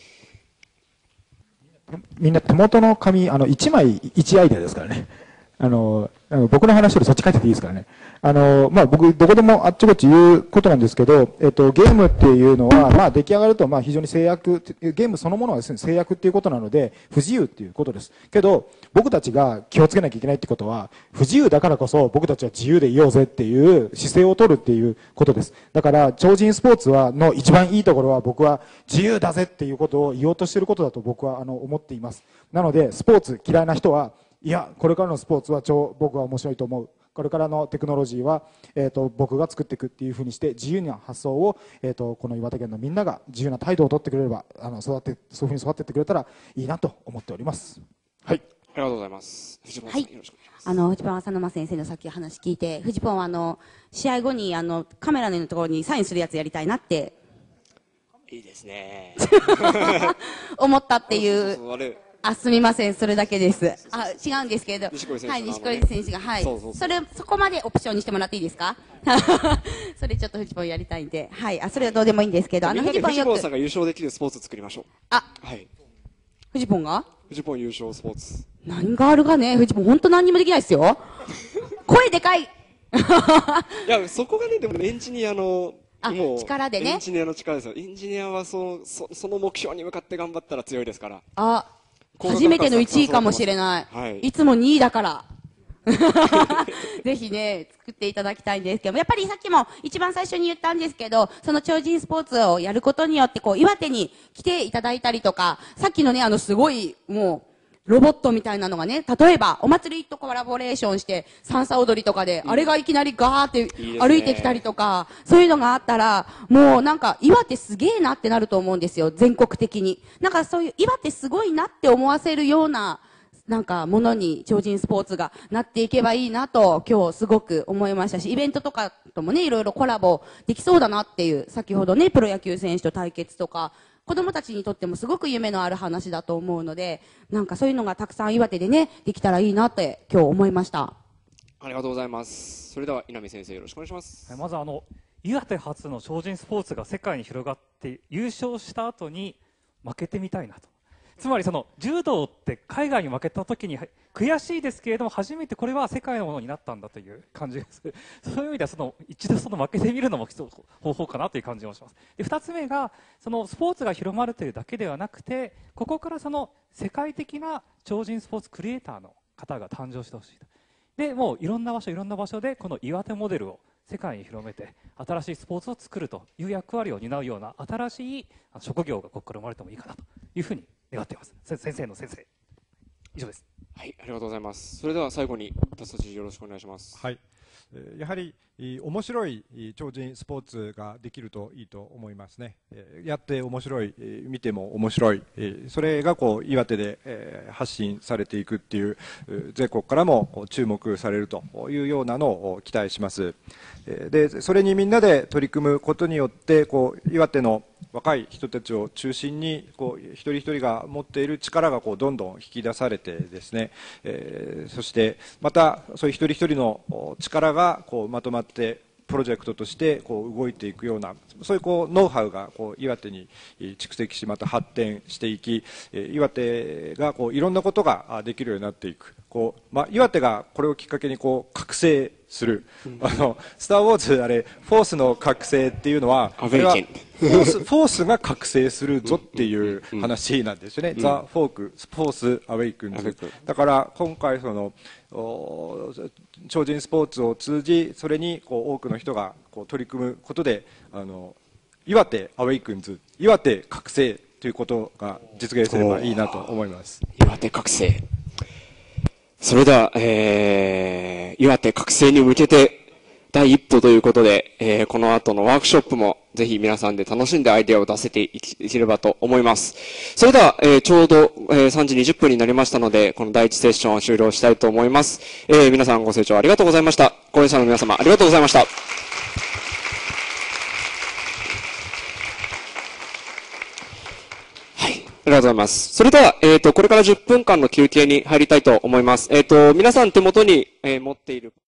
Speaker 5: みんな手元の紙、あのいちまいいちアイデアですからね。あの僕の話よりそっち書いてていいですからね。あの、まあ、僕、どこでもあっちこっち言うことなんですけど、えっと、ゲームっていうのは、まあ、出来上がると、まあ、非常に制約、ゲームそのものはですね、制約っていうことなので、不自由っていうことです。けど、僕たちが気をつけなきゃいけないってことは、不自由だからこそ、僕たちは自由でいようぜっていう姿勢を取るっていうことです。だから、超人スポーツは、の一番いいところは、僕は自由だぜっていうことを言おうとしていることだと僕は、あの、思っています。なので、スポーツ嫌いな人は、いや、これからのスポーツは超僕は面白いと思う。これからのテクノロジーは、えー、と僕が作っていくっていうふうにして自由な発想を、えー、とこの岩手県のみんなが自由な態度を取ってくれればあの育ってそういうふうに育っていってくれたらいいなと思っております。はい、
Speaker 3: ありがとうございます。藤本さん、はい、よろしくお願いします。
Speaker 7: あの藤本浅沼先生のさっき話聞いて、藤本はあの試合後にあのカメラのところにサインするやつやりたいなって
Speaker 3: いいですね
Speaker 7: 思ったっていうあ、すみません、それだけです。あ、違うんですけれど。
Speaker 3: 錦織選手、
Speaker 7: はい、錦織選手が、はい。そうそうそうそれ、そこまでオプションにしてもらっていいですかそれちょっとフジポンやりたいんで。はい。あ、それはどうでもいいんですけど、あの、
Speaker 3: フジポンよく。フジポンさんが優勝できるスポーツ作りましょう。
Speaker 7: あ、
Speaker 3: はい。
Speaker 7: フジポンが
Speaker 3: フジポン優勝スポーツ。
Speaker 7: 何があるかね、フジポン本当何にもできないですよ。声でかいい
Speaker 3: や、そこがね、でもエンジニアの、
Speaker 7: あ、力でね。
Speaker 3: エンジニアの力ですよ。エンジニアはその、そその目標に向かって頑張ったら強いですから。
Speaker 7: あ、初めてのいちいかもしれない。はい、いつもにいだから。ぜひね、作っていただきたいんですけども、やっぱりさっきも一番最初に言ったんですけど、その超人スポーツをやることによって、こう、岩手に来ていただいたりとか、さっきのね、あの、すごい、もう、ロボットみたいなのがね、例えば、お祭りとコラボレーションして、サンサ踊りとかで、うん、あれがいきなりガーって歩いてきたりとか、いいそういうのがあったら、もうなんか、岩手すげえなってなると思うんですよ、全国的に。なんかそういう、岩手すごいなって思わせるような、なんか、ものに超人スポーツがなっていけばいいなと、今日すごく思いましたし、イベントとかともね、いろいろコラボできそうだなっていう、先ほどね、プロ野球選手と対決とか、子供たちにとってもすごく夢のある話だと思うので、なんかそういうのがたくさん岩手でね、できたらいいなって今日思いました。
Speaker 3: ありがとうございます。それでは稲見先生よろしくお願いします。
Speaker 6: まずあの、岩手初の超人スポーツが世界に広がって優勝した後に負けてみたいなと。つまりその柔道って海外に負けた時に悔しいですけれども、初めてこれは世界のものになったんだという感じです。そういう意味ではその一度その負けてみるのも方法かなという感じもします。で、二つ目がそのスポーツが広まるというだけではなくて、ここからその世界的な超人スポーツクリエイターの方が誕生してほしいと。で、もういろんな場所いろんな場所でこの岩手モデルを世界に広めて新しいスポーツを作るという役割を担うような新しい職業がここから生まれてもいいかなというふうに願っています。先生の先生、以上です。
Speaker 3: はい、ありがとうございます。それでは最後に私たちよろしくお願いします。
Speaker 2: はい、やはり面白い超人スポーツができるといいと思いますね。やって面白い、見ても面白い、それがこう岩手で発信されていくっていう、全国からも注目されるというようなのを期待します。で、それにみんなで取り組むことによって、こう岩手の若い人たちを中心にこう一人一人が持っている力がこうどんどん引き出されてですね、えー、そしてまたそういう一人一人の力がこうまとまってプロジェクトとしてこう動いていくような、そういうこうノウハウがこう岩手に蓄積し、また発展していき、岩手がこういろんなことができるようになっていく。こうまあ、岩手がこれをきっかけにこう覚醒する、うん、あのスター・ウォーズあれフォースの覚醒っていうのはフォース、フォースが覚醒するぞっていう話なんですよね、うん、ザ・フォークフォース・アウェイクンズ、だから今回その超人スポーツを通じ、それにこう多くの人がこう取り組むことで、あの岩手アウェイクンズ、岩手覚醒ということが実現すればいいなと思います。
Speaker 3: 岩手覚醒、それでは、えー、岩手覚醒に向けて第一歩ということで、えー、この後のワークショップもぜひ皆さんで楽しんでアイデアを出せていければと思います。それでは、えー、ちょうど、えー、さんじにじゅっぷんになりましたので、この第一セッションを終了したいと思います。えー、皆さんご清聴ありがとうございました。ご演者の皆様ありがとうございました。ありがとうございます。それでは、えっと、これからじゅっぷんかんの休憩に入りたいと思います。えっと、皆さん手元に、えー、持っている